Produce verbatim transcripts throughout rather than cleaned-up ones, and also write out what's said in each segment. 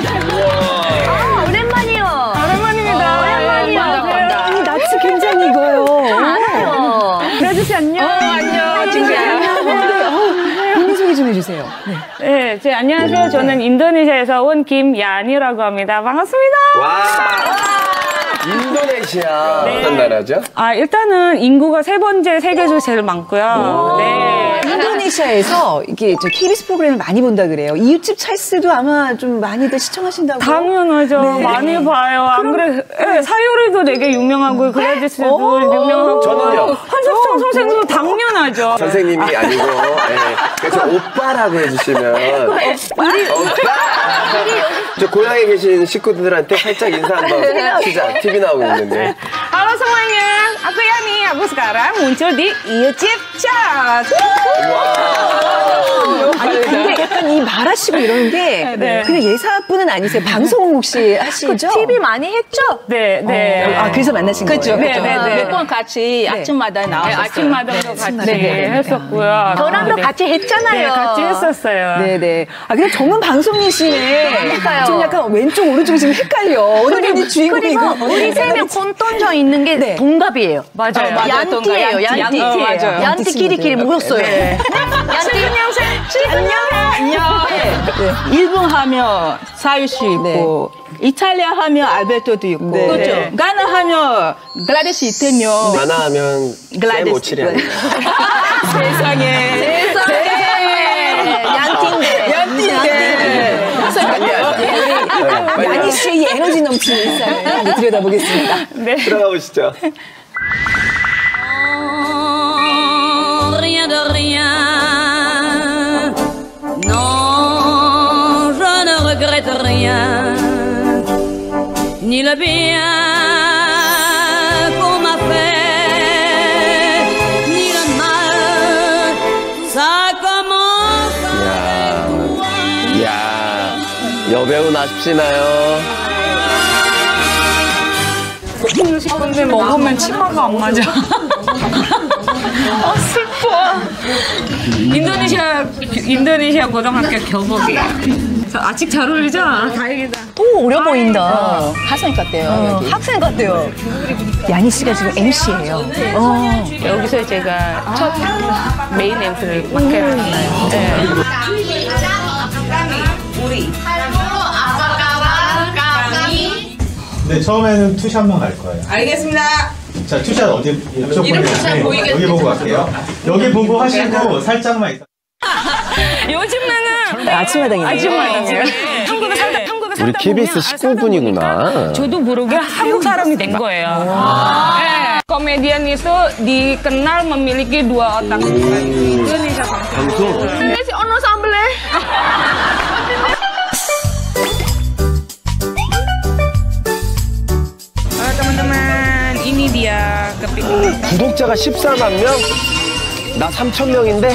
아, 오랜만이요. 오랜만입니다. 어, 오랜만이요. 반갑습니다. 낯이 굉장히 익어요. 브라드 안녕. 어, 안녕. 진짜. 본인 소개 좀 해주세요. 네. 네, 제 안녕하세요. 저는 인도네시아에서 온 김야니라고 합니다. 반갑습니다. 와. 인도네시아 네. 어떤 나라죠? 아, 일단은 인구가 세 번째 세계에서 제일 많고요. 네. 인도네시아에서 이게 저 케이비에스 프로그램을 많이 본다 그래요. 이웃집 찰스도 아마 좀 많이들 시청하신다고. 당연하죠. 네. 많이 봐요. 안 그래? 네, 사유리도 되게 유명하고 글래디스도 유명하고. 저는요. 한석정 선생님도 당연하죠. 선생님이 아니고 예. 그래서 오빠라고 해주시면 우리 오빠. 저 고향에 계신 식구들한테 살짝 인사 한번 시작. 티비 나오고 있는데. Halo semuanya, aku Yani. Aku sekarang muncul di YouTube Chat. 아니 근데 약간 이 말하시고 이러는 게 네. 그냥 예사뿐은 아니세요. 방송 혹시 하시죠? 티비 많이 했죠? 네, 네. 아 그래서 만나신 그쵸, 거예요? 네, 네, 네. 몇 번 같이 아침마다 네, 나왔었어요. 아침마당도 같이 네. 했었고요. 저랑도 네. 같이 했잖아요. 네, 같이 했었어요. 네네. 아 근데 전문 방송이시네. 그러니까요. 좀 약간 왼쪽 오른쪽이 지금 헷갈려. 어느 분이 주인공이고. 그리고 우리 세 명 콘돈져 있는 게 네. 동갑이에요. 맞아요. 어, 맞아요. 얀티예요, 얀티. 얀티. 어, 맞아요. 얀티 끼리끼리 모였어요. 네. 얀티 안녕하세요. 안녕. 일본 하면 사유 씨 있고 이탈리아 하면 알베토도 있고 네. 그렇죠. 가나 하면 글라디스 있다며 만화하면 글라디스. 쌤오칠이 아니에요. 세상에 세상에. 얀티인데. 얀티인데 빨리 야니 씨의 에너지 넘치는 일상을 한번 들여다보겠습니다. 네. 들어가 보시죠. Rien de rien. Non, je ne regrette rien. Ni le bien qu'on m'a fait, ni le mal. Ça commence avec toi. 이야, 여배우 나십시나요? 근데 먹으면 치마가 안 맞아. 아, 슬퍼. 인도네시아, 인도네시아 고등학교 교복이에요. 아직 잘 어울리죠? 다행이다. 오, 어려 보인다. 학생 같대요. 어, 여기. 학생 같아요. 야니 씨가 지금 엠씨예요. 어. 여기서 제가 첫 메인 엠스를 맡게 됐어요. 네. 네, 처음에는 투샷만 갈 거예요. 알겠습니다. 자, 투샷 어디 이쪽 보고 여기 보고 갈게요. 여기 보고 하시고 살짝만 있다. 요즘에는 아침마당이네요. 아침마당이에요. 한국에 살다, 한국에 살다 우리 케이비에스 보면, 십구 분이구나. 저도 모르게 한국 사람이 된 거예요. 네. Komedian itu dikenal memiliki dua otak. Indonesia 방송? Si ono sambelnya. Halo teman-teman, ini dia keping. 구독자가 십사만 명? 나 삼천 명인데?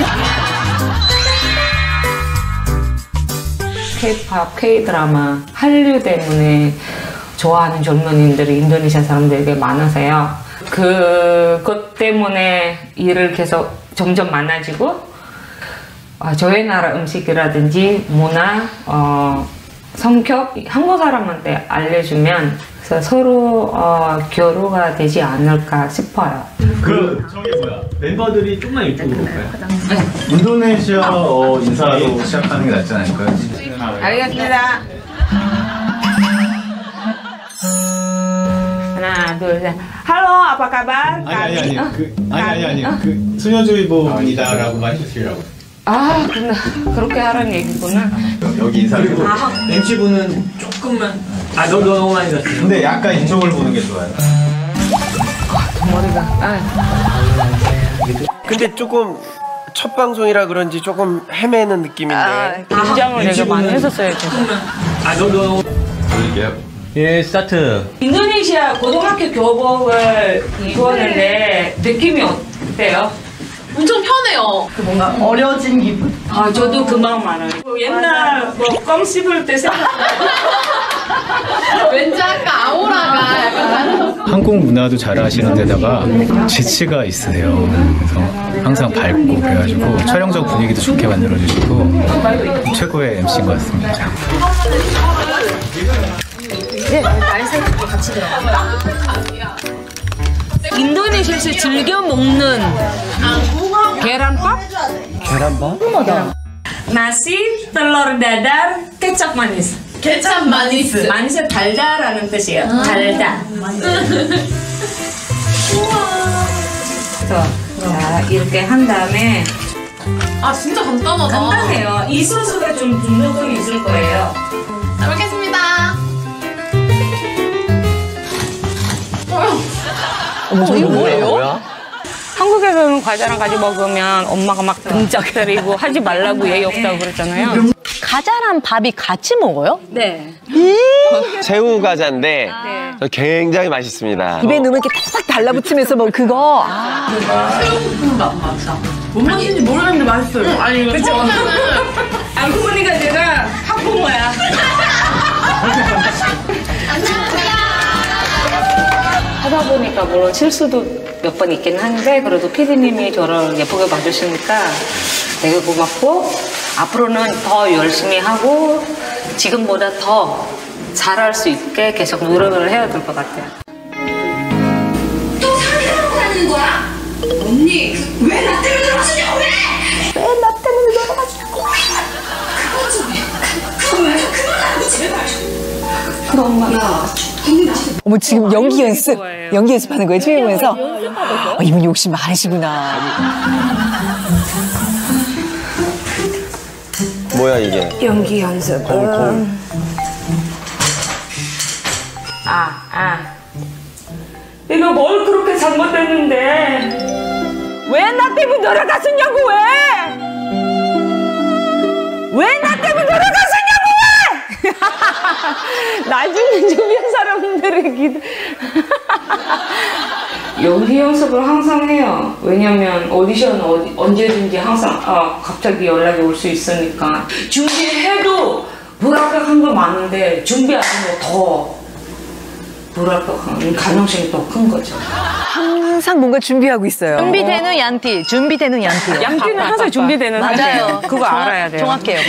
K-팝, K-드라마, 한류 때문에 좋아하는 젊은이들이 인도네시아 사람들에게 많으세요. 그것 때문에 일을 계속 점점 많아지고 어, 저희 나라 음식이라든지 문화, 어, 성격 한국 사람한테 알려주면 그래서 서로 어, 교류가 되지 않을까 싶어요. 그 저기 뭐야 멤버들이 조금만 이쪽으로 올까요? 인도네시아 어, 인사로 시작하는 게 낫지 않을까요? 알겠습니다. 하나, 둘, 셋. Halo, apa kabar? 아니 아니 아니 어? 그 아니 아니 어? 아니 그 수녀주의보입니다라고만 해주시라고. 아, 근데 그렇게 하라는 얘기구나. 여기 인사를. 엠씨분은 조금만. 아, 너, 너 너무 많이 갔어. 근데 약간 이쪽을 보는 게 좋아요. 머리가. 아. 근데 조금 첫 방송이라 그런지 조금 헤매는 느낌인데. 긴장을 내가 많이 했었어요, 진짜. 아, 너, 너. 올릴게요. 예, 스타트. 인도네시아 고등학교 교복을 입었는데 느낌이 어때요? 엄청 편해요. 그 뭔가 어려진 기분. 아, 저도 그 마음 알아요. 옛날 뭐 껌 씹을 때 생각. 왠지 아까 아우라가 약간 다른. 한국 문화도 잘하시는 데다가 재치가 있으세요. 그래서 항상 밝고 그래가지고 촬영적 분위기도 좋게 만들어주시고 최고의 엠시인 것 같습니다. 인도네시아에서 즐겨 먹는 계란밥? 계란밥? nasi, telur dadar, kecap manis. 케찹 마니스. 마니스 달달하는 뜻이에요. 달달. 자, 이렇게 한 다음에 아 진짜 간단하다. 간단해요. 이 소스가 좀 중독성이 있을 거예요. 잘 먹겠습니다. 어머, 이거 뭐예요? 뭐야? 한국에서는 과자랑 같이 먹으면 엄마가 막 등짝 때리고 하지 말라고 예의 없다고 그랬잖아요. 가자랑 밥이 같이 먹어요? 네. 새우 과자인데 굉장히 맛있습니다. 입에 넣으면 이렇게 탁탁 달라붙으면서 뭐 그거. 아. 뭔 맛인지 모르겠는데 맛있어요. 아니 이거 그쵸? 알고 보니까 내가 학부모야. 하다 보니까 물론 실수도 몇 번 있긴 한데 그래도 피디님이 저를 예쁘게 봐주시니까 되게 고맙고 앞으로는 더 열심히 하고 지금보다 더 잘할 수 있게 계속 노력을 해야 될 것 같아요. 또 상의하라고 하는 거야? 언니 왜 나 때문에 돌아가시냐고 왜? 왜 나 때문에 돌아가시냐고 그거 좀 그거 왜 그만하고 제발 그럼 엄마 어머, 지금 연기 연습, 거예요. 연기 연습하는 거예요, 티비 보면서. 어, 이분 욕심 많으시구나. 뭐야 이게? 연기 연습은 아, 아 내가 뭘 그렇게 잘못했는데 왜 나 때문에 돌아가셨냐고 왜? 왜 나 때문에 돌아가셨냐고 왜? 나중에 주변 사람들의 기대 연기 연습을 항상 해요. 왜냐면 오디션 어디, 언제든지 항상 아, 갑자기 연락이 올 수 있으니까 준비해도 불합격한 거 많은데 준비 안 하면 더 불합격한 가능성이 더 큰 거죠. 항상 뭔가 준비하고 있어요. 준비되는 얀티, 준비되는 얀티. 양띠는 항상 준비되는 맞아요. 상태예요. 그거 정확- 알아야 돼요. 정확해요.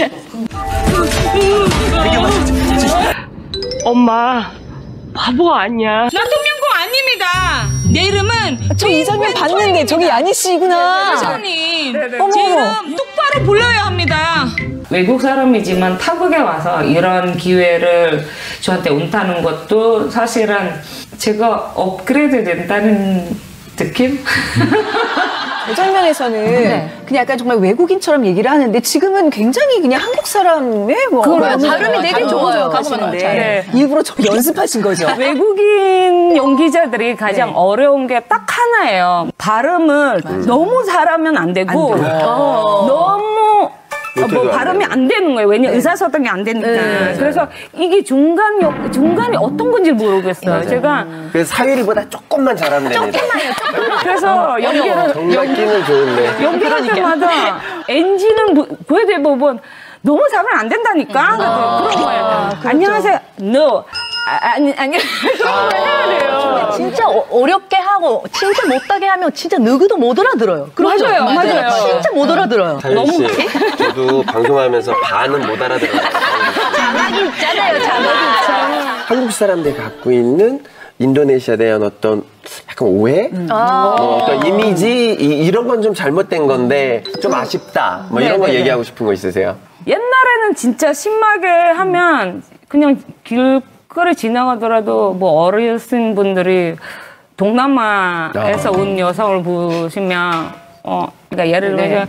엄마 바보 아니야. 나 통명공 아닙니다. 내 이름은 저 이 장면 봤는데 저기 야니 씨구나. 회장님. 어머. 제 이름 똑바로 불러야 합니다. 외국 사람이지만 타국에 와서 이런 기회를 저한테 온다는 것도 사실은 제가 업그레이드 된다는 느낌? 그 장면에서는 그냥 약간 정말 외국인처럼 얘기를 하는데 지금은 굉장히 그냥 한국 사람의 뭐 그래요. 너무 발음이 되게 좋아요. 하시는데 네. 일부러 저 연습하신 거죠. 외국인 연기자들이 가장 어려운 게 딱 하나예요. 발음을 너무 잘하면 안 되고 너무 어, 못해도 뭐 안 발음이 돼요. 안 되는 거예요. 왜냐 면 의사소통이 안 되니까. 그래서 이게 중간 역, 중간이 어떤 건지 모르겠어요. 제가 그래서 사유리보다 조금만 잘하면 됩니다. 그래서 연기를 정말 끼는 좋은데. 연기할 때마다 엔지는 거의 대부분 너무 잘하면 안 된다니까. 그런 거예요. 안녕하세요. No. 아, 아니 아니 그런 거 해야 돼요. 진짜 어, 어렵게 하고 진짜 못하게 하면 진짜 누구도 못 알아들어요. 그렇죠? 맞아요, 맞아요. 진짜 못 알아들어요. 사유리 씨, 저도 방송하면서 반은 못 알아들어요. 자막이 있잖아요. 자막이 있잖아요. 한국 사람들이 갖고 있는 인도네시아에 대한 어떤 약간 오해? 뭐 어떤 이미지 이, 이런 건 좀 잘못된 건데 좀 아쉽다. 뭐 이런 거 네네네. 얘기하고 싶은 거 있으세요? 옛날에는 진짜 심하게 하면 그냥 길거리 지나가더라도 뭐 어르신 분들이 동남아에서 온 여성을 보시면 어 그러니까 예를 들면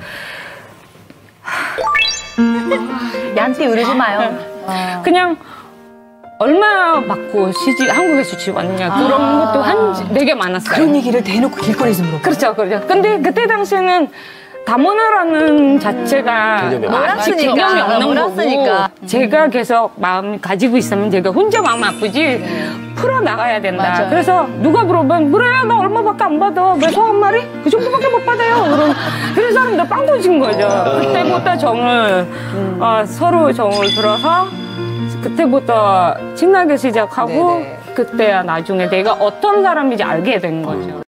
얀티 우르지 마요. 그냥 얼마 받고 시집 한국에서 집 왔냐 그런 것도 한 되게 많았어요. 그런 얘기를 대놓고 길거리에서 물어봐. 그렇죠, 그렇죠. 근데 그때 당시에는 다문화라는 자체가 개념이 몰랐으니까. 개념이 없는 몰랐으니까. 거고 제가 계속 마음 가지고 있으면 제가 혼자 마음 아프지 풀어 나가야 된다. 맞아요. 그래서 누가 물어보면 그래 나 얼마밖에 안 받아 왜 소 한 마리 그 정도밖에 못 받아요. 그런 그런 사람들 빵 터진 거죠. 그때부터 정을 어, 서로 정을 들어서 그때부터 친하게 시작하고 네네. 그때야 나중에 내가 어떤 사람인지 알게 된 거죠.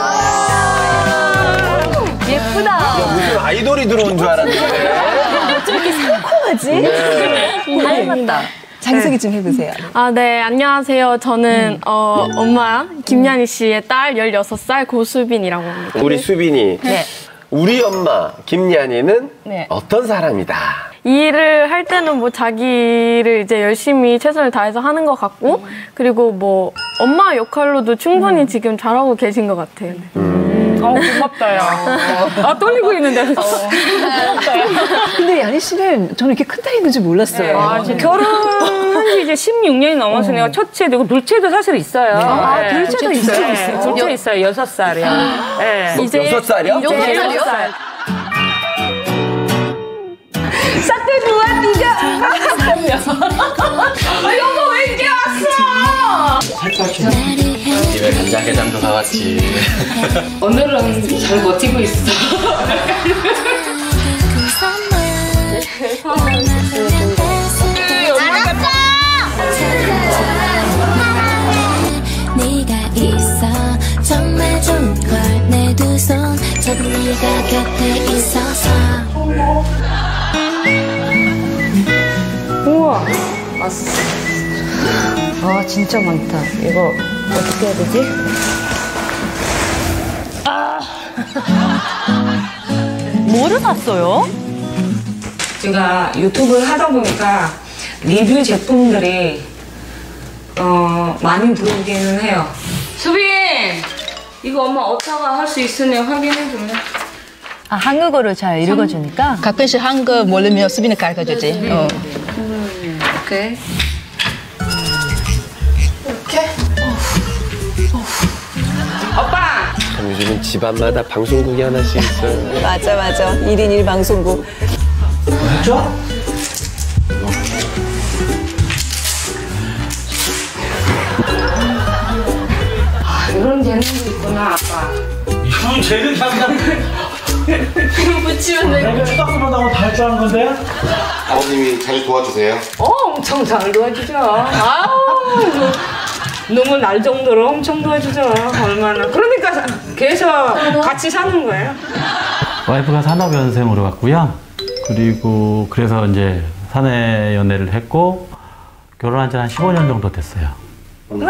예쁘다. 야, 무슨 아이돌이 들어온 줄 알았는데. 어쩜 이렇게 상콤하지? 네. 닮았다. 장소개 좀 해보세요. 아, 네, 안녕하세요. 저는 어, 엄마 김연희 씨의 딸 열여섯 살 고수빈이라고 합니다. 우리 수빈이. 네. 우리 엄마 김연희는 네. 어떤 사람이다. 이 일을 할 때는 뭐 자기를 이제 열심히 최선을 다해서 하는 것 같고, 그리고 뭐 엄마 역할로도 충분히 지금 잘하고 계신 것 같아요. 어, 고맙다, 야. 아, 떨리고 있는데. 근데 연희 씨는 저는 이렇게 큰 딸이 있는 줄 몰랐어요. 아, 지금 결혼한 지 이제 십육 년이 넘어서 내가 첫째 되고 둘째도 사실 있어요. 아, 네. 둘째도 있어요? 네, 둘째 있어요. 여섯 살이요. 네. 이제 여섯 살이요? 이제 여섯 살. 싹들 좋아, 니가. 아, 여보 왜 이제 왔어? 집에 간장게장도 사왔지. 오늘은 잘 버티고 있어. 네가 있어 정말 좋은 걸 내 두 손 잡은 네가 곁에 있어서. 우와. 왔어. 아, 진짜 많다. 이거 어떻게 해야 되지? 뭐를 샀어요? 제가 유튜브를 하다 보니까 리뷰 제품들이 어, 많이 들어오기는 해요. 수빈! 이거 엄마 어디다가 할 수 있으니 확인해 줄래? 아, 한국어를 잘 읽어주니까. 가끔씩 한국 모르면 수빈이 가르쳐주지. 어. 오케이. 오빠! 요즘은 집안마다 방송국이 하나씩 있어요. 맞아, 맞아. 일 인 일 방송국. 아, 이런 재능도 있구나, 아빠. 이건 재능이 아니라 이거 붙이면 돼. 내가 초등학교 나고 다 할 줄 아는 건데? 아버님이 잘 도와주세요? 어, 엄청 잘 도와주죠. 아우, 너무 날 정도로 엄청 도와주죠. 얼마나. 그러니까 계속 같이 사는 거예요. 와이프가 산업연생으로 갔고요. 그리고 그래서 이제 사내 연애를 했고 결혼한 지 한 십오 년 정도 됐어요. 와.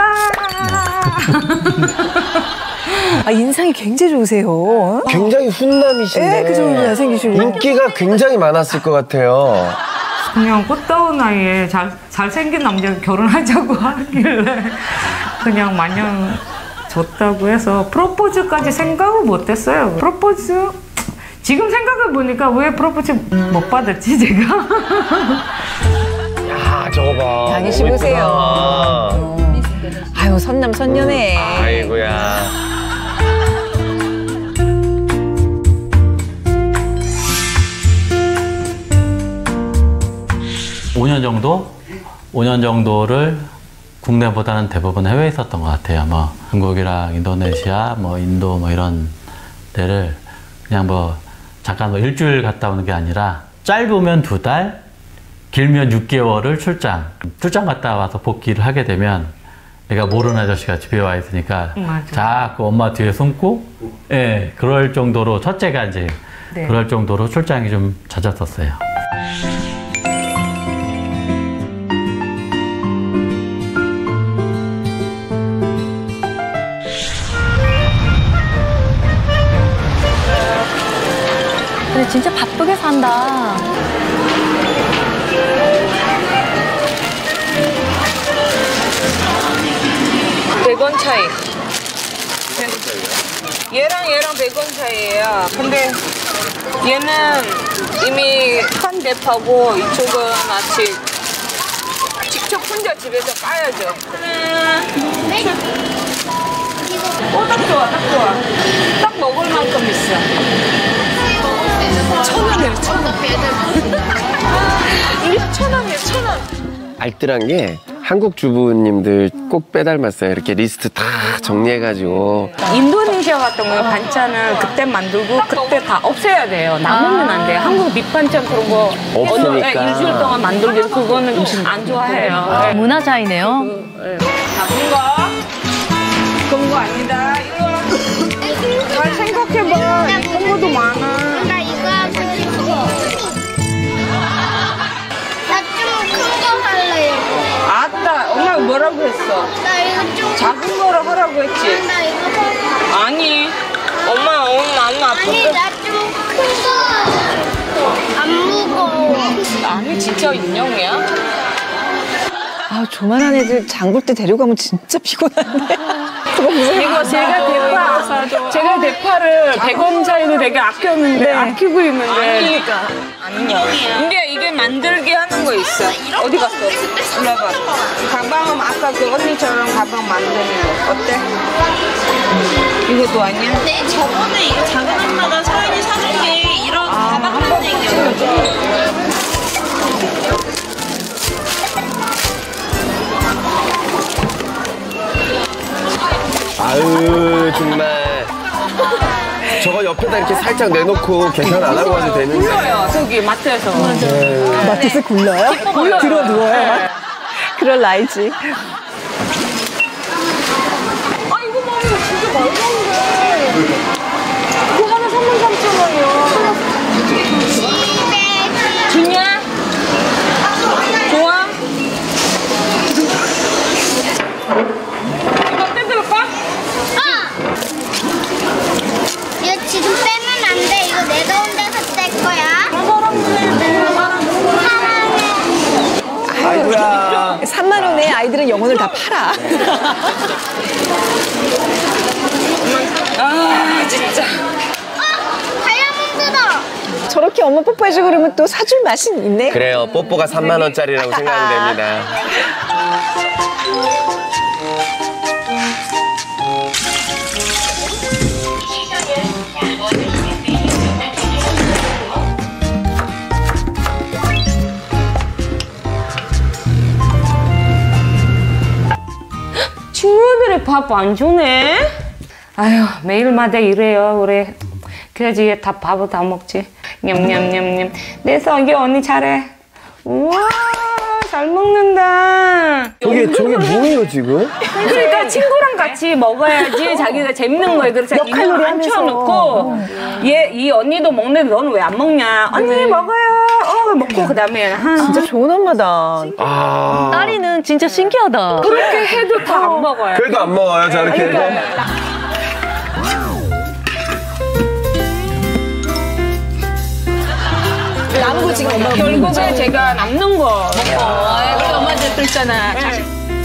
아, 인상이 굉장히 좋으세요. 굉장히 훈남이신데. 네, 그 정도 잘생기시고. 인기가 굉장히 많았을 것 같아요. 그냥 꽃다운 나이에 잘, 잘생긴 남자가 결혼하자고 하길래 그냥 마냥 줬다고 해서 프로포즈까지 생각을 못 했어요. 프로포즈? 지금 생각해보니까 왜 프로포즈 못 받았지, 제가? 야, 저거 봐. 연희 씨 보세요. 아유, 선남 선녀네. 아이고야. 오 년 정도? 오 년 정도를 국내보다는 대부분 해외에 있었던 것 같아요. 뭐 중국이랑 인도네시아, 뭐 인도 뭐 이런 데를 그냥 뭐 잠깐 뭐 일주일 갔다 오는 게 아니라 짧으면 두 달, 길면 육 개월을 출장. 출장 갔다 와서 복귀를 하게 되면 내가 모르는 아저씨가 집에 와 있으니까 맞아. 자꾸 엄마 뒤에 숨고, 예, 그럴 정도로 첫째가 이제 네. 그럴 정도로 출장이 좀 잦았었어요. 근데 진짜 바쁘게 산다. 백 원 차이. 얘랑 얘랑 백 원 차이예요. 근데 얘는 이미 한 랩하고 이쪽은 아직 직접 혼자 집에서 까야죠. 오, 딱 좋아, 딱 좋아. 딱 먹을 만큼 있어. 천 원이에요, 천 원. 이게 천 원이에요, 천 원. 알뜰한 게 한국 주부님들 꼭 빼닮았어요. 이렇게 리스트 다 정리해가지고. 인도네시아 같은 거 반찬을 그때 만들고 그때 다 없애야 돼요. 남으면 안 돼요. 한국 밑반찬 그런 거 없으니까. 네, 일주일 동안 만들기 그거는 안 좋아해요. 아, 문화 차이네요. 네. 작은 거 그런 거 아니다. 이거 잘 생각해봐. 이런 것도 많아. 나 이거 하고 싶어. 나 좀 큰 거 할래. 아따, 엄마 뭐라고 했어? 나 이거 좀 작은 거로 하라고 했지. 나 이거 할래. 아니, 엄마 오늘 안 아픈데. 아니 나 좀 큰 거 하고 싶어. 안 무거워. 아니 진짜 인형이야? 아, 조만한 애들 장볼 때 데려가면 진짜 피곤한데. 이거 제가 대파, 제가 대파를 백 원짜리도 되게 아꼈는데, 아끼고 있는데. 아니야. 근데 이게 만들게 하는 거 있어. 어디 갔어? 일로 와봐. 가방은 아까 그 언니처럼 가방 만드는 거. 어때? 이것도 아니야? 네, 저번에 이거 작은 엄마가 서연이 사준 게 이런 가방 하는 얘기였거든요. 아유 정말 저거 옆에다 이렇게 살짝 내놓고 계산 안 하고 와도 되는데. 굴러요 저기 마트에서. 네. 마트에서 굴러요? 굴러요. 들어 누워요? 네. 그럴 나이지. 아 이거 봐 이거 진짜 말도 안 돼. 이거 하나 삼만 삼천 원이요. 좋냐? 좋아? 이거 뜯을까? 이거 지금 빼면 안 돼. 이거 내 돈 데서 뗄 거야. 아이고야. 삼만 원에 아이들은 영혼을 다 팔아. 아 진짜. 다이아몬드다. 저렇게 엄마 뽀뽀해주고 그러면 또 사줄 맛은 있네. 그래요. 뽀뽀가 삼만 원짜리라고 생각하면 됩니다. 친구들이 밥 안 주네? 아유 매일마다 이래요 우리. 그래야지 다 밥을 다 먹지. 냠냠냠냠. 내 성기 언니 잘해. 우와 잘 먹는다. 저게 저게 뭐예요 지금? 그러니까 친구랑 같이 먹어야지 자기가 재밌는 거예요. 그래서 역할놀이 이거 하면서. 앉혀놓고 얘 이 언니도 먹는데 너는 왜 안 먹냐? 언니 먹어요. 어 먹고 그다음에 한 진짜 좋은 엄마다. 아. 딸이는 진짜 신기하다. 그렇게 해도 다 안 먹어요. 그래도 안 먹어요 저렇게 해도. 남은 거 지금 엄마가 결국에 제가 남는 거. 아, 그래 엄마들 또 있잖아. 자식.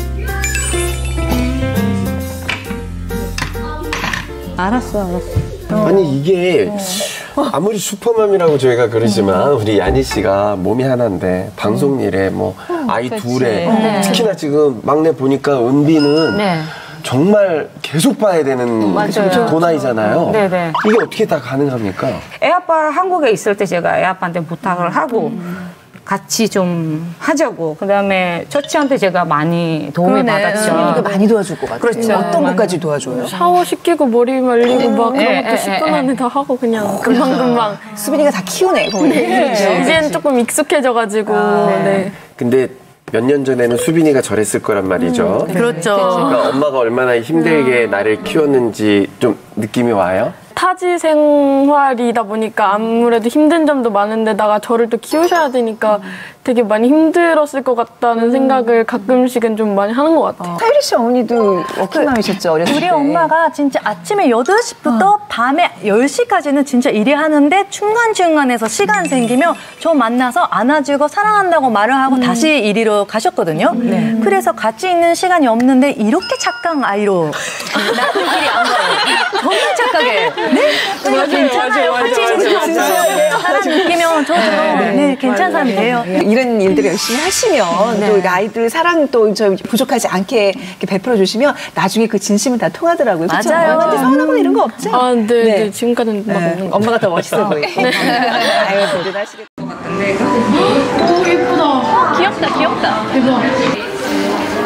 알았어 알았어. 아니 이게 아무리 슈퍼맘이라고 저희가 그러지만 우리 야니 씨가 몸이 하나인데 방송 일에 뭐 아이 둘에 네. 특히나 지금 막내 보니까 은비는 네. 정말 계속 봐야 되는 맞아요. 도나이잖아요. 네네. 이게 어떻게 다 가능합니까? 애아빠 한국에 있을 때 제가 애아빠한테 부탁을 하고 같이 좀 하자고. 그다음에 처치한테 제가 많이 도움을 받았죠. 수빈이가 많이 도와줄 것 같아요. 그렇죠. 어떤 것까지 도와줘요? 샤워 시키고 머리 말리고 막 그런 예, 것도 예, 십 분 예, 안에 다 하고 그냥 금방금방. 수빈이가 다 키우네. 이제는 조금 익숙해져가지고. 네. 근데 몇 년 전에는 수빈이가 저랬을 거란 말이죠. 그렇죠. 그러니까 엄마가 얼마나 힘들게 나를 키웠는지 좀 느낌이 와요? 타지 생활이다 보니까 아무래도 힘든 점도 많은데다가 저를 또 키우셔야 되니까 되게 많이 힘들었을 것 같다는 생각을 가끔씩은 좀 많이 하는 것 같아요. 타유리 씨 어머니도 워킹맘이셨죠, 어렸을 우리 때. 엄마가 진짜 아침에 여덟 시부터 밤에 열 시까지는 진짜 일을 하는데 중간중간에서 시간 생기면 저 만나서 안아주고 사랑한다고 말을 하고 음. 다시 이리로 가셨거든요. 네. 그래서 같이 있는 시간이 없는데 이렇게 착한 아이로 나들끼리 안 가요. 정말 착하게. 네? 맞아요, 괜찮아요. 맞아요, 같이 맞아요, 있으면 맞아요. 사람 느끼면 저도 네, 네, 괜찮은 사람이 돼요. 이런 일들을 열심히 하시면 또 아이들 사랑 또 저 부족하지 않게 이렇게 베풀어 주시면 나중에 그 진심은 다 통하더라고요. 그쵸? 맞아요. 엄마한테 서운하거나 이런 거 없죠? 아, 네, 네. 네. 지금까지는 막 네. 없는 거. 엄마가 더 멋있어 보이고. 네. 아유, 대단하시겠다. 오, 예쁘다. 귀엽다, 귀엽다. 대박.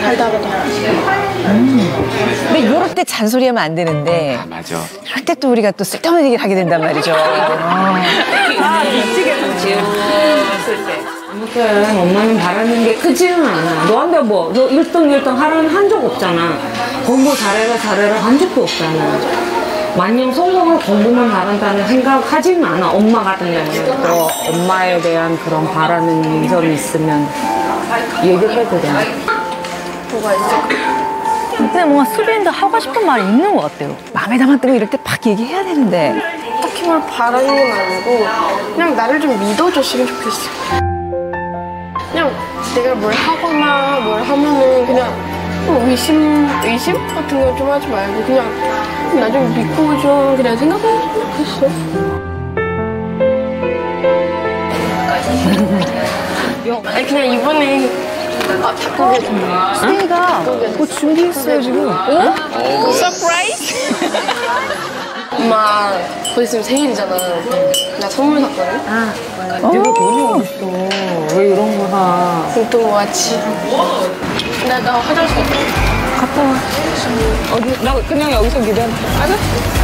달달하다. 음. 근데 이럴 때 잔소리하면 안 되는데. 아, 맞아. 이럴 때 또 우리가 또 쓸데없는 얘기를 하게 된단 말이죠. 아, 미치겠어. 아무튼 엄마는 바라는 게 크지는 않아. 너한테 뭐, 너 일 등 일 등 하라는 한 적 없잖아. 공부 잘해라 잘해라 한 적도 없잖아. 만약 성공을 공부만 잘한다는 생각하지는 않아. 엄마 같은 경우는. 또 엄마에 대한 그런 바라는 점이 있으면 얘기해도 돼. 뭐가 있을까? 근데 뭔가 수빈이도 하고 싶은 말이 있는 것 같아요. 마음에 담았던 거 이럴 때 팍 얘기해야 되는데. 딱히 뭘 바라는 건 아니고 그냥 나를 좀 믿어줬으면 좋겠어. 그냥 내가 뭘 하거나 뭘 하면은 그냥 의심, 의심 같은 거 좀 하지 말고 그냥 나 좀 믿고 좀 그냥 생각했으면 좋겠어. 아니 그냥 이번에 아 닭고기 좀 수빈이가 뭐 준비했어요 지금. 어? 어? 서프라이즈? 엄마 곧 있으면 생일이잖아. 나 선물 샀거든? 아, 내가 돈이 어딨어. 왜 이런 거 사? 용돈 모았지. 나, 나 화장실 갔다 와. 어디? 나 그냥 여기서 기다려. 알았어.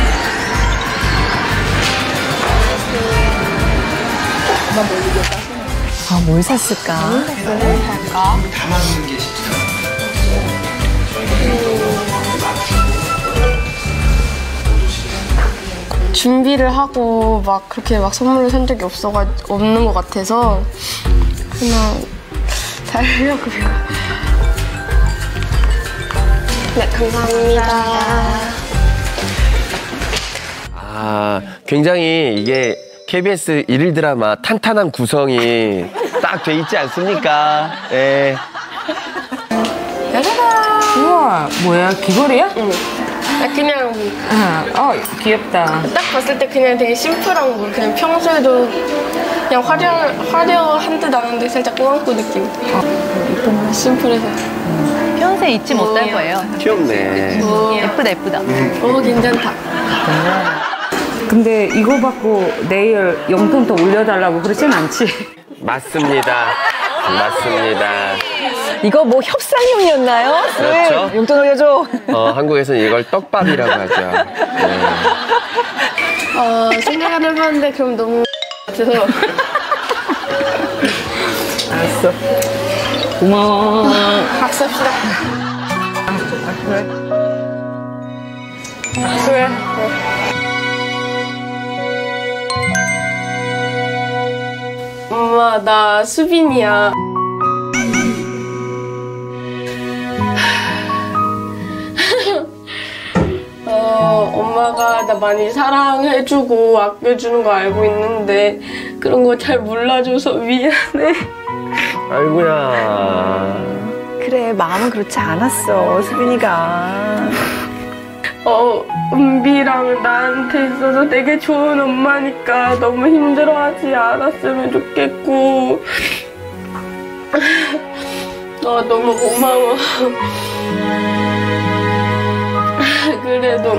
아, 뭘 샀을까? 뭘 살까? 담아두는 게 진짜. 준비를 하고 막 그렇게 막 선물을 산 적이 없어가 없는 것 같아서 그냥 달려고요. 네, 감사합니다. 아, 굉장히 이게 케이비에스 일일 드라마 탄탄한 구성이 딱 돼 있지 않습니까? 예. 짜자잔. 우와, 뭐야, 귀걸이야? 응. 아, 그냥 아, 어, 귀엽다. 딱 봤을 때 그냥 되게 심플한 거. 그냥 평소에도 그냥 화려, 화려한 듯 아는데 살짝 꾸안꾸 느낌. 어, 이쁜 심플해서. 음. 평소에 잊지 못할 거예요. 귀엽네. 오. 예쁘다, 예쁘다. 오, 괜찮다. 근데 이거 받고 내일 용돈 더 올려달라고 그러진 않지? 맞습니다. 맞습니다. 이거 뭐 협상용이었나요? 그렇죠. 네, 용돈 올려줘. 어, 한국에서는 이걸 떡밥이라고 하죠. 네. 어, 생각 안 해봤는데 그럼 너무 같아서. 알았어. 고마워. 박수합시다. 그래. 그래. 엄마, 나 수빈이야. 어, 엄마가 나 많이 사랑해주고 아껴주는 거 알고 있는데 그런 거 잘 몰라줘서 미안해. 아이고야. 그래, 마음은 그렇지 않았어, 수빈이가. 어, 은비랑 나한테 있어서 되게 좋은 엄마니까 너무 힘들어하지 않았으면 좋겠고 어, 너무 고마워. 그래도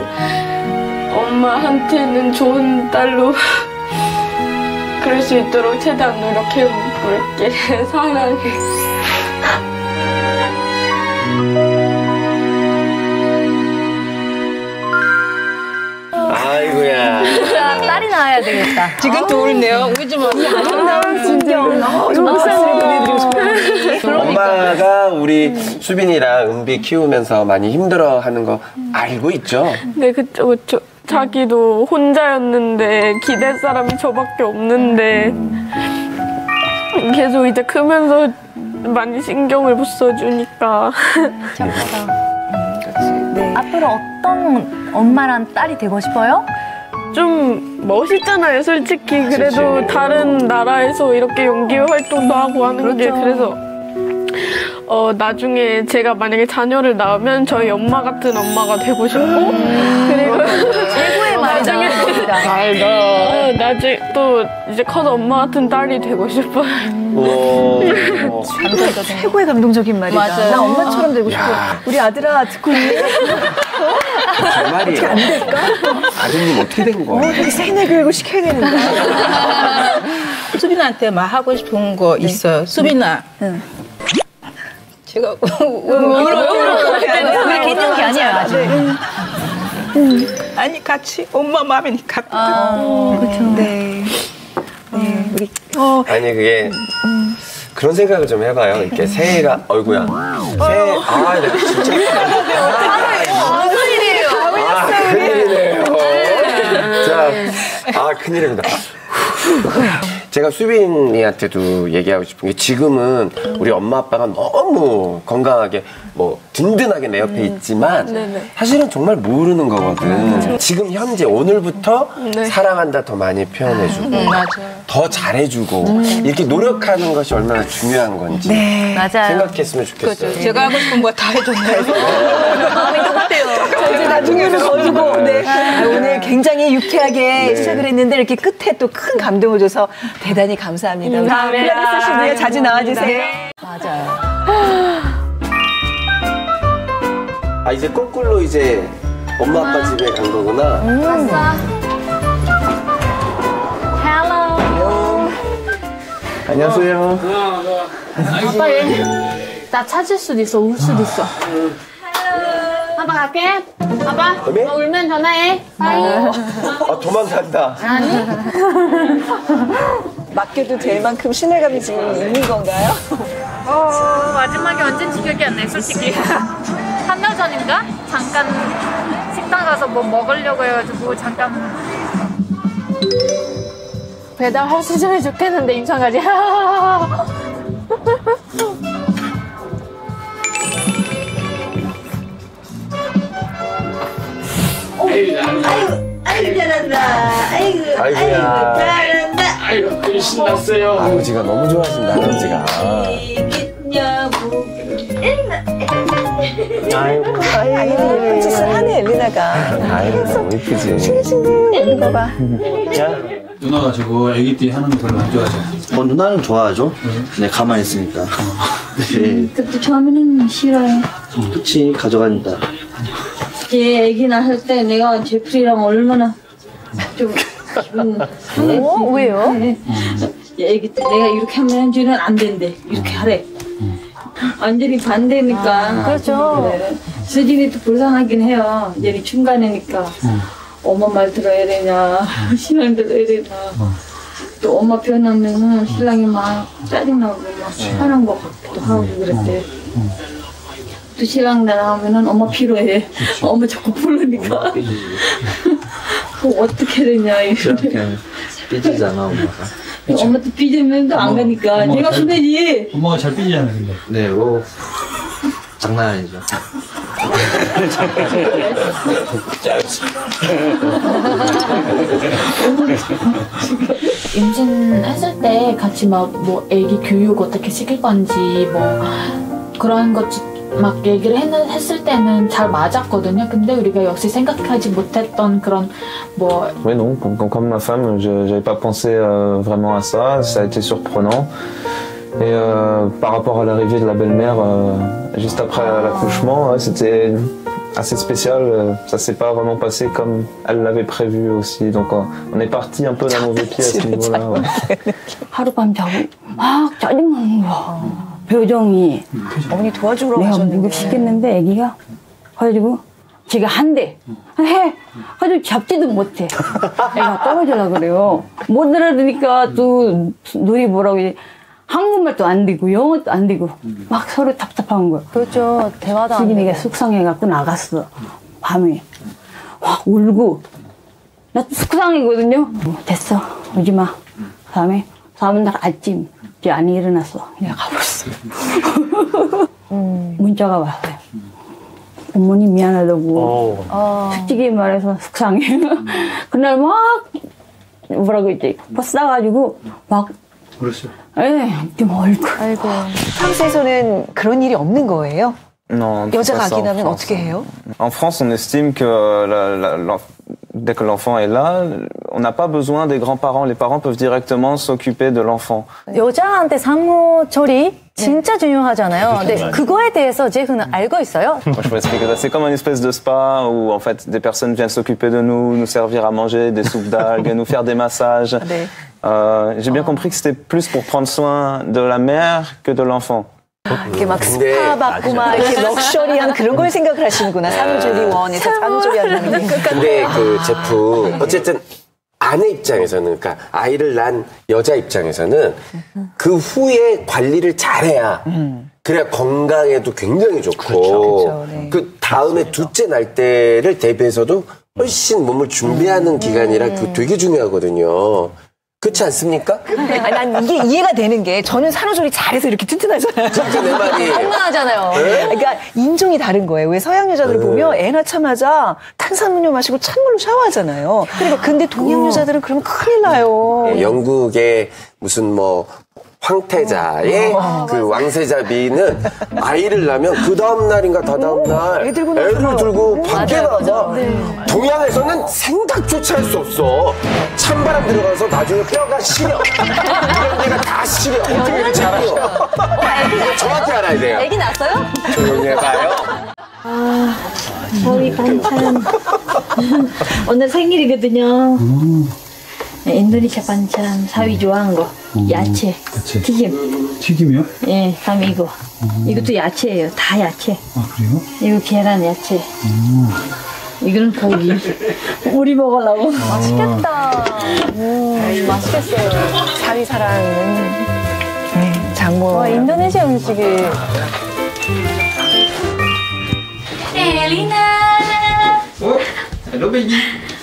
엄마한테는 좋은 딸로 그럴 수 있도록 최대한 노력해볼게. 사랑해. 아이고야. 딸이 나와야 되겠다. 지금 좋은데요? 우리 좀 아름다운 풍경. 영상을 보내드리고 싶어요. 엄마가 우리 수빈이랑 은비 키우면서 많이 힘들어하는 거 알고 있죠? 네, 그쵸, 그쵸. 자기도 혼자였는데 기댈 사람이 저밖에 없는데 계속 이제 크면서 많이 신경을 못 써주니까. 네. 앞으로 어떤 엄마랑 딸이 되고 싶어요? 좀 멋있잖아요, 솔직히. 그래도 다른 나라에서 이렇게 연기 활동도 하고 하는 게 그래서 어, 나중에 제가 만약에 자녀를 낳으면 저희 엄마 같은 엄마가 되고 싶고 그리고 최고의 나중에 어, 나중에 또 이제 커서 엄마 같은 딸이 되고 싶어요. 감동적인 최고의 감동적인 말이다. 맞아요. 나 엄마처럼 되고 싶어. 야. 우리 아들아 듣고 있니? 제 말이에요. 어떻게 안 될까? 아드님 어떻게 된 어, 거예요? 되게 세뇌 교육을 시켜야 되는데. 수빈아한테 막 하고 싶은 거 있어요. 수빈아. 응. 제가 왜 갱년기 아니에요 아직. 음. 아니 같이 엄마 마음이니까. 아, 그렇죠. 네. 네. 우리 어. 아니 그게 음. 그런 생각을 좀 해봐요. 이렇게 새해가 어이구야. 새해 아 내가 진짜 무슨 일이에요? 아 큰일이네요. 자, 아 큰일입니다. 제가 수빈이한테도 얘기하고 싶은 게 지금은 우리 엄마 아빠가 너무 건강하게 뭐 든든하게 내 옆에 있지만 네네. 사실은 정말 모르는 거거든. 지금 현재 오늘부터 네. 사랑한다 더 많이 표현해주고 음, 맞아요. 더 잘해주고 음. 이렇게 노력하는 것이 얼마나 중요한 건지 네. 맞아요. 생각했으면 좋겠어요. 그렇죠. 제가 하고 싶은 거 다 해줬네요. 마음이 똑같아요. 이제 나중에는 거두고 네. 아, 오늘 굉장히 유쾌하게 네. 시작을 했는데 이렇게 끝에 또 큰 감동을 줘서 대단히 감사합니다. 음, 감사합니다. 필라테스 씨도요 자주 나와주세요. 맞아요. 아 이제 거꾸로 이제 엄마 아빠 집에 간 거구나. 왔어. 헬로. 안녕하세요. 아빠 얘, 나 찾을 수도 있어, 울 수도 있어. 아빠 갈게. 아빠, 어미? 너 울면 전화해. 빠이. 아 도망간다. 아니? 맡겨도 될 만큼 신뢰감이 지금 있는 건가요? 어, 마지막에 언제인지 기억이 안 나요, 솔직히. 한 달 전인가? 잠깐 식당 가서 뭐 먹으려고 해가지고 잠깐 배달할 수 있으면 좋겠는데 인천까지. 아이고, 아이고 잘한다. 아이고, 아이고야. 잘한다. 아이고 신났어요. 아버지가 너무 좋아하신다. 아버지가. 이겠냐고. 아이고. 아이고 예쁜 짓을 하네 엘리나가. 아이고 너무 이쁘지. 싱싱 이거 봐봐. 누나가 저거 애기띠 하는 거 별로 안 좋아하죠? 뭐 누나는 좋아하죠. 네 가만히 있으니까. 네. 그때 처음에는 싫어요. 그치 가져간다. 얘 애기 낳을 때 내가 제프리랑 얼마나 좀 기분 상했지. 어? 왜요? 네. 얘 애기 때 내가 이렇게 하면 쟤는 안 된대. 이렇게 하래. 완전히 반대니까. 아, 그렇죠. 네. 수진이도 불쌍하긴 해요. 얘는 중간이니까. 엄마 말 들어야 되냐, 신랑 들어야 되냐. 또 엄마 표현하면은 신랑이 막 짜증나고 막 화난 것 같기도 하고 그랬대. 또 신랑 나가면은 엄마 필요해. 엄마 자꾸 부르니까. 그거 어떻게 되냐, 이러는데. 그냥 삐지잖아 엄마가. 엄마도 삐지면 또 안 가니까. 내가 손해지. 엄마가 잘 삐지잖아 근데. 네, 뭐 장난 아니죠. 임신했을 때 같이 막 뭐 애기 교육 어떻게 시킬 건지 뭐 그런 것 막 얘기를 했, 했을 때는 잘 맞았거든요. 근데 우리가 역시 생각하지 못했던 그런 뭐 Oui, non, comme, comme, comme ma femme, je n'avais pas pensé euh, vraiment à ça, ça a été surprenant. Et euh, par rapport à l'arrivée de la belle-mère, euh, juste après l'accouchement, ouais, c'était assez spécial, euh, ça s'est pas vraiment passé comme elle l'avait prévu aussi, donc on, on est parti un peu d'un mauvais pied à ce niveau-là. Ouais. 하룻밤 자고 막 짜증나는 거야. 표정이. 어머니 도와주러 내가 가셨는데. 목욕시켰는데 애기가 가지고 제가 한대 해 가지고 잡지도 못해. 애가 떨어지려고 그래요. 못 알아들으니까 또 눈이 뭐라고 이제 한국말도 안 되고 영어도 안 되고 막 서로 답답한 거야. 그렇죠. 대화도 안 수진이가 되고. 속상해갖고 나갔어. 밤에 막 울고 나 속상이거든요. 뭐, 됐어 오지 마. 다음에 다음 날 아침 이제 안 일어났어. 내가 가버렸어. 음. 문자가 왔어요. 어머니 미안하다고. 어. 솔직히 말해서 속상해. 그날 막 뭐라고 했지? 버스 싸가지고 막 그렇죠. 에, 좀 얼굴. 아이고. 프랑스에서는 그런 일이 없는 거예요? Non, on fait 여자가 pas ça 아기 en 낳으면 France. 어떻게 해요? En France, on estime que la- la- l'enf- dès que l'enfant est là, on n'a pas besoin des grands-parents. Les parents peuvent directement s'occuper de l'enfant. 여자한테 산모 처리 진짜 중요하잖아요. 근데 그거에 대해서 제프는 알고 있어요? Moi, je peux expliquer ça. C'est comme une espèce de spa où, en fait, des personnes viennent s'occuper de nous, nous servir à manger, des soupes d'algues, nous faire des massages. Euh, j'ai bien compris que c'était plus pour prendre soin de la mère que de l'enfant. 이렇게 막 근데 스파 받고 막 이렇게 럭셔리한 그런 걸 생각을 하시는구나. 산후조리원에서 산후조리 한다는 게. 근데 그 제품 어쨌든 아내 입장에서는 그러니까 아이를 낳은 여자 입장에서는 그 후에 관리를 잘해야 그래야 건강에도 굉장히 좋고 그렇죠, 그렇죠, 네. 그 다음에 둘째 날 때를 대비해서도 훨씬 몸을 준비하는 기간이라 그 되게 중요하거든요. 그렇지 않습니까? 아니, 난 이게 이해가 되는 게 저는 산후조리 잘해서 이렇게 튼튼하잖아요. 튼튼해 말이에요. 건강하잖아요. 네? 그러니까 인종이 다른 거예요. 왜 서양 여자들 네. 보면 애 낳자마자 탄산음료 마시고 찬물로 샤워하잖아요. 그러니까 근데 동양 여자들은 그러면 큰일 나요. 네, 영국의 무슨 뭐 황태자의 어, 그 왕세자비는 아이를 낳으면 그 다음 날인가 다다음 날 애 들고 애를 나가요. 들고 밖에 맞아요, 나가. 맞아요. 네. 동양에서는 생각조차 할 수 없어. 찬바람 들어가서 나중에 뼈가 시려. 이런 데가 다 시려. 어떻게 이렇게 잘하셔? 이거 정확히 알아야 돼요. 애기 낳았어요? 조용히 해봐요. 아, 저희 반찬. 오늘 생일이거든요. 인도네시아 반찬 사위 좋아하는 거. 야채. 야채. 튀김. 튀김이요? 예, 다음에 이거. 이것도 야채예요. 다 야채. 아, 그래요? 이거 계란 야채. 음. 이거는 고기. 우리 먹으려고. 맛있겠다. 음, 맛있겠어요. 사위 사랑은 네, 장모. 와, 인도네시아 음식이. 엘리나. 어? 헬로 베이비.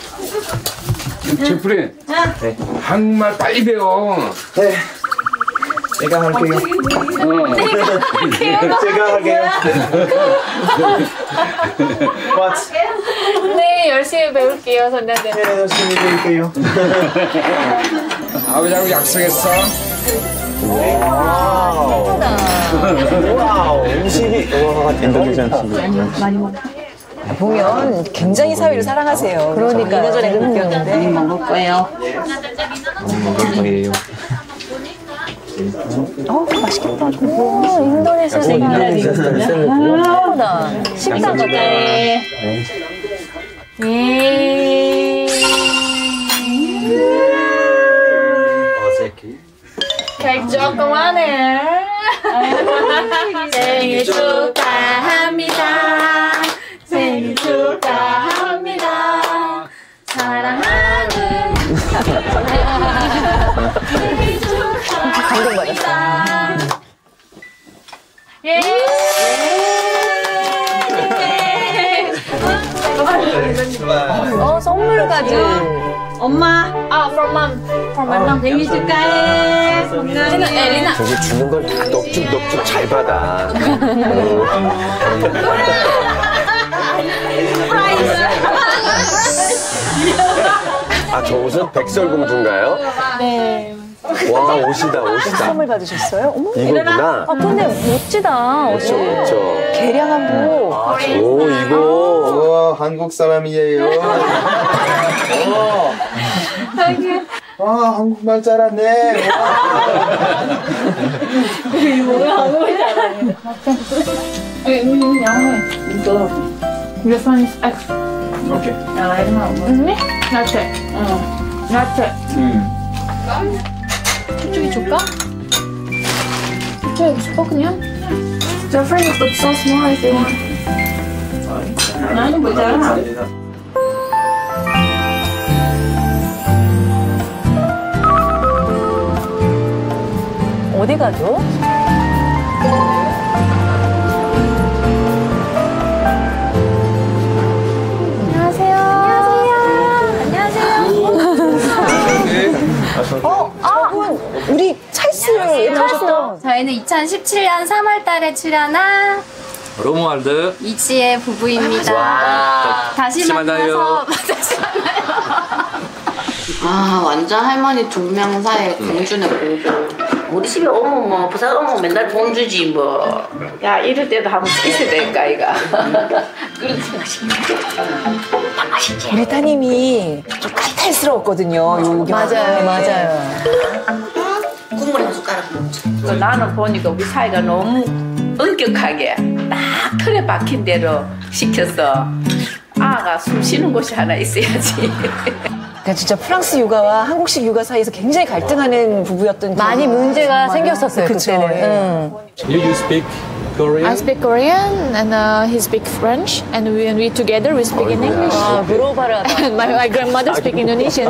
제프린. 네. 한국말 빨리 배워. 네. 제가 할게요. 어. 제가 할게요. 네, 열심히 배울게요, 선생님. 네, 열심히 배울게요. 아버지하고 약속했어. 와우. 와우. 음식이. 와, 인도네시아 음식. 많이 먹어. 보면 굉장히 사위를 사랑하세요. 그러니까 이 년 전에 느꼈는데 먹을 거예요. 먹을 거예요. 어, 맛있겠다. 오, 인도네시아 생활이. 예쁘다. 식당 같아. 예. 어색해. 케이크 조그마네. 생일 축하합니다. 생일 축하합니다. 사랑하는 생일 축하합니다. 예. 어, 선물까지. 엄마, 아, from mom, from my mom. 생일 축하해. 건강해. 에리나. 저게 주는 걸 다 넙죽넙죽 잘 받아. 아, 저 옷은 백설공주인가요? 네. 와, 옷이다, 옷이다. 선물 받으셨어요? 어머. 이거구나. 아, 근데 멋지다. 그렇죠, 그렇죠. 계량 한복. 아, 오, 이거. 와, 한국 사람이에요. 와, 한국말 잘하네. 뭐야, 한국말 잘하네. 우리 영어해. 이거. Your phone is X. 오케이. 야, 이름은 뭐니? 야채. 응. 야채. 음. 이쪽에 줄까? 이쪽에 줄까, 그냥? Your friend is but so small if you want. 나는 뭐잖아. 어디 가죠? 어, 저분 우리 찰스 나오셨던. 저희는 이천십칠 년 삼월 달에 출연한 로무알드 이치의 부부입니다. 와. 다시 다시 만나요. 만나서 다시 만나요. 아, 완전 할머니 두 명 사이에 공주네 공주. 우리 집에 오면 뭐 부산 오면 맨날 공주지 뭐. 야 이럴 때도 한번 있어야 될까 이가. 그런 생각이. 다 맛있지. 우리 따님이 좀 까탈스러웠거든요. 여기 맞아요, 맞아요. 국물 한 숟가락 먹자. 나는 보니까 우리 사이가 너무 엄격하게 딱 틀에 박힌 대로 시켜서 아가 숨 쉬는 곳이 하나 있어야지. 그러니까 진짜 프랑스 육아와 한국식 육아 사이에서 굉장히 갈등하는 부부였던 많이 문제가 생겼었어요, 그쵸, 그때는. 예. 응. You, you speak Korean? I speak Korean and uh, he speak French and we, and we together we speak in English. 아, 글로벌하다. And my, my grandmother speak Indonesian.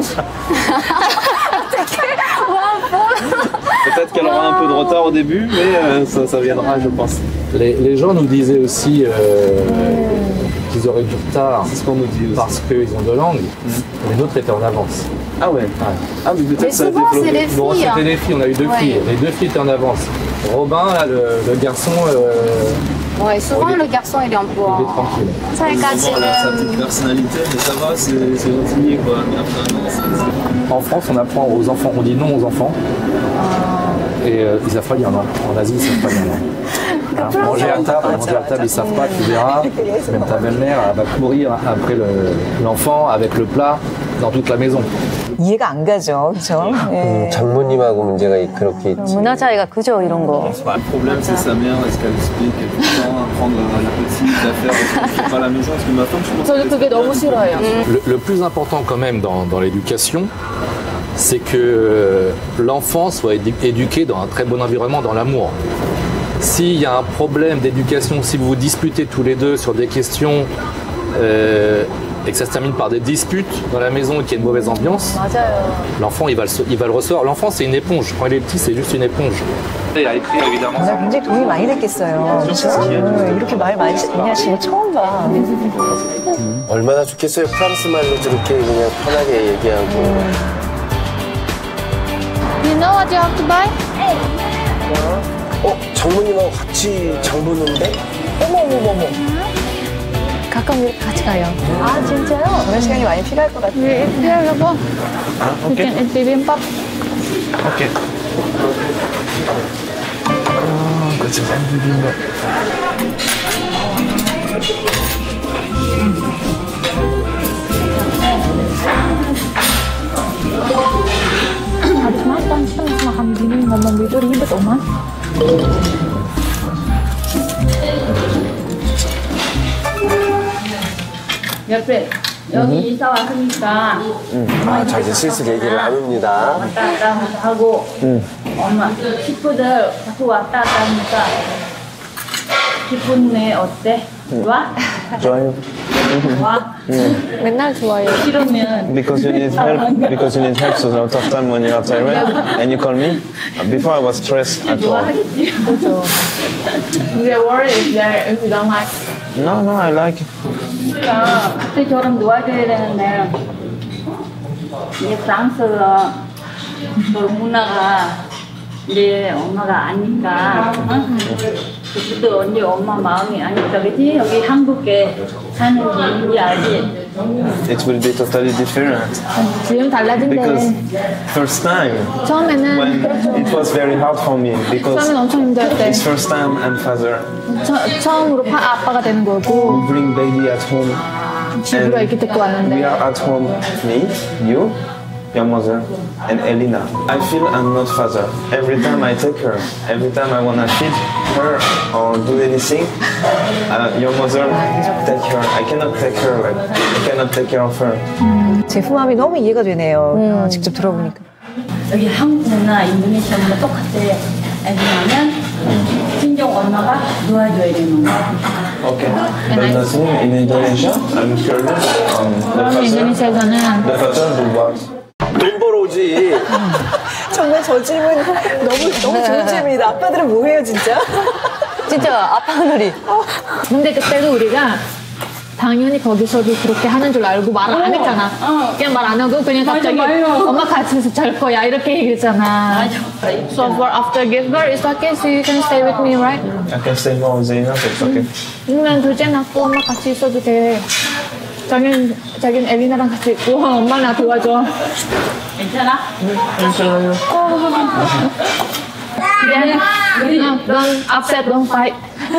Peut-être qu'elle aura un peu de retard au début, mais euh, ça, ça viendra, je pense. Les, les gens nous disaient aussi euh, qu'ils auraient du retard. C'est ce qu'on nous dit aussi. Parce qu'ils ont deux langues. Les nôtres étaient en avance. Ah ouais. Ah mais peut-être Mais ça a souvent, développé. c'est les Bon, filles, c'était hein. des filles, on a eu deux Ouais. filles. Les deux filles étaient en avance. Robin, là, le, le garçon, euh, Ouais, souvent il est- le garçon il est un peu il est tranquille. Sa petite personnalité, mais ça va, c'est c'est gentil quoi. Mais après, non, c'est- En France, on apprend aux enfants, on dit non aux enfants. Et euh, ils savent pas dire non. En Asie, ils savent pas dire non. Alors, manger à table, manger à table, ils savent pas, tu verras. Même ta belle-mère, elle va courir après le- l'enfant avec le plat dans toute la maison. 이해가 안 가죠, 그렇죠? 음, 장모님하고 문제가 그렇게 있지. 문화 차이가 크죠, 이런 거. Le problème, c'est sa mère, est-ce qu'elle explique tout le temps, apprendre la petite, à faire, je sais pas à la maison, parce que ma femme, je pense 저는 그게 너무 싫어요. Le, le plus important quand même dans, dans l'éducation, c'est que euh, l'enfant soit édu- éduqué dans un très bon environnement, dans l'amour. S'il y a un problème d'éducation, si vous vous disputez tous les deux sur des questions euh, et que ça se termine par des disputes dans la maison et qu'il y a une mauvaise ambiance, l'enfant il va, le, il va le recevoir. L'enfant c'est une éponge. Quand il est petit, c'est juste une éponge. Il a écrit évidemment. 나 굉장히 도움이 많이 됐겠어요. 그렇죠? 음, 이렇게 말 많이 하시는 거 처음 봐. 얼마나 좋겠어요. 프랑스 말로 저렇게 그냥 편하게 얘기하고. You know what you have to buy? 어? 장모님하고 같이 장 보는데? 어머 어머 어머. 가끔 이렇게 같이 가요. 아 진짜요? 그런 시간이 많이 필요할 것 같아요. 네, here 여보. 아, You can eat bibimbap. 오케이. 아, 그치, 비빔밥. Habis makan, kita masih makan begini, ngomong gitu ribet, Oma. 옆에 여기 이사 왔으니까 음. 아, 자 이제 슬슬 얘기를 나눕니다. 왔다 갔다 하고 음. 엄마 식구들 자꾸 왔다 갔다 하니까 기분이 어때? 좋아? 좋아요. 좋아? 맨날 좋아요. 싫으면 Because you need help. Because you need help. So a lot of time when you're outside, and you call me. Before I was stressed at all. 좋아하겠지. 그렇죠. They worry if they if you don't like. No, no, I like it. 우리가 그때처럼 놓아줘야 되는데 이제 프랑스가 그 문화가 이제 엄마가 아니까 응? 그때 언제 엄마 마음이 아니까 그치? 여기 한국에 사는 이유인지 알지? It will be totally different. 지금 달라진대. Because first time, 처음에는 when 그렇죠. it was very hard for me because 처음엔 엄청 힘들었대. it's first time I'm father. 처, 처음으로 파, 아빠가 되는 거고 We bring baby at home. 집으로 이렇게 데리고 We 왔는데 are at home, me, you, your mother, and Elena. I feel I'm not father. Every time I take her, every time I wanna feed her or do anything, uh, your mother take her. I cannot take her. Like, I cannot take care of her. 제품 마음이 너무 이해가 되네요. 어, 직접 들어보니까. 여기 한국 문화, 인도네시아 문화 똑같아. 애기나면 친정 엄마가 놓아줘야 되는 거야. Okay. But nothing in Indonesia. I'm curious. Um, the 그럼 father, 인도네시아에서는 the father do what? 돈 벌어 오지. 정말 저 질문 너무 너무 좋은 질문이다. 아빠들은 뭐해요 진짜? 진짜 아빠 하늘이. 근데 그때도 우리가 당연히 거기서도 그렇게 하는 줄 알고 말 안 했잖아. 그냥 말 안 하고 그냥 갑자기 엄마 같이 잘 거야 이렇게 얘기했잖아. So for after give birth, it's okay. So you can stay with me, right? I can stay more with Zainab. It's okay. 그러면 둘째 낳고 엄마 같이 있어도 돼. 자기는 자기는 엘리나랑 같이 있고 엄마 나 도와줘. 괜찮아? 괜찮아요. Yeah. Don't upset, don't fight.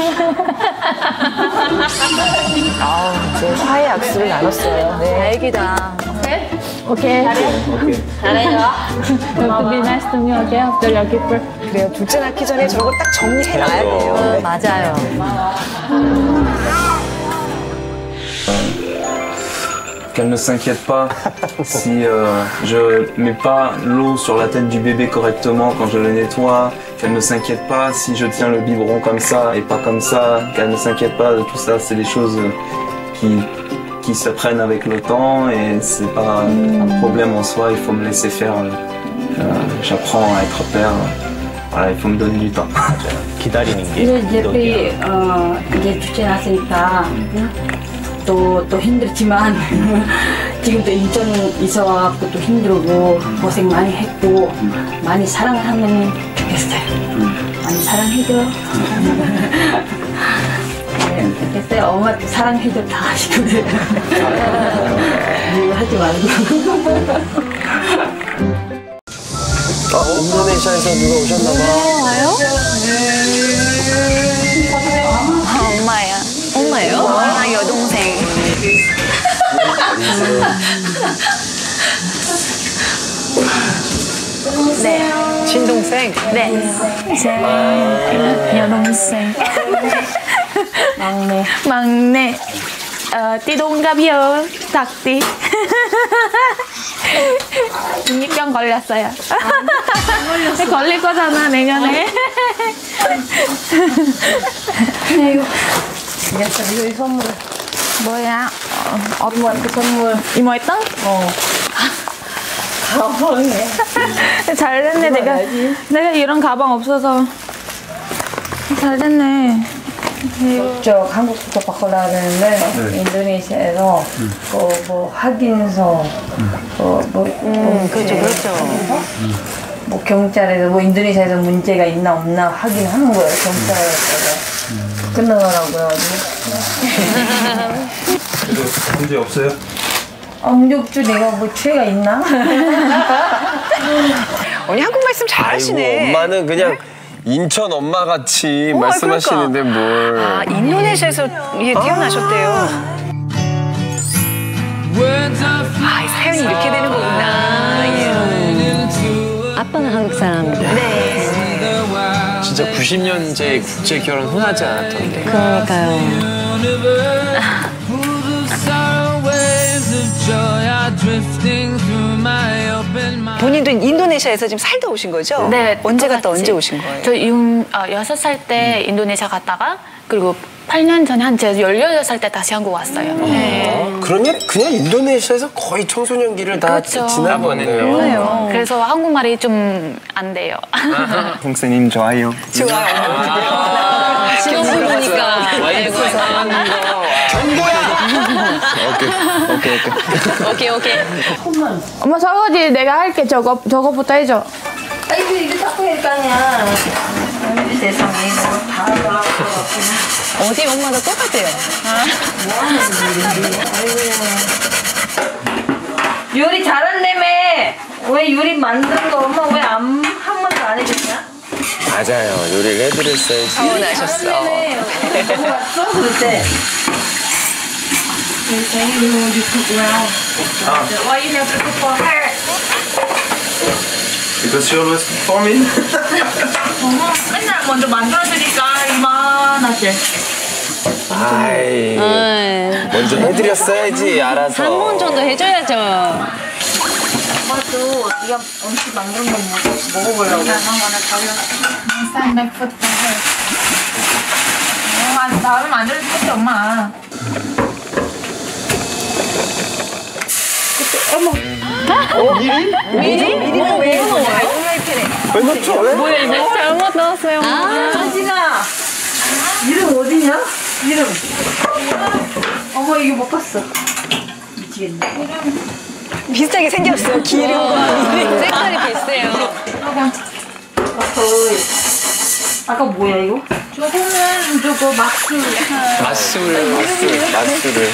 아, 이제 화해 악수를 나눴어요. 네. 다행이다. 오케이. Okay. 잘해요. To be nice to me, okay? After your give birth. 그래요. 둘째 낳기 전에 저런 거 딱 정리해놔야 돼요. 어, 네. 맞아요. qu'elle ne s'inquiète pas si euh, je mets pas l'eau sur la tête du bébé correctement quand je le nettoie, qu'elle ne s'inquiète pas si je tiens le biberon comme ça et pas comme ça, qu'elle ne s'inquiète pas de tout ça. C'est des choses qui, qui se prennent avec le temps et c'est pas un problème en soi, il faut me laisser faire. Euh, J'apprends à être père. Voilà, il faut me donner du temps. 기다리는 게 이제 제피 어 이제 주체 났으니까 또 또 힘들지만 지금 또 인천 이사 와갖고 또 힘들고 고생 많이 했고 많이 사랑을 하면 좋겠어요. 많이 사랑해줘. 네, 좋겠어요. 엄마도 사랑해줘 다 하시거든. 뭐 하지 말고. 아, 인도네시아에서 누가 오셨나봐. 와요? 아, 엄마야. 엄마예요? 아, 여동생. 네. 친동생? 네. 제 여동생. 막내. 막내. 어, 띠동갑이요. 닭띠. 중이병 걸렸어요. 아, 걸릴 거잖아, 내년에. 아이고. 이거 이 선물. 뭐야? 어, 이모한테 선물. 이모 했던? 어. 가방에. 잘 됐네, 내가. 내가 이런 가방 없어서. 잘 됐네. 저 한국부터 바꾸려고 하는데 네. 인도네시아에서 음. 그 뭐 확인서 음. 뭐, 뭐, 음, 뭐 그렇죠 그렇죠 음. 뭐 경찰에서 뭐 인도네시아에서 문제가 있나 없나 확인하는 거예요 경찰에서 음. 끝나가라고요. 그래도 문제 없어요? 아, 문제 없죠. 내가 뭐 죄가 있나? 언니 한국 말씀 잘하시네. 아이고, 엄마는 그냥 인천 엄마 같이 어, 말씀하시는데 그러니까. 뭘. 아, 인도네시아에서 예, 태어나셨대요. 아, 이 사연이 이렇게 되는 거구나. 예. 아빠는 한국 사람인데. 네. 진짜 구십 년째 국제 결혼 흔하지 않았던데. 그러니까요. 본인도 인도네시아에서 지금 살다 오신 거죠? 네. 언제 갔다 똑같이. 언제 오신 거예요? 저 육, 아, 여섯 살 때 인도네시아 갔다가 그리고 팔 년 전에 한 제가 열여덟 살 때 다시 한국 왔어요. 네. 그러면 그냥 인도네시아에서 거의 청소년기를 다 그렇죠. 지나보네요. 그래요. 그래서 한국말이 좀 안 돼요. 동생님 좋아요. 좋아요. 지금 보니까. 오케이, 오케이, 오케이. 오케이, 오케이. 엄마 설거지 내가 할게. 저거, 저거부터 해줘. 아이고 이거 닦고 할 거 아니야. 세상에 이거 다 하려고. 어디 엄마도 똑같아요. 뭐 하는 일인데. 아이고. 요리 잘한다며. 왜 요리 만든 거 엄마 왜 안 한 번도 안 해줬냐? 맞아요. 요리를 해드렸어야지. 서운하셨어. 누구 왔어? 그때. Why you never cook for her? Because she always cook for me. 엄마 맨날 먼저 만들어주니까 이만하게. 아이, 어이. 먼저 해드렸어야지, 알아서. 한 번 정도 해줘야죠. 엄마도 네가 음식 만든 거 먹어보려고. 쌀맥부터 해. 어, 다음에 만들어줄게, 엄마. 어? 미리? 미리? 미리는 왜 넣어요? 왜 넣죠? 왜? 뭐야, 이거? 잘못 넣었어요. 아, 서진아. 이름 어디냐? 이름. 어머, 이거 못 봤어. 미치겠네. 비슷하게 생겼어요. 기름과 미림. 색깔이 비슷해요. 아까 뭐야, 이거? 저거는 저거 막술. 맛술. 맛술, 맛술을.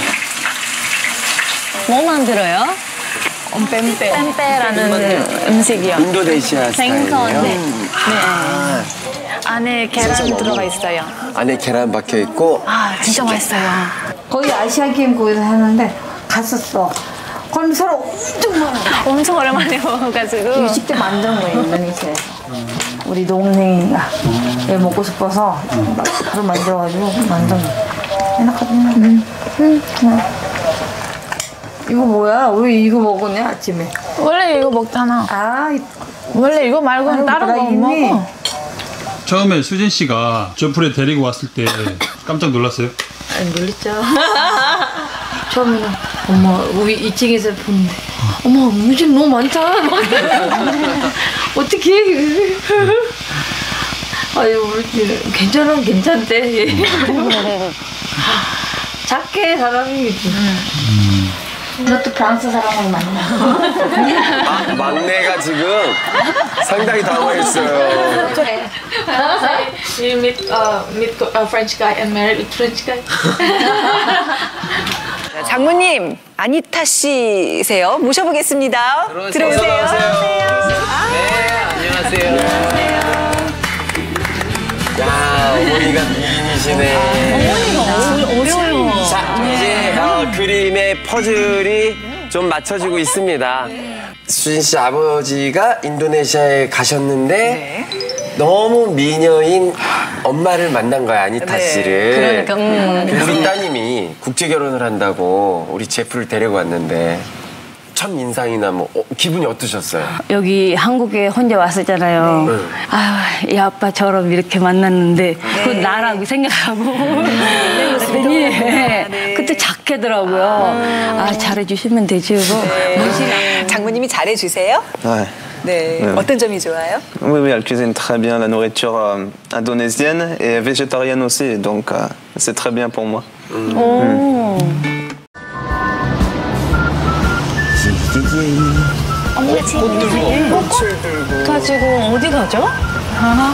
뭐 만들어요? 뱀빼. 뱀빼라는 음식이요. 인도네시아 생선. 스타일이에요? 네. 아, 안에 계란 생선 들어가 있어요. 안에 계란 박혀있고. 아, 진짜 맛있어요. 거기 아시안 게임 거기서 하는데 갔었어. 그럼 서로 엄청 많아. 엄청 오랜만에 먹어가지고. 이거 직접 만든 거예요, 인도네시아에서. 우리 동생이가 이거 먹고 싶어서 바로 만들어가지고 만든 거. 해놨거든요. 응. 응. 이거 뭐야? 왜 이거 먹었냐 아침에? 원래 이거 먹잖아. 아, 원래 이거 말고는 다른 거 못 먹어. 처음에 수진 씨가 저풀에 데리고 왔을 때 깜짝 놀랐어요? 안 놀랬죠. 처음에는 엄마 우리 이 층에서 보는데 엄마 무진 너무 많다. 어떻게? 아유 우리 괜찮아 괜찮대. 작게 사람이겠지. 음. 이것도 프랑스 사람을 만나. 아, 막내가 지금 상당히 당황했어요. You meet uh, meet a French guy and married a French guy. 장모님 아니타 씨세요. 모셔보겠습니다. 들어오세요. 네, 안녕하세요. 야, 어머니가 미인이시네. 어머니가 어려워요. 자, 이제 어, 그림의 퍼즐이 좀 맞춰지고 있습니다. 수진 씨 아버지가 인도네시아에 가셨는데 너무 미녀인 엄마를 만난 거야, 아니타 씨를. 그러니까, 음. 우리 따님이 국제 결혼을 한다고 우리 제프를 데리고 왔는데 첫 인상이나 뭐 어, 기분이 어떠셨어요? 여기 한국에 혼자 왔었잖아요. 네. 아유, 이 아빠처럼 이렇게 만났는데 그 나라고 생각하고 그랬더니 네. 그때 착하더라고요. 아, 잘해주시면 되지 뭐. 장모님이 잘해주세요? Ouais. 네. Ouais. 어떤 점이 좋아요? Oui, oui, elle cuisine très bien la nourriture euh, indonésienne et végétarienne aussi, donc euh, c'est très bien pour moi. Mm. Mm. 엄마 꽃 들고 꽃 들고 가지고 어디 가죠? 아,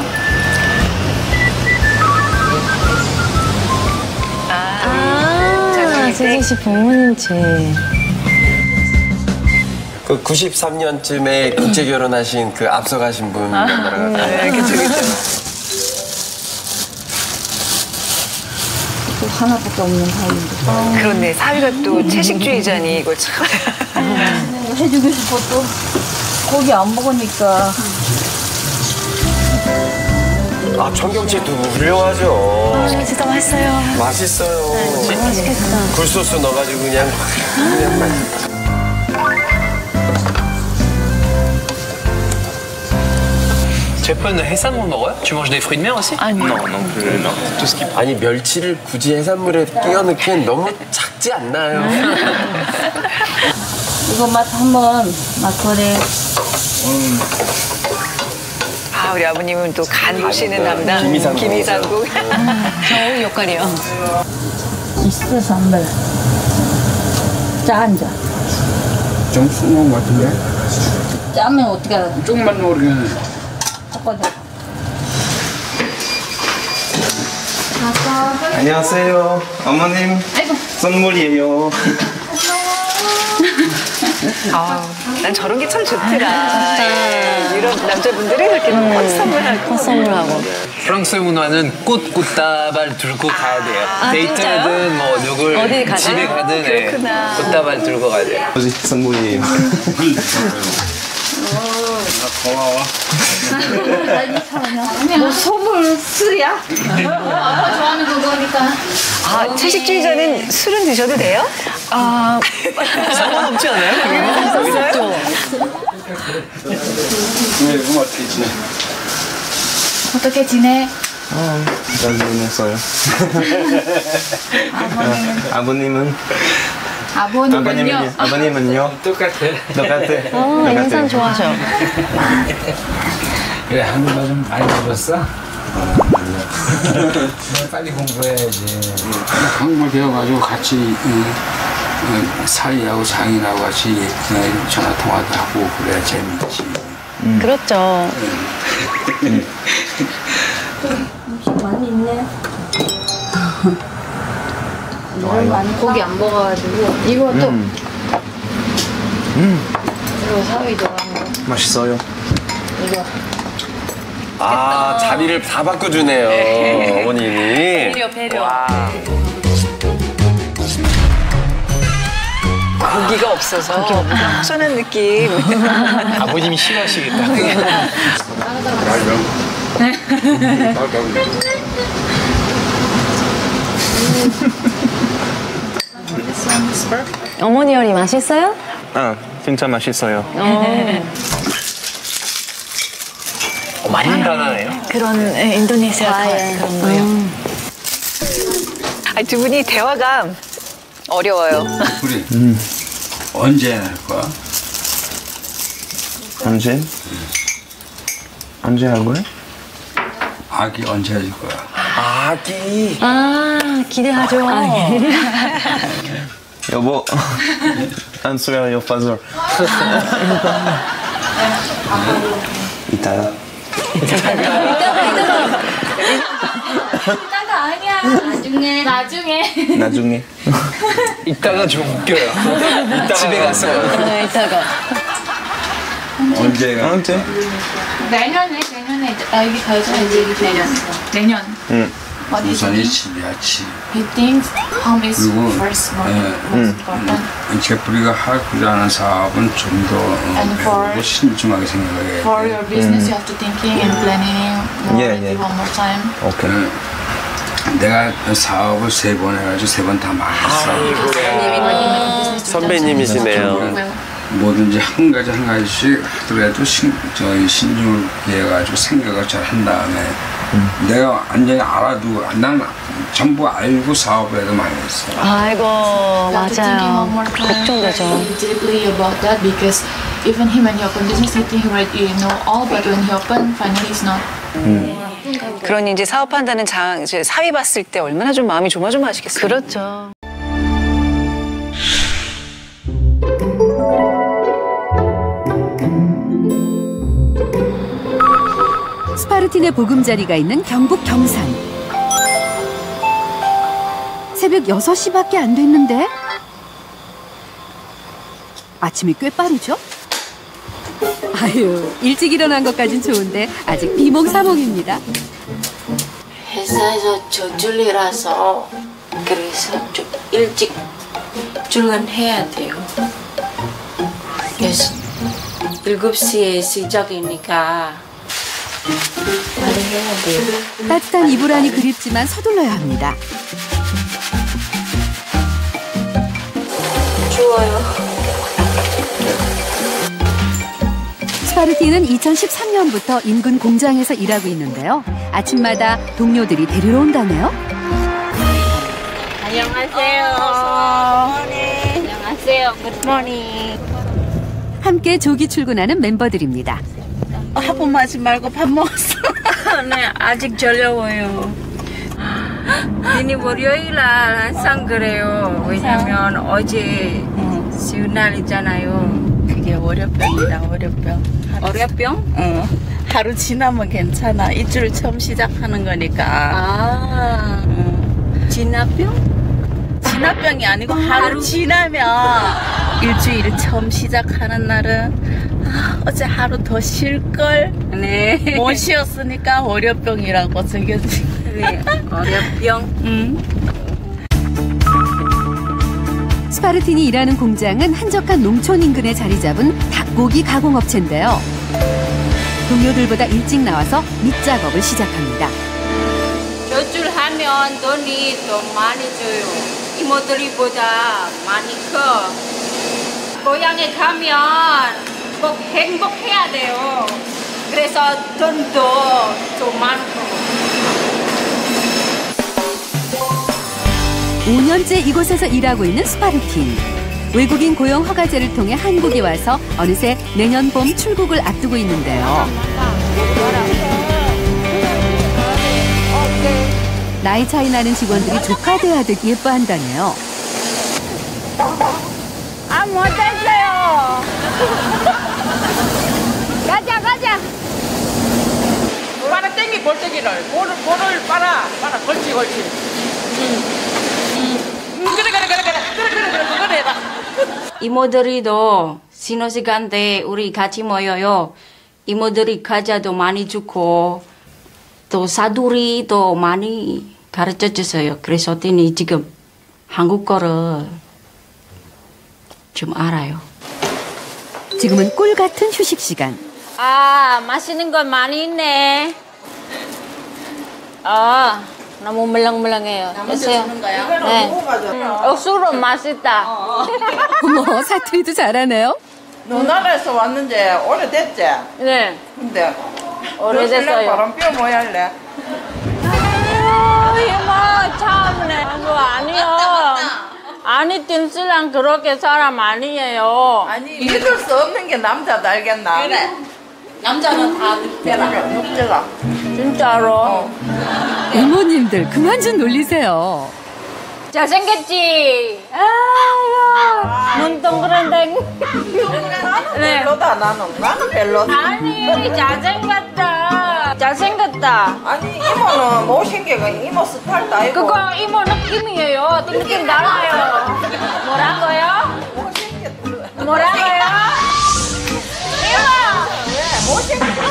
아 수진 씨 부모님 집. 그 구십삼 년쯤에 국제 결혼하신 그 앞서가신 분 만나러 음, 갔다. 네, 그쵸, 그쵸. 또 하나밖에 없는 사이인데. 그렇네. 사위가 또 채식주의자니 이거 참. 해주고 싶어 또 고기 안 먹으니까. 아, 청경채 두부 훌륭하죠. 진짜 맛있어요. 맛있어요. 네, 맛있겠다. 굴소스 넣어가지고 그냥 그냥 맛있다. 제프는 해산물 먹어요? Tu manges des fruits de mer aussi? 아니. Non, non plus, non. Tout ce qui... 아니, 멸치를 굳이 해산물에 끼워 넣기엔 너무 작지 않나요? 이거 맛 한번 맛보래. 아, 우리 아버님은 또 간 보시는 담당 김이상국. 김이상국. 저 역할이요. 있어 선물. 짠 자. 좀 숭어온 것 같은데? 짜면 어떻게 알아? 조금만 넣으면 섞어줘. 안녕하세요, 어머님. 선물이에요. 아, 난 저런 게 참 좋더라. 예, 이런 남자분들이 이렇게 꽃 선물하고. 꽃 선물하고. 프랑스 문화는 꽃꽃다발 들고 가야 돼요. 아, 데이트든 뭐 누굴 어디 가든? 집에 가든 네, 그렇구나. 꽃다발 들고 가야 돼요. 선물이에요. 고마워. 뭐 선물 쓰야? 아빠 좋아하는 그거니까. 아, 채식주의자는 술은 드셔도 돼요? 아, 상관없지 않아요? 상관없죠. 네, 그럼 어떻게 지내? 어떻게 지내? 아, 잘 지냈어요. 아버님은? 아버님은요? 아버님은요? 똑같아. 똑같아. 어, 인상 좋아하셔. 그래, 한국말 좀 많이 배웠어? 빨리 공부해야지. 한국말 배워가지고 같이 응, 응, 사위하고 장인하고 같이 응, 전화 통화도 하고 그래야 재밌지. 음. 그렇죠. 음식 많이 있네. 고기 안 먹어가지고 이것도 음. 이거 사위 좋아하는 거. 맛있어요. 이거 아, 자리를 다 바꿔주네요, 어머님이. 배려, 배려. 와. 고기가 없어서 허전한 느낌. 아버님이 싫어하시겠다. 어머니 요리 맛있어요? 아, 진짜 맛있어요. 어. 어, 많이 가나요? 그런 에, 인도네시아 과일. 그런 거예요. 음. 아니, 두 분이 대화가 어려워요. 우리 음. 언제 할 거야? 언제? 언제 할 거야? 아기 언제 할 거야? 아기. 아, 기대하죠. 여보, answer your father. 이따가. 이따가 아니야. 나중에. 나중에. 나중에. 이따가 좀 웃겨요. 이따가 집에 가서. 네, 이따가. 언제가? 언제? 내년에 내년에 아기 가져야지. 내년. 내년. 응. 우선이 집이야, 집. He thinks home is 그리고 first 예, most important. 음, 제프리가 하고자 하는 사업은 좀 더 And for- 배우고 신중하게 생각해야 돼. For your business, you have to thinking and planning more, Yeah, maybe yeah. one more time. 오케이. 내가 사업을 세 번 해가지고 세 번 다 망했어. 선배님이시네요. 뭐든지 한 가지 한 가지씩 하더라도 신, 저희 신중을 기해가지고 생각을 잘 한 다음에 음. 내가 완전히 알아두고 난 전부 알고 사업을 해도 많이 했어. 아이고, You have to thinking one more time, 걱정되죠. think deeply about that because even him when he open business, he think right, you know all, but when he open, finally it's not. 그러니 이제 사업한다는 장, 이제 사위 봤을 때 얼마나 좀 마음이 조마조마하시겠어요. 그렇죠. 스파르틴의 보금자리가 있는 경북 경산. 새벽 여섯 시밖에 안 됐는데? 아침이 꽤 빠르죠? 아유, 일찍 일어난 것까진 좋은데 아직 비몽사몽입니다. 회사에서 저줄이라서 그래서 좀 일찍 출근해야 돼요. 그래서 일곱 시에 시작이니까 빨리 해야 돼요. 따뜻한 이불 안이 그립지만 서둘러야 합니다. 추워요. 스파르틴은 이천십삼 년부터 인근 공장에서 일하고 있는데요. 아침마다 동료들이 데리러 온다네요. 안녕하세요. 안녕하세요. 굿모닝. 함께 조기 출근하는 멤버들입니다. 하고 마지 말고 밥 먹었어. 네, 아직 저려워요. 괜히 월요일 날 항상 그래요. 왜냐면 어제 쉬운 날이잖아요. 그게 월요병이다, 월요병. 월요병? 응. 하루 지나면 괜찮아. 일주일 처음 시작하는 거니까. 아. 응. 진화병? 진화병이 아니고 하루, 하루 지나면 일주일 처음 시작하는 날은 아, 어제 하루 더 쉴걸? 네. 못 쉬었으니까 월요병이라고 적여지. 네. 월요병? 응. 스파르틴이 일하는 공장은 한적한 농촌 인근에 자리 잡은 닭고기 가공업체인데요. 동료들보다 일찍 나와서 밑작업을 시작합니다. 저줄 하면 돈이 더 많이 줘요. 이모들이보다 많이 커. 고향에 가면 꼭 행복해야 돼요. 그래서 돈도 좀 많고. 오 년째 이곳에서 일하고 있는 스파르틴. 외국인 고용 허가제를 통해 한국에 와서 어느새 내년 봄 출국을 앞두고 있는데요. 나이 차이 나는 직원들이 조카 대하듯 예뻐한다네요. 아, 못했어요. 가자, 가자. 빨아 땡기 골때기를 볼을 볼을 빨아 빨아 걸치 걸치. 그래 그래 그래 그래 그래 그래 그래 그래 그래. 이모들이도 신호 시간 때 우리 같이 모여요. 이모들이 과자도 많이 주고 또 사투리도 많이 가르쳐 주세요. 그래서 저는 지금 한국어를 좀 알아요. 지금은 꿀 같은 휴식 시간. 아, 맛있는 거 많이 있네. 아, 너무 mellang-mellang해요. 남한테 주는 거야? 네. 먹어봐줘. 억수로 맛있다. 어머, 사투리도 잘하네요. 누나라에서 왔는지 오래됐지? 네. 근데 오래됐어요. 바람 뼈 뭐 할래? 아유, 이모 참네. 그거 아니요. 아니 딘스랑 그렇게 사람 아니에요. 아니 믿을 수 없는 게 남자다 알겠나? 그래. 남자는 다 늑대라. 늑대가. 진짜로. 어. 이모님들 그만 좀 놀리세요. 잘생겼지? 아유, 눈 동그란데. 네. 별로다 나는. 나는 별로다. 아니, 잘생겼다. 잘생겼다. 아니 이모는 못생겨가 이모 스타일도 아니고. 그거 이모 느낌이에요. 느낌 달라요. 뭐라고요? 못생겼다. 뭐라고요? 이모! 왜? 못생겼다.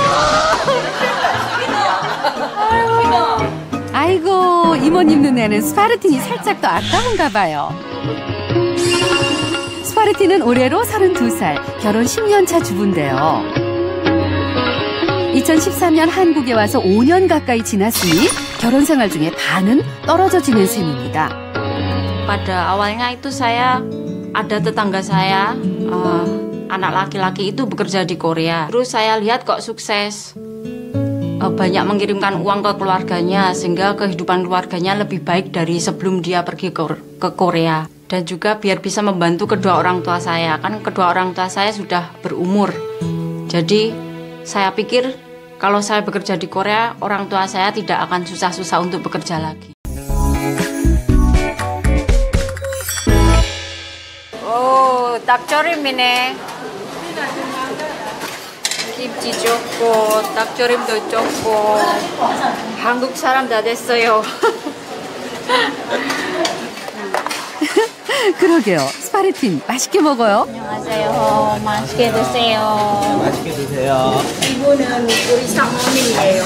아이고, 이모님 눈에는 스파르틴이 살짝 더 아까운가 봐요. 스파르틴은 올해로 서른두 살, 결혼 십 년 차 주부인데요. 이천십삼 년 한국에 와서 오 년 가까이 지났으니 결혼 생활 중에 반은 떨어져 지낸 셈입니다. Pada awalnya itu saya ada tetangga saya, uh, anak laki-laki itu bekerja di Korea. Terus saya lihat kok sukses. Banyak mengirimkan uang ke keluarganya sehingga kehidupan keluarganya lebih baik dari sebelum dia pergi ke, ke Korea. Dan juga biar bisa membantu kedua orang tua saya, kan kedua orang tua saya sudah berumur. Jadi saya pikir kalau saya bekerja di Korea, orang tua saya tidak akan susah-susah untuk bekerja lagi. Oh, 닭조림이네. 김치 좋고 닭조림도 좋고 한국 사람 다 됐어요. 그러게요. 스파르틴 맛있게 먹어요. 안녕하세요. 맛있게 드세요. 맛있게 드세요. 이분은 우리 사모님이에요.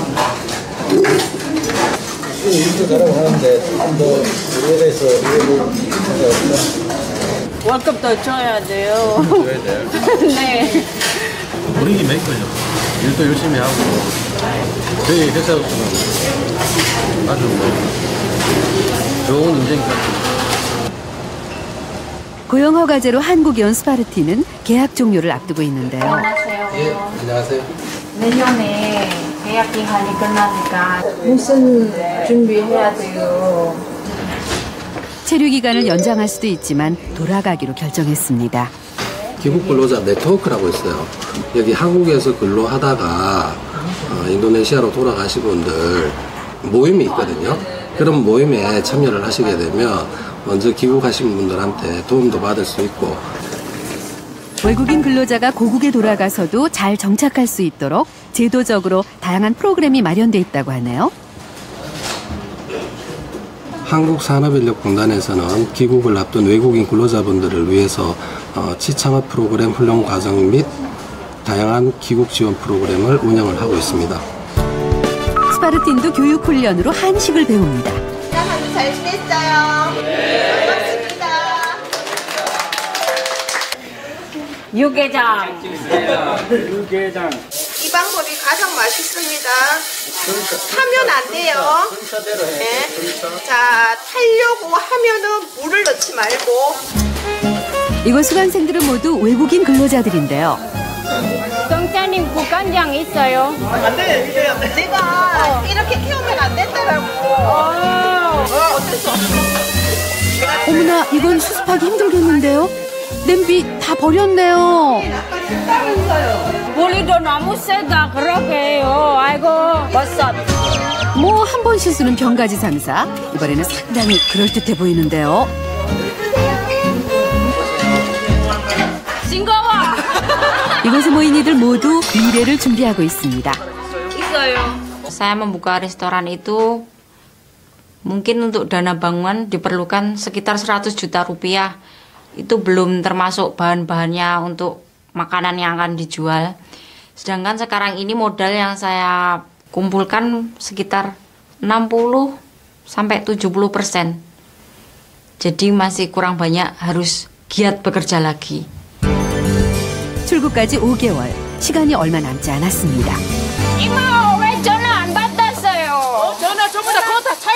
일도 잘하고 하는데 조금 더 노력해서 일을 월급 더 줘야 돼요. 줘야 돼요? 네. 분위기 메이커죠. 일도 열심히 하고 저희 회사로서는 아주 뭐 좋은 인생까지. 고용허가제로 한국에 온 스파르틴은 계약 종료를 앞두고 있는데요. 안녕하세요. 예, 안녕하세요. 내년에 계약 기간이 끝나니까 무슨 준비해야 돼요? 체류 기간을 연장할 수도 있지만 돌아가기로 결정했습니다. 기국 근로자 네트워크라고 있어요. 여기 한국에서 근로하다가 어, 인도네시아로 돌아가신 분들 모임이 있거든요. 그런 모임에 참여를 하시게 되면 먼저 귀국하신 분들한테 도움도 받을 수 있고 외국인 근로자가 고국에 돌아가서도 잘 정착할 수 있도록 제도적으로 다양한 프로그램이 마련돼 있다고 하네요. 한국산업인력공단에서는 귀국을 앞둔 외국인 근로자분들을 위해서 어, 취창업 프로그램 훈련 과정 및 다양한 귀국 지원 프로그램을 운영을 하고 있습니다. 스파르틴도 교육 훈련으로 한식을 배웁니다. 시장한테 잘 지냈어요? 네. 반갑습니다. 육개장. 육개장. 이 방법이 가장 맛있습니다. 타면 안 돼요. 네. 자, 타려고 하면은 물을 넣지 말고. 이곳 수강생들은 모두 외국인 근로자들인데요. 동자님 국간장 있어요? 안 돼. 내가 어. 이렇게 키우면 안 된다라고. 어. 어, 어쩔 수 없어. 어머나, 이건 수습하기 힘들겠는데요? 냄비 다 버렸네요. 물이도 너무 세다 그렇게 해요. 아이고 버섯. 뭐 한 번 실수는 병가지 상사. 이번에는 상당히 그럴듯해 보이는데요. 싱거워. 이곳에 모인 이들 모두 미래를 준비하고 있습니다. 있어요. Saya membuka restoran itu mungkin untuk dana bangunan diperlukan sekitar seratus juta rupiah. Itu belum termasuk bahan-bahannya untuk makanan yang akan dijual. Sedangkan sekarang ini modal yang saya kumpulkan sekitar enam puluh sampai tujuh puluh persen. Jadi masih kurang banyak, harus giat bekerja lagi. 출국까지 오 개월, 시간이 얼마 남지 않았습니다. 이모, 왜 전화 안 받았어요? 전화 전부 다 그거 다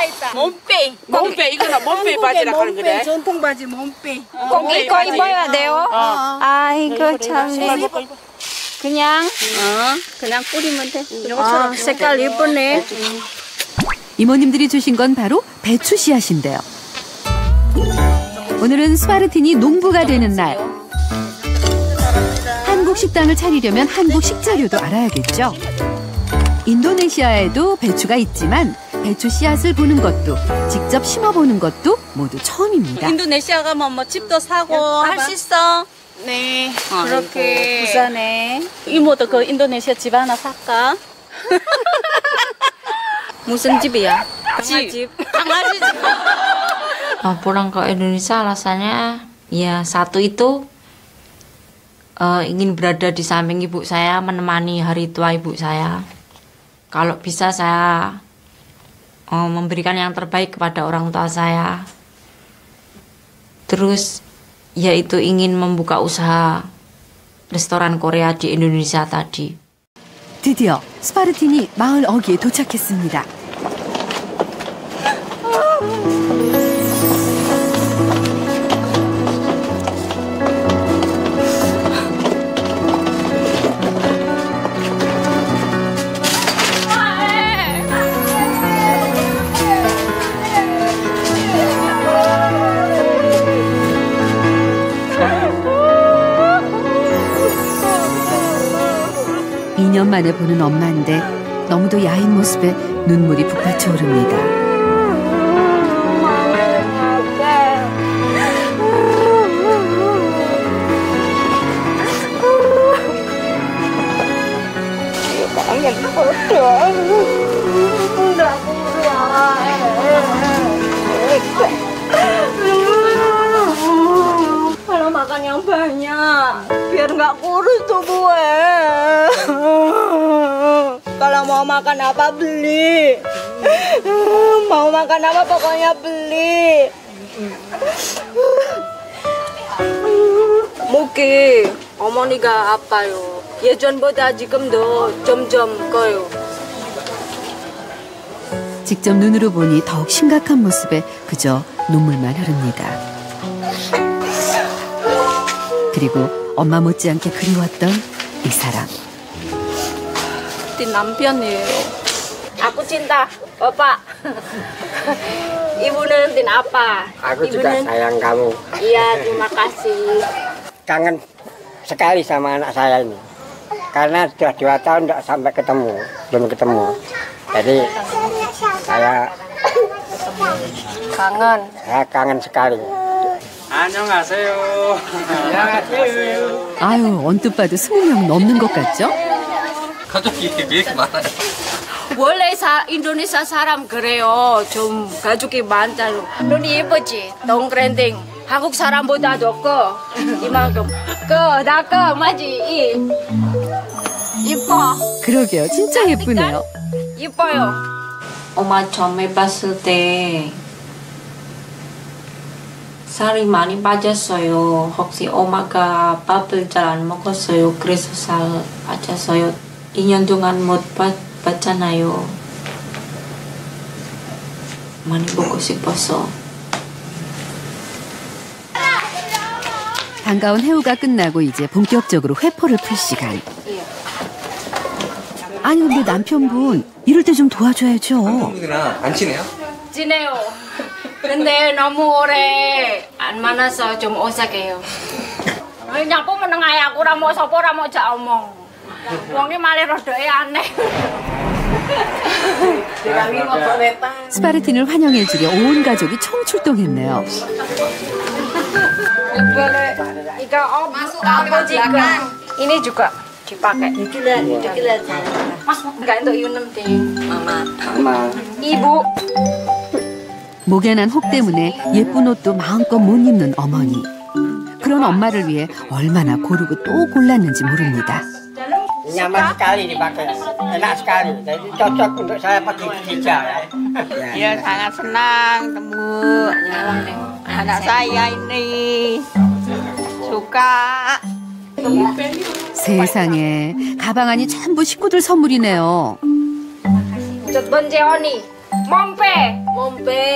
있다. 몸빼. 몸빼 이거는 몸빼 바지라 하는 거래. 전통 바지 몸빼. 꼭 이거 입어야 돼요? 어. 아이고 참. 그냥 어 그냥 뿌리면 돼. 아, 색깔 예쁘네. 이모님들이 주신 건 바로 배추 씨앗인데요. 오늘은 스파르틴이 농부가 되는 날. 한국 식당을 차리려면 한국 식재료도 알아야겠죠. 인도네시아에도 배추가 있지만 배추 씨앗을 보는 것도 직접 심어보는 것도 모두 처음입니다. 인도네시아 가면 뭐 집도 사고 할 수 있어. 네, 아, 그렇게 부산에 이모도 그 인도네시아 집 하나 살까? 무슨 집이야? 강아지 집. 강아지 집. Uh, pulang ke Indonesia alasannya ya satu itu uh, ingin berada di samping ibu saya, menemani hari tua ibu saya. Kalau bisa saya uh, memberikan yang terbaik kepada orang tua saya. Terus yaitu ingin membuka usaha restoran Korea di Indonesia tadi. 드디어 스파르틴이 마을 어귀에 도착했습니다. 이 년 만에 보는 엄마인데 너무도 야인 모습에 눈물이 북받쳐 오릅니다. Kalau makan yang banyak, biar nggak kurus tubuhnya. Kalau mau makan apa beli. Mau makan apa pokoknya beli. 목이 어머니가 아파요. 예전보다 지금도 점점 커요. 직접 눈으로 보니 더욱 심각한 모습에 그저 눈물만 흐릅니다. 그리고 엄마 못지않게 그리웠던 이 사람. 네 남편이에요. Aku cinta, Bapak. Ibu는 din apa? Aku juga sayang kamu. Iya, terima kasih. Kangen sekali sama anak saya ini. Karena sudah dua tahun tidak sampai ketemu, belum ketemu. Jadi saya kangen. Saya kangen sekali. 안녕하세요. 안녕하세요. 아유, 언뜻 봐도 스무 명 넘는 것 같죠? 가족이 왜 이렇게 많아요? 원래 사, 인도네시아 사람 그래요. 좀 가족이 많잖아. 눈이 예쁘지? 동그랜딩. 한국 사람보다 더 커. 이만큼. 커, 다 커. 맞지? 이. 이뻐. 그러게요. 진짜 예쁘네요. 이뻐요. 엄마 처음에 봤을 때 살이 많이 빠졌어요. 혹시 엄마가 밥을 잘 안 먹었어요. 그래서 살 빠졌어요. 이 년 동안 못 봤, 봤잖아요. 많이 보고 싶어서. 반가운 해우가 끝나고 이제 본격적으로 회포를 풀 시간. 아니 근데 남편분 이럴 때 좀 도와줘야죠. 남편분이랑 안 친해요? 지내요. 근데 너무 오래 안 만나서 좀 어색해요. 그냥 보면 아야 kurang mau sopo ora mau jak omong. Wong이 말이 rodoe aneh. 스파르틴을 환영해주려 온 가족이 총출동했네요. Iga om masuk apa juga? Ini juga dipakai. Mas enggak untuk Yunem deh. Mama. Mama. Ibu. 목에 난 혹 때문에 예쁜 옷도 마음껏 못 입는 어머니. 그런 엄마를 위해 얼마나 고르고 또 골랐는지 모릅니다. Nyaman sekali dipakai, enak sekali. Jadi cocok untuk saya pakai kemeja ya. Ya sangat senang temu anak saya ini suka. 세상에 가방 안이 전부 식구들 선물이네요. 첫 번째 언니 Mompe. Mompe.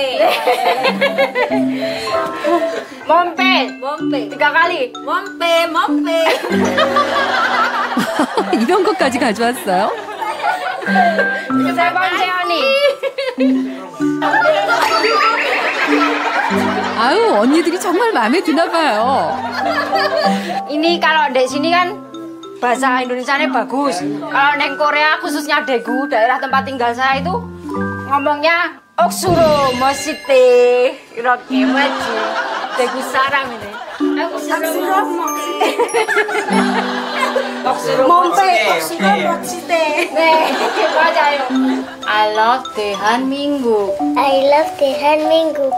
Mompe. Mompe. Tiga kali. Mompe. Mompe. 이런 것까지 가져왔어요? 세 번째 언니. 아유, 언니들이 정말 마음에 드나 봐요. Ini kalau di sini kan bahasa Indonesianya bagus. Kalau neng Korea khususnya Daegu, daerah tempat tinggal saya itu ngomongnya Oksuro Mosite 이렇게 맞지? Daegu 사람이네. Oksuro Mosite. Oksuro Mosite. 네, 맞아요. I love 대한민국. I love 대한민국.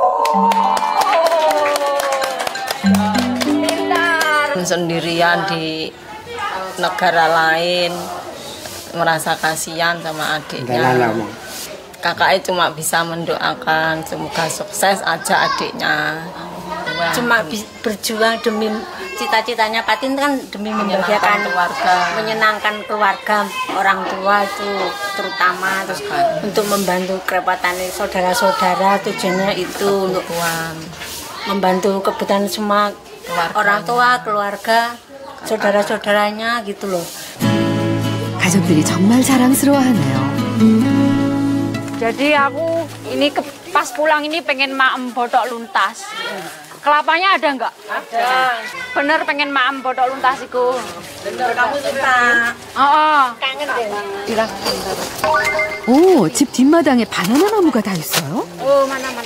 Sendirian di negara lain, merasa kasihan sama adiknya. Kakaknya cuma bisa mendoakan semoga sukses aja adiknya. Cuma berjuang demi cita-citanya Patin kan demi membahagiakan keluarga, menyenangkan keluarga, orang tua itu terutama, terus untuk membantu kerepotan saudara-saudara, tujuannya itu untuk membantu kebutuhan semua keluarga. Orang tua, keluarga, saudara-saudaranya gitu loh. 가족들이 정말 자랑스러워하네요. Jadi aku ini ke, pas pulang ini pengen maem botok luntas. Kelapanya ada nggak? Ada. Bener pengen maem botok luntas iku. Bener. Kamu suka? Oh, kangen deh. Bilang. 오, 집 뒷마당에 바나나 나무가 다 있어요? Oh, mana mana.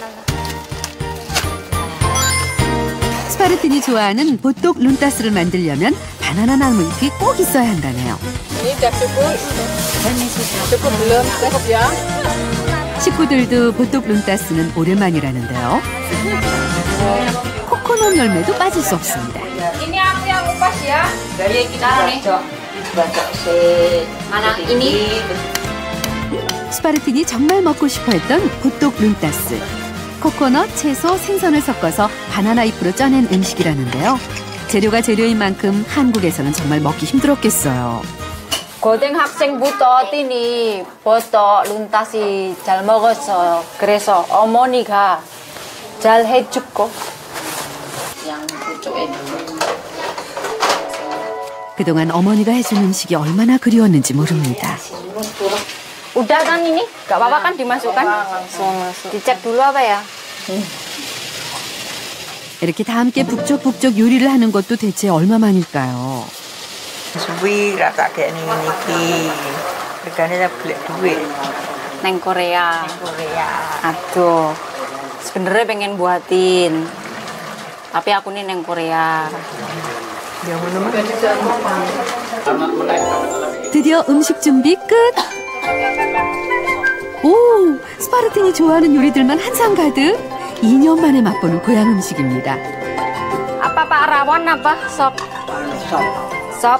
스파르틴이 좋아하는 보톡 룬타스를 만들려면 바나나 나무 잎이 꼭 있어야 한다네요. Ini udah cukup? Cukup belum? Cukup ya? 식구들도 보톡 룬타스는 오랜만이라는데요. 코코넛 열매도 빠질 수 없습니다. Ini aku yang kupas ya. Dari kita nih. Mana ini? 스파르틴이 정말 먹고 싶어했던 보톡 룬타스. 코코넛, 채소, 생선을 섞어서 바나나 잎으로 쪄낸 음식이라는데요. 재료가 재료인 만큼 한국에서는 정말 먹기 힘들었겠어요. 고등학생부터 뛰니 보톡 룬타스 잘 먹었어요. 그래서 어머니가 잘 해주고. 그동안 어머니가 해준 음식이 얼마나 그리웠는지 모릅니다. Udah kan ini? Gak apa-apa kan dimasukkan? Langsung masuk. Dicek dulu apa ya? 이렇게 다 함께 북적북적 요리를 하는 것도 대체 얼마만일까요? Suwi rasa kayak ini niki. Regane beli duit. Neng Korea. Neng Korea. Aduh. Sebenarnya pengen buatin. Tapi aku nih neng Korea. 드디어 음식 준비 끝! 오, 스파르틴이 좋아하는 요리들만 한상 가득. 이 년 만에 맛보는 고향 음식입니다. Apa Pak Rawon apa? Sop. Sop.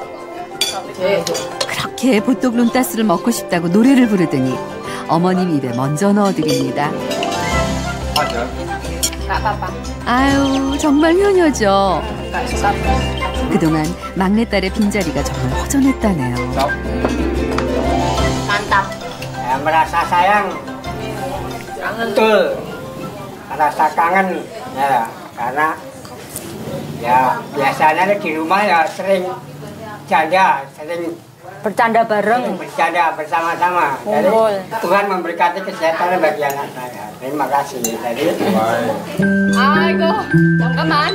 그렇게 보톡 룬타스를 먹고 싶다고 노래를 부르더니 어머님 입에 먼저 넣어드립니다. Gak apa-apa. 아유, 정말 효녀죠. 그동안 막내딸의 빈자리가 정말 허전했다네요. Mantap. Ya, merasa sayang. Betul. Merasa kangen ya, karena ya biasanya di rumah ya sering janda, sering bercanda bareng, bercanda bersama-sama. Jadi Tuhan memberkati kesehatan bagi anak saya. Terima kasih. Jadi, 아이고, 잠깐만.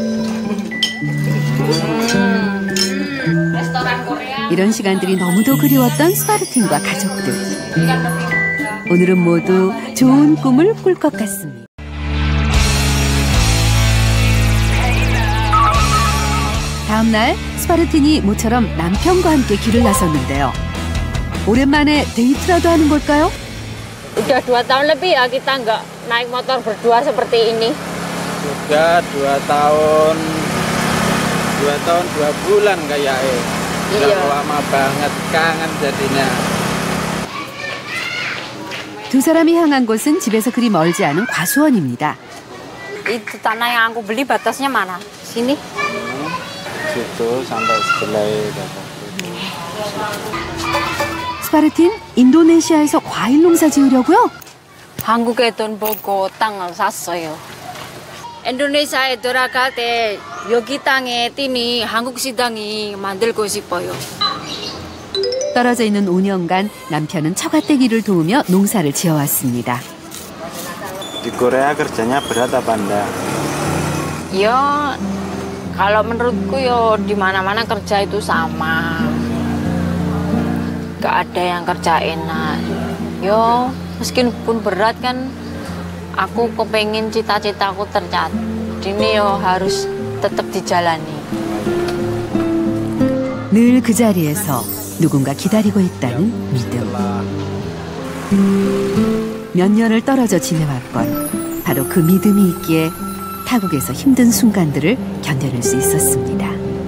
레스토랑 코리아. 이런 시간들이 너무도 그리웠던 스파르틴과 가족들. 오늘은 모두 좋은 꿈을 꿀 것 같습니다. 다음 날 스파르틴이 모처럼 남편과 함께 길을 나섰는데요. 오랜만에 데이트라도 하는 걸까요? Udah dua tahun lebih ya kita nggak naik motor berdua seperti ini. Sudah dua tahun, dua tahun dua bulan kayaknya. Udah lama banget, kangen jadinya. 두 사람이 향한 곳은 집에서 그리 멀지 않은 과수원입니다. Itu tanah yang aku beli batasnya mana? Sini? Hmm, situ sampai sebelah itu. 스파르틴, 인도네시아에서 과일 농사 지으려고요? 한국에 돈 벌고 땅을 샀어요. 인도네시아에 들어갈 때 여기 땅에 뛰니 한국 시장이 만들고 싶어요. 떨어져 있는 오 년간 남편은 처가떼기를 도우며 농사를 지어왔습니다. Di Korea kerjanya berat apa enggak? Ya, kalau menurutku yo di mana-mana kerja itu sama. Gak ada yang kerja enak. Yo, meskipun berat kan, aku kepengen cita-citaku tercapai. Ini yo harus tetap dijalani. 늘 그 자리에서 누군가 기다리고 있다는 믿음. 몇 년을 떨어져 지내왔건 바로 그 믿음이 있기에 타국에서 힘든 순간들을 견뎌낼 수 있었습니다.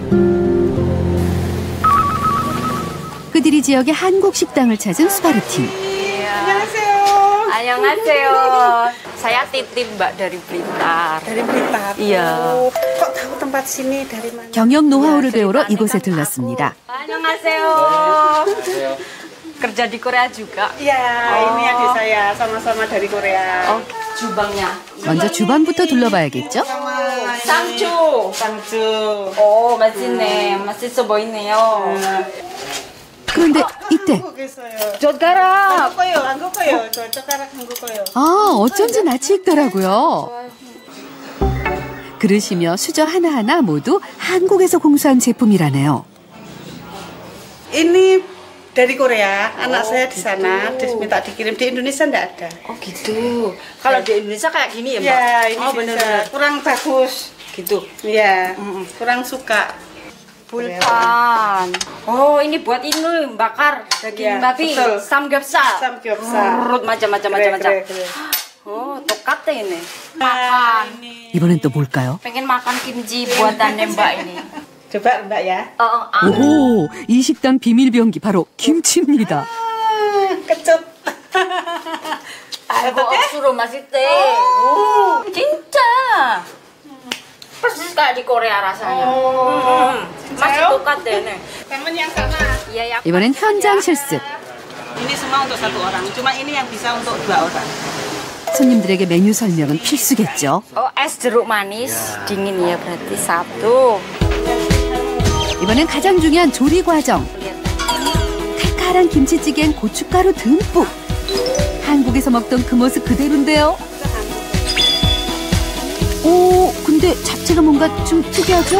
그들이 지역의 한국 식당을 찾은 수바르팀. 안녕하세요. 안녕하세요. Saya titip Mbak dari Blitar. Dari Blitar. Iya. Oh, kok tahu tempat sini dari mana? 경영 노하우를 배우러 이곳에 들렀습니다. 안녕하세요. Kerja di Korea juga? Iya, ini adik saya sama-sama dari Korea. Oh, 주방nya. 먼저 주방부터 둘러봐야겠죠? 쌍추. 쌍추. 오, 맛있네. 맛있어 보이네요. 그런데 이때 젓가락. 한국 거요, 한국 거요. 저 젓가락 한국 거요. 아, 어쩐지 낯이 익더라고요. 그릇이며 수저 하나하나 모두 한국에서 공수한 제품이라네요. Ini dari Korea, anak saya di sana, minta dikirim. Di Indonesia enggak ada. Oh gitu. Kalau di Indonesia kayak gini ya, Mbak? Ya, ini oh, bener bener. kurang bagus. Gitu. Iya, kurang suka. Bulpan. Oh, ini buat ini bakar daging Ya, babi. betul. Samgyeopsal. Samgyeopsal. Urut macam-macam macam-macam. Oh, 똑같아 ini. Makan. 이번엔 또 뭘까요? Pengen makan kimchi buatannya Mbak ini. Coba Mbak ya. 어, 어, 아. 오, 이 식당 비밀 병기 바로 김치입니다. Kecut. 아이고, 억수로 맛있대. 오, 진짜. Persis kayak di Korea rasanya. Oh, hmm. Masih 똑같아 nih. Temen yang sana. Iya, ya. 이번엔 현장 실습. Ini semua untuk satu orang. Cuma ini yang bisa untuk dua orang. 손님들에게 메뉴 설명은 필수겠죠. Oh, es jeruk manis dingin ya berarti satu. 이번엔 가장 중요한 조리 과정. 칼칼한 김치찌개엔 고춧가루 듬뿍. 한국에서 먹던 그 모습 그대로인데요. 오, 근데 잡채가 뭔가 좀 특이하죠?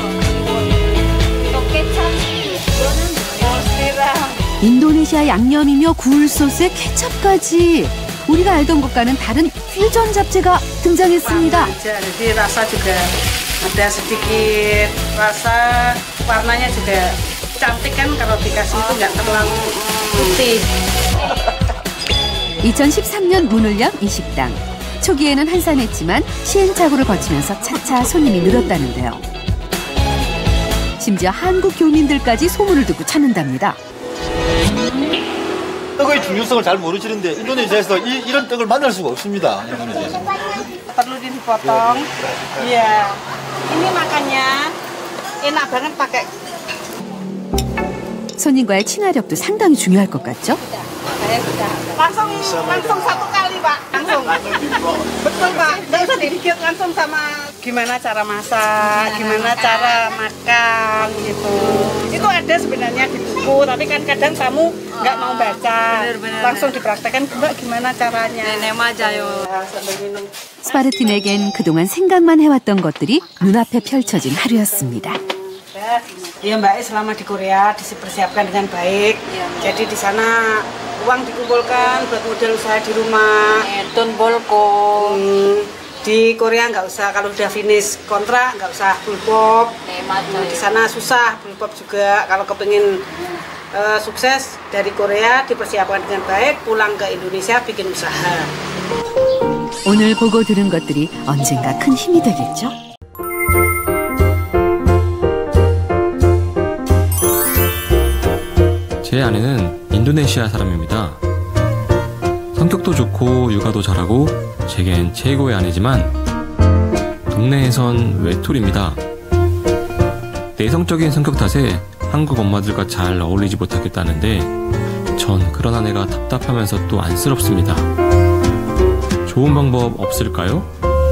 인도네시아 양념이며 굴 소스에 케첩까지. 우리가 알던 것과는 다른 퓨전 잡채가 등장했습니다. Jadi rasa juga ada sedikit rasa, warnanya juga cantik kan kalau dikasih itu nggak terlalu putih. 이천십삼 년 문을 연 이 식당. 초기에는 한산했지만 시행착오를 거치면서 차차 손님이 늘었다는데요. 심지어 한국 교민들까지 소문을 듣고 찾는답니다. 떡의 중요성을 잘 모르시는데 인도네시아에서 이, 이런 떡을 만날 수가 없습니다. Perlu dipotong. Iya. Ini makannya enak banget pakai. 손님과의 친화력도 상당히 중요할 것 같죠? Langsung langsung satu kali, Pak. Langsung. Betul, Pak. Nggak usah dipikir, langsung sama gimana cara masak, gimana cara makan gitu. Itu ada sebenarnya di buku, tapi kan kadang kamu nggak mau baca. Langsung dipraktekkan, Mbak, gimana caranya. Nenek 맞아요. Sambil minum. 스파르틴에겐 그동안 생각만 해왔던 것들이 눈앞에 펼쳐진 하루였습니다. Ya Mbak, selama di Korea dipersiapkan dengan baik. Jadi di sana uang dikumpulkan buat modal usaha di rumah. Don bolko. Hmm, di Korea nggak usah, kalau udah finish kontrak nggak usah bulpop. Hmm, di sana susah bulpop juga. Kalau kepingin uh, sukses dari Korea dipersiapkan dengan baik, pulang ke Indonesia bikin usaha. 오늘 보고 들은 것들이 언젠가 큰 힘이 되겠죠? 제 아내는 인도네시아 사람입니다. 성격도 좋고 육아도 잘하고 제겐 최고의 아내지만 동네에선 외톨입니다. 내성적인 성격 탓에 한국 엄마들과 잘 어울리지 못하겠다는데 전 그런 아내가 답답하면서 또 안쓰럽습니다. 좋은 방법 없을까요?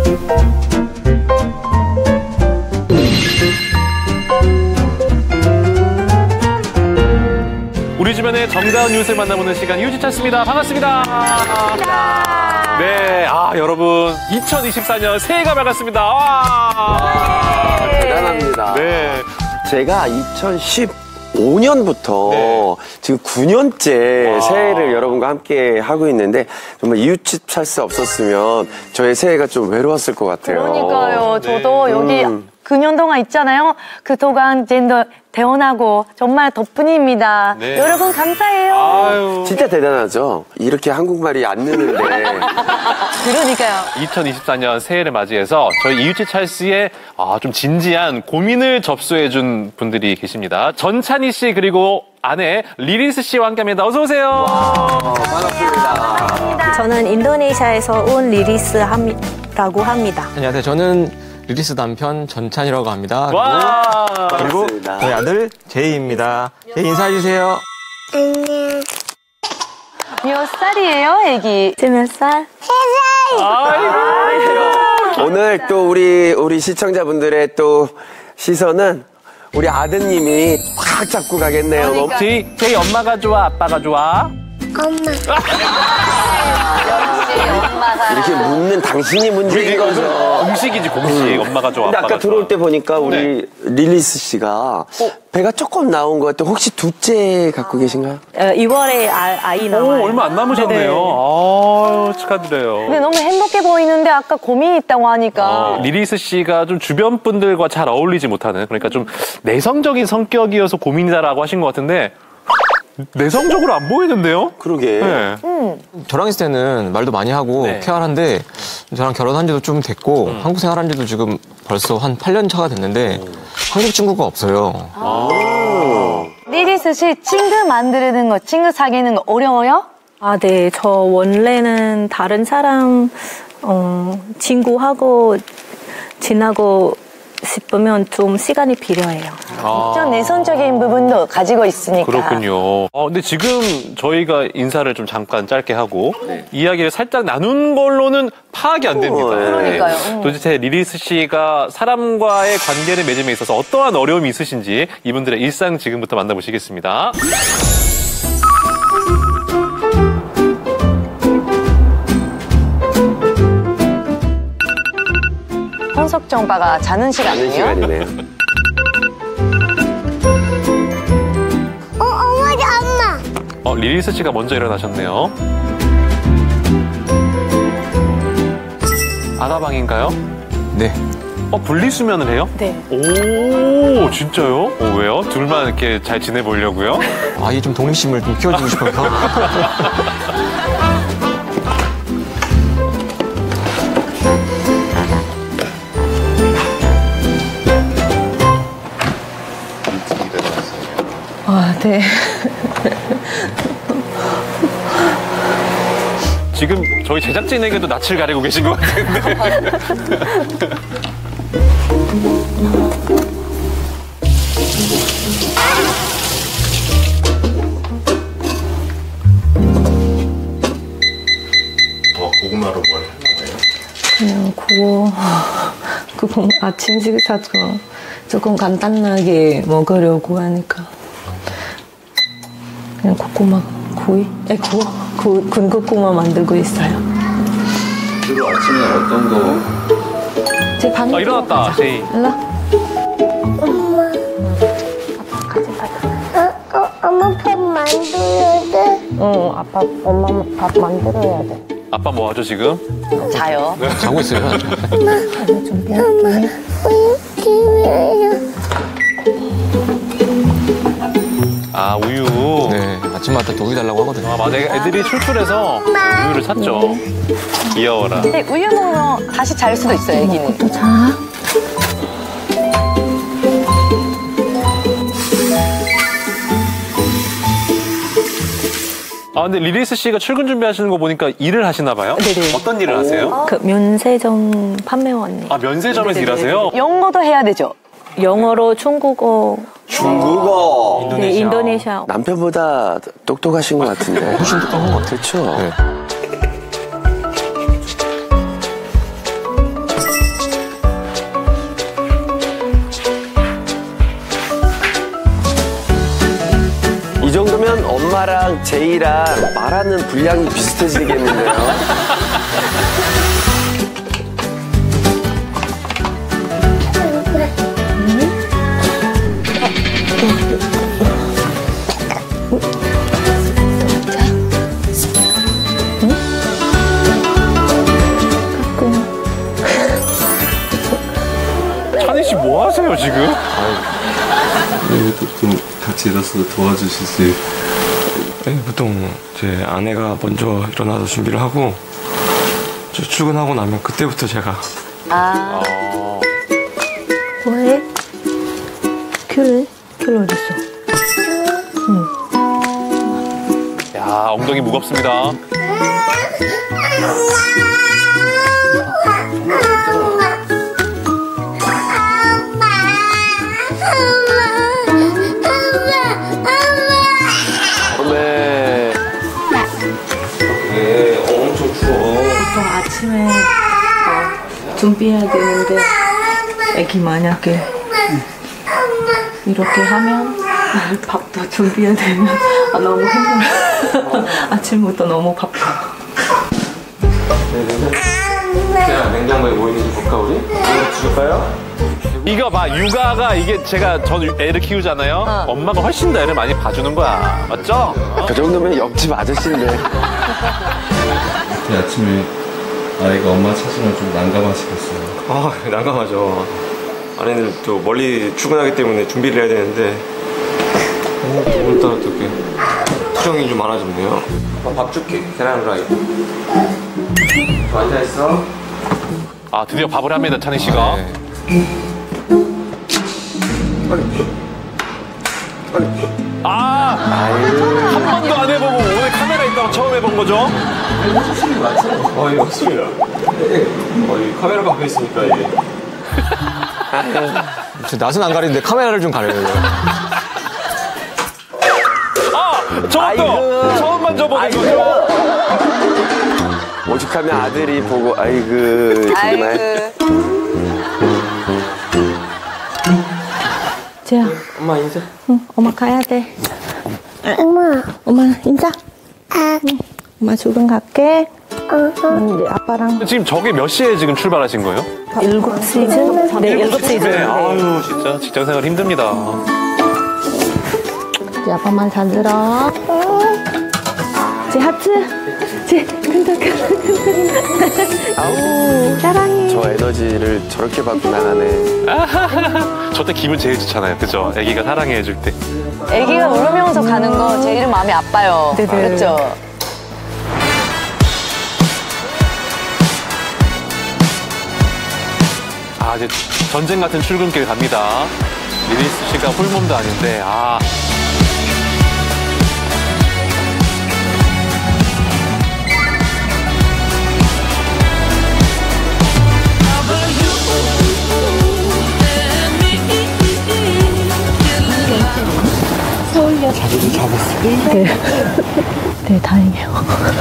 우리 주변의 정다운 뉴스를 만나보는 시간 이웃집 찾습니다. 반갑습니다. 반갑습니다. 네, 아 여러분 이천이십사 년 새해가 밝았습니다. 와, 네. 대단합니다. 네, 제가 이천십오 년부터 네. 지금 구 년째 와. 새해를 여러분과 함께 하고 있는데 정말 이웃집 살 수 없었으면 저의 새해가 좀 외로웠을 것 같아요. 그러니까요. 저도 네. 여기 음. 구 년 동안 있잖아요. 그동안 젠더 대원하고 정말 덕분입니다. 네. 여러분 감사해요. 아유. 진짜 대단하죠. 이렇게 한국말이 안 느는데. 그러니까요. 이천이십사 년 새해를 맞이해서 저희 이웃집 찰스에 아, 좀 진지한 고민을 접수해준 분들이 계십니다. 전찬희 씨 그리고 아내 리리스 씨와 함께합니다. 어서 오세요. 와, 반갑습니다. 저는 인도네시아에서 온 리리스라고 합니다. 안녕하세요. 저는 리리스 남편 전찬이라고 합니다. 와, 그리고, 그리고 저희 아들 제이입니다. 제이 인사해주세요. 안녕. 몇 살이에요, 애기? 이제 몇 살? 세 살. 아이고. 오늘 또 우리 우리 시청자분들의 또 시선은 우리 아드님이 꽉 잡고 가겠네요. 그러니까. 제이, 제이 엄마가 좋아, 아빠가 좋아? 엄마. 이렇게 묻는 당신이 문제인 거죠. 공식이지 공식. 음. 엄마가 좋아. 근데 아빠가 아까 들어올 좋아. 때 보니까 우리 네. 릴리스 씨가 어? 배가 조금 나온 것 같아요. 혹시 둘째 갖고 계신가요? 어, 이월에 아, 아이 나와요. 오, 얼마 안 남으셨네요. 아유, 축하드려요. 근데 너무 행복해 보이는데 아까 고민이 있다고 하니까. 어, 리리스 씨가 좀 주변 분들과 잘 어울리지 못하는, 그러니까 좀 내성적인 성격이어서 고민이다라고 하신 것 같은데 내성적으로 안 보이는데요? 그러게. 네. 음. 저랑 있을 때는 말도 많이 하고 네. 쾌활한데 저랑 결혼한 지도 좀 됐고 음. 한국 생활한 지도 지금 벌써 한 팔 년 차가 됐는데 음. 한국 친구가 없어요. 아. 리리스 씨 친구 만드는 거, 친구 사귀는 거 어려워요? 아, 네. 저 원래는 다른 사람 어, 친구하고 지나고 싶으면 좀 시간이 필요해요. 아. 좀 내성적인 부분도 가지고 있으니까. 그렇군요. 어, 근데 지금 저희가 인사를 좀 잠깐 짧게 하고 네. 이야기를 살짝 나눈 걸로는 파악이 안 됩니다. 그러니까요. 음. 도대체 리리스 씨가 사람과의 관계를 맺음에 있어서 어떠한 어려움이 있으신지 이분들의 일상 지금부터 만나보시겠습니다. 홍석정 오빠가 자는 시간이에요? 자는 시간이네요. 어, 엄마, 엄마. 어, 리리스 씨가 먼저 일어나셨네요. 아가방인가요? 네. 어, 분리수면을 해요? 네. 오, 진짜요? 어, 왜요? 둘만 이렇게 잘 지내보려고요? 아이 좀 독립심을 좀 키워주고 싶어서. 아, 네. 지금 저희 제작진에게도 낯을 가리고 계신 것 같은데. 어, 고구마로 뭘 하나요? 그냥 그거, 그거 아침 식사 좀 조금 간단하게 먹으려고 하니까. 그냥 고구마 구이? 에, 구워? 구, 군 고구마 만들고 있어요. 주로 아침에 어떤 거? 제 방. 아, 일어났다, 제이. 일로. 엄마. 어, 어, 엄마 밥 만들어야 돼? 응, 아빠, 엄마 밥 만들어야 돼. 아빠 뭐 하죠, 지금? 자요. 네, 자고 있어요. 엄마, 엄마, 우유 기회요. 아, 우유. 네, 아침마다 또 우유 달라고 하거든요. 아, 맞아. 애들이 출출해서 우유를 샀죠. 귀여워라. 근데 우유 먹으면 다시 잘 수도 있어요, 애기는. 또 자. 아, 근데 리리스 씨가 출근 준비하시는 거 보니까 일을 하시나 봐요? 네네. 어떤 일을 하세요? 그 면세점 판매원. 아, 면세점에서 네네네. 일하세요? 영어도 해야 되죠? 영어로 중국어. 중국어. 네, 인도네시아. 남편보다 똑똑하신 것 같은데. 훨씬 똑똑한 것 같아요. 그렇죠. 네. 저랑 제이랑 말하는 분량이 비슷해지겠는데요. 찬희 씨 뭐 하세요 지금? 좀 같이 일어서서 도와주실 수 있... 네, 보통 제 아내가 먼저 일어나서 준비를 하고 저 출근하고 나면 그때부터 제가 아. 뭐해? 귤? 귤 어딨어? 응. 야, 엉덩이 무겁습니다. 네. 네, 엄청 추워. 보통 아침에 어, 준비해야 되는데 애기 만약에 이렇게 하면 밥도 준비해야 되면 아, 너무 힘들어. 아침부터 너무 바빠. 자, 냉장고에 뭐 있는지 볼까 우리? 이거 줄까요? 이거 봐, 육아가 이게 제가 전 애를 키우잖아요. 어. 엄마가 훨씬 더 애를 많이 봐주는 거야. 맞죠? 그 정도면 옆집 아저씨인데. 아침에 아이가 엄마 찾으면 좀 난감하시겠어요. 아, 난감하죠. 아내는 또 멀리 출근하기 때문에 준비를 해야 되는데 오늘따라 또 이렇게 투정이 좀 많아졌네요. 아, 밥 줄게. 계란 후라이. 앉아있어. 아, 드디어 밥을 합니다, 찬희 씨가. 네. 아, 한 번도 안 해보고 오늘 카메라 있다고 처음 해본 거죠? 어, 이거 맞습니다. 어, 이 카메라가 앞에 있으니까 이게. 낯은 안 가리는데 카메라를 좀 가려요. 아, 저것도 처음 만져보는 거죠? 오죽하면 아들이 보고 아이고 정말. 지야. 엄마 인사. 응, 엄마 가야 돼. 엄마. 엄마 인사. 아. 응, 엄마 출근 갈게. 응, 이제 아빠랑. 지금 저게 몇 시에 지금 출발하신 거예요? 일곱 시즌? 네, 일곱 시즌. 네, 아유, 진짜 직장 생활 힘듭니다. 이제 아빠 말 잘 들어. 지 하트. 지 근데 근데 아우, 사랑해. 저 에너지를 저렇게 받고 나가네. 저 때 기분 제일 좋잖아요, 그죠? 아기가 사랑해줄 때. 아기가 울으면서 가는 거 제일 마음이 아파요. 네네. 그렇죠? 아, 이제 전쟁 같은 출근길 갑니다. 리리스 씨가 홀몸도 아닌데, 아. 서울역 자리를 잡았어요. 네. 네, 다행이에요.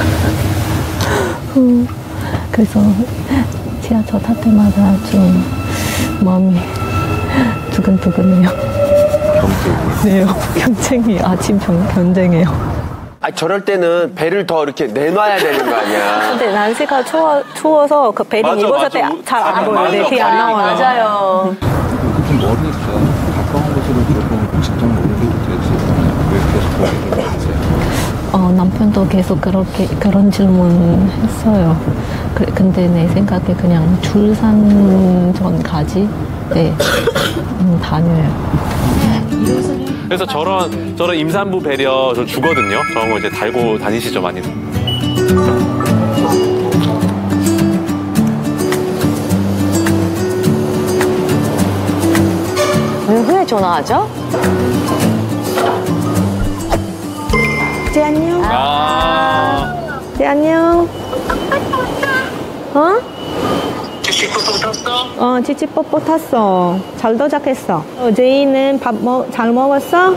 음, 그래서 지하철 탈 때마다 좀 마음이 두근두근해요. 네, 경쟁이 아침 경쟁이에요. 아, 저럴 때는 배를 더 이렇게 내놔야 되는 거 아니야. 근데 날씨가 추워, 추워서 그 베리 맞아, 입었을 맞아. 때 잘 안 맞아, 보여요. 네, 맞아. 뒤에 안 나와요. 맞아요. 그렇게 머니까 가까운 곳으로 그러고 직장 옮겨도 되지. 왜 계속 거기를 가세요? 어, 남편도 계속 그렇게 그런 질문 했어요. 그, 근데 내 생각에 그냥 출산 전까지 네, 음, 다녀요. 그래서 저런, 저런 임산부 배려 저 주거든요. 저런 거 이제 달고 다니시죠, 많이. 왜 후에 전화하죠? 지 안녕. 아. 지 안녕. 어? 찌찌뽀뽀 탔어? 어, 찌찌뽀뽀 탔어. 잘 도착했어. 어, 제이는 밥 먹, 잘 먹었어?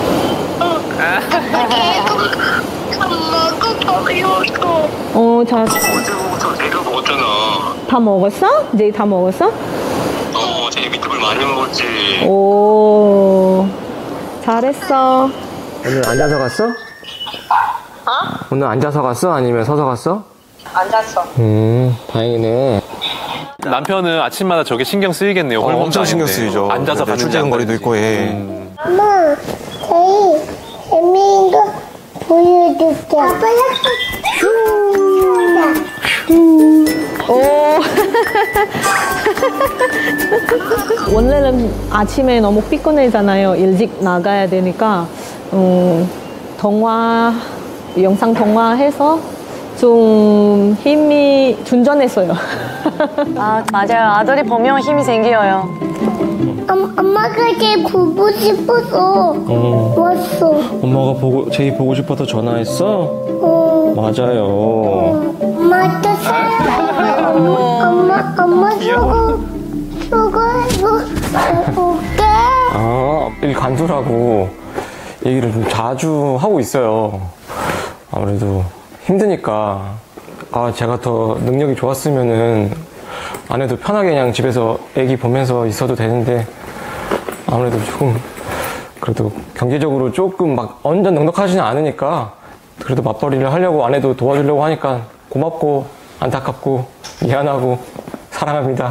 어, 잘. 어제부터 내가 먹었잖아. 다 먹었어? 제이 다 먹었어? 어, 제 미트볼 많이 먹었지. 오, 잘했어. 오늘 앉아서 갔어? 오늘 앉아서 갔어? 아니면 서서 갔어? 앉았어. 음, 다행이네. 남편은 아침마다 저게 신경 쓰이겠네요. 어, 엄청 신경 쓰이죠. 앉아서 가는 출퇴근 거리도 있고 해. 음. 엄마, 저희 재미있는 거 보여줄게. 오. 원래는 아침에 너무 피곤해잖아요. 일찍 나가야 되니까 음, 통화, 영상 통화해서 좀 힘이 준전했어요. 아 맞아요. 아들이 보면 힘이 생겨요. 엄, 엄마가 제일 보고 싶어서 어. 왔어. 엄마가 보고 제이 보고 싶어서 전화했어? 어. 맞아요. 엄마도 사랑해. 엄마, 엄마 저거, 저거 해볼게. 아, 일 간두라고 얘기를 좀 자주 하고 있어요. 아무래도 힘드니까 아 제가 더 능력이 좋았으면은 아내도 편하게 그냥 집에서 애기 보면서 있어도 되는데 아무래도 조금 그래도 경제적으로 조금 막 완전 넉넉하지는 않으니까 그래도 맞벌이를 하려고 아내도 도와주려고 하니까 고맙고 안타깝고 미안하고 사랑합니다.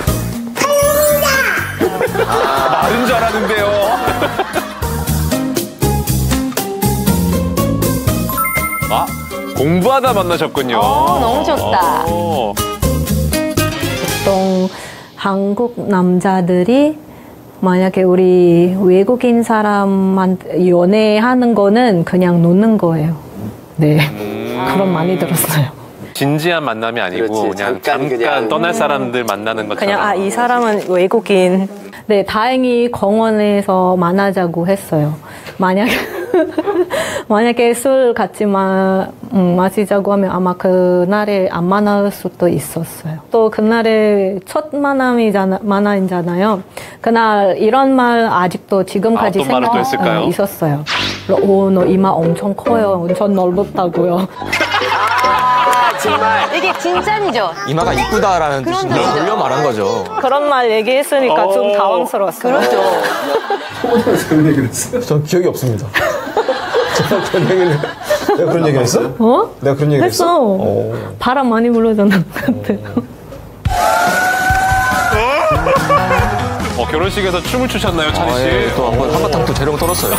아, 말인 줄 알았는데요. 아, 공부하다 만나셨군요. 어, 너무 좋다. 어. 보통 한국 남자들이 만약에 우리 외국인 사람한테 연애하는 거는 그냥 노는 거예요. 네. 그런 많이 들었어요. 진지한 만남이 아니고 그렇지, 그냥 잠깐 잠깐, 그냥. 떠날 사람들 만나는 것처럼. 그냥 아, 이 사람은 외국인. 네, 다행히 공원에서 만나자고 했어요. 만약에 만약에 술 같이 마, 음, 마시자고 하면 아마 그날에 안 만날 수도 있었어요. 또 그날에 첫 만남이잖아, 만남이잖아요. 그날 이런 말 아직도 지금까지 아, 어떤 말을 또 했을까요? 생각 어, 있었어요. 오, 너 이마 엄청 커요. 엄청 넓었다고요. 정말 이게 진짠이죠. 이마가 이쁘다라는 뜻인데 돌려 말한 거죠. 그런 말 얘기했으니까 어. 좀 당황스러웠어요. 그렇죠. 그런 얘기를 했어요? 전 기억이 없습니다. 제가 그런 얘기를 내가 그런 얘기 했어? 어? 내가 그런 얘기 했어? 했어. 오. 바람 많이 불어줬는 것 같아요. 어, 결혼식에서 춤을 추셨나요, 찬희 씨? 아, 예, 또 한번 한바탕 또 재롱 떨었어요.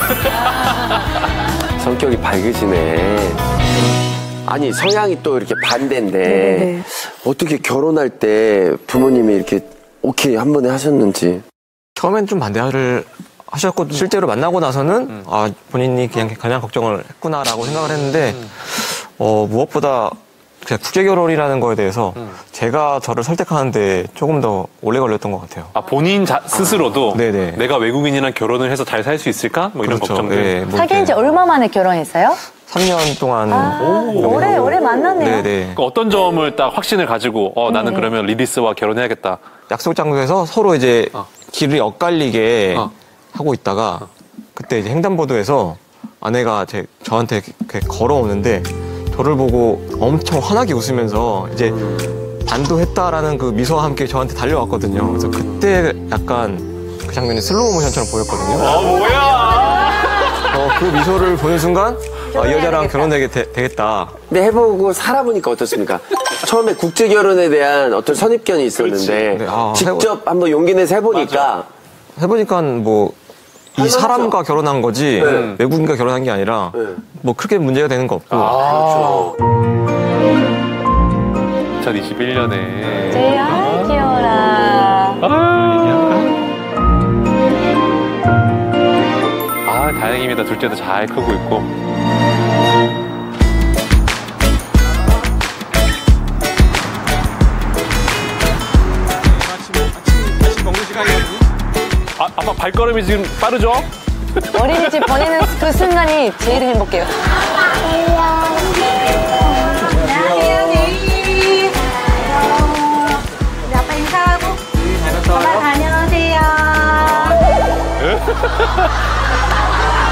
성격이 밝으시네. 아니 성향이 또 이렇게 반대인데 네. 어떻게 결혼할 때 부모님이 이렇게 오케이 한 번에 하셨는지. 처음엔 좀 반대를 하셨고 실제로 만나고 나서는 음. 아 본인이 그냥 그냥 걱정을 했구나라고 생각을 했는데 음. 어, 무엇보다 그냥 국제 결혼이라는 거에 대해서 음. 제가 저를 설득하는데 조금 더 오래 걸렸던 것 같아요. 아 본인 자, 스스로도 아, 네네. 내가 외국인이랑 결혼을 해서 잘 살 수 있을까? 뭐 이런 그렇죠. 걱정들. 네, 뭐 사귄 지 얼마 만에 결혼했어요? 삼 년 동안 아, 오래 오래 만났네요. 네네. 그러니까 어떤 점을 딱 확신을 가지고 어 나는 음. 그러면 리디스와 결혼해야겠다. 약속 장소에서 서로 이제 어. 길을 엇갈리게 어. 하고 있다가 그때 이제 횡단보도에서 아내가 제, 저한테 이렇게 걸어오는데 저를 보고 엄청 환하게 웃으면서 이제 반도했다라는 그 미소와 함께 저한테 달려왔거든요. 그래서 그때 약간 그 장면이 슬로우 모션처럼 보였거든요. 아 뭐야? 어, 그 미소를 보는 순간 아, 이 여자랑 결혼되게 되, 되겠다. 근데 해보고 살아보니까 어떻습니까? 처음에 국제 결혼에 대한 어떤 선입견이 있었는데 네, 아, 직접 해보... 한번 용기 내서 해보니까 맞아. 해보니까 뭐 이 사람과 결혼한 거지 네. 외국인과 결혼한 게 아니라 네. 뭐 크게 문제가 되는 거 없고. 아, 그렇죠. 이천이십일 년에. 제야 귀여워라. 아 다행입니다. 둘째도 잘 크고 있고. 아, 아빠 발걸음이 지금 빠르죠? 어린이집 보내는 그 순간이 제일 행복해요. 안녕하세요, 네. 우리 아빠 인사하고. 엄마 다녀오세요.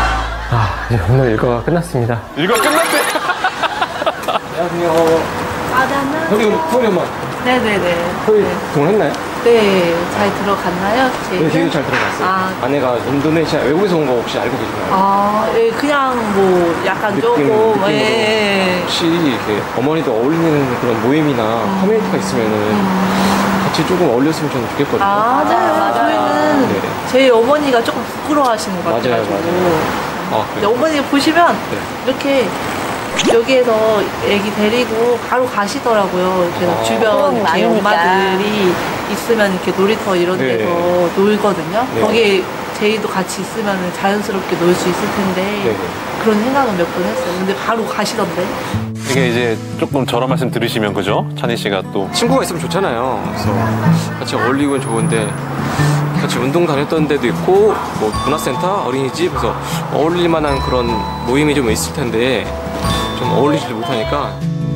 아, 이제 오늘 일과가 끝났습니다. 일과 끝났대. 안녕하세요. 소리, 소리 엄마. 네네네. 소리 동원했나요? 네, 잘 들어갔나요? 제 네, 되게 잘 들어갔어요. 아, 아내가 인도네시아 외국에서 온 거 혹시 알고 계시나요? 아, 예, 그냥 뭐 약간 느낌, 조금, 느낌으로. 예. 혹시 이렇게 어머니도 어울리는 그런 모임이나 음. 커뮤니티가 있으면은 같이 조금 어울렸으면 저는 좋겠거든요. 아, 맞아요, 맞아요. 저희는 네. 제 어머니가 조금 부끄러워하시는 것 맞아요, 같아가지고. 아, 근데 어머니 보시면 네. 이렇게 여기에서 애기 데리고 바로 가시더라고요. 그래서 아. 주변 제 많으니까. 엄마들이 있으면 이렇게 놀이터 이런 네. 데서 놀거든요. 네. 거기에 제이도 같이 있으면 자연스럽게 놀 수 있을 텐데 네. 그런 생각은 몇 번 했어요. 근데 바로 가시던데. 이게 이제 조금 저런 말씀 들으시면 그죠? 찬희 씨가 또 친구가 있으면 좋잖아요. 그래서 같이 어울리면 좋은데 같이 운동 다녔던 데도 있고 뭐 문화센터, 어린이집 그래서 어울릴 만한 그런 모임이 좀 있을 텐데 좀 어울리지를 못하니까.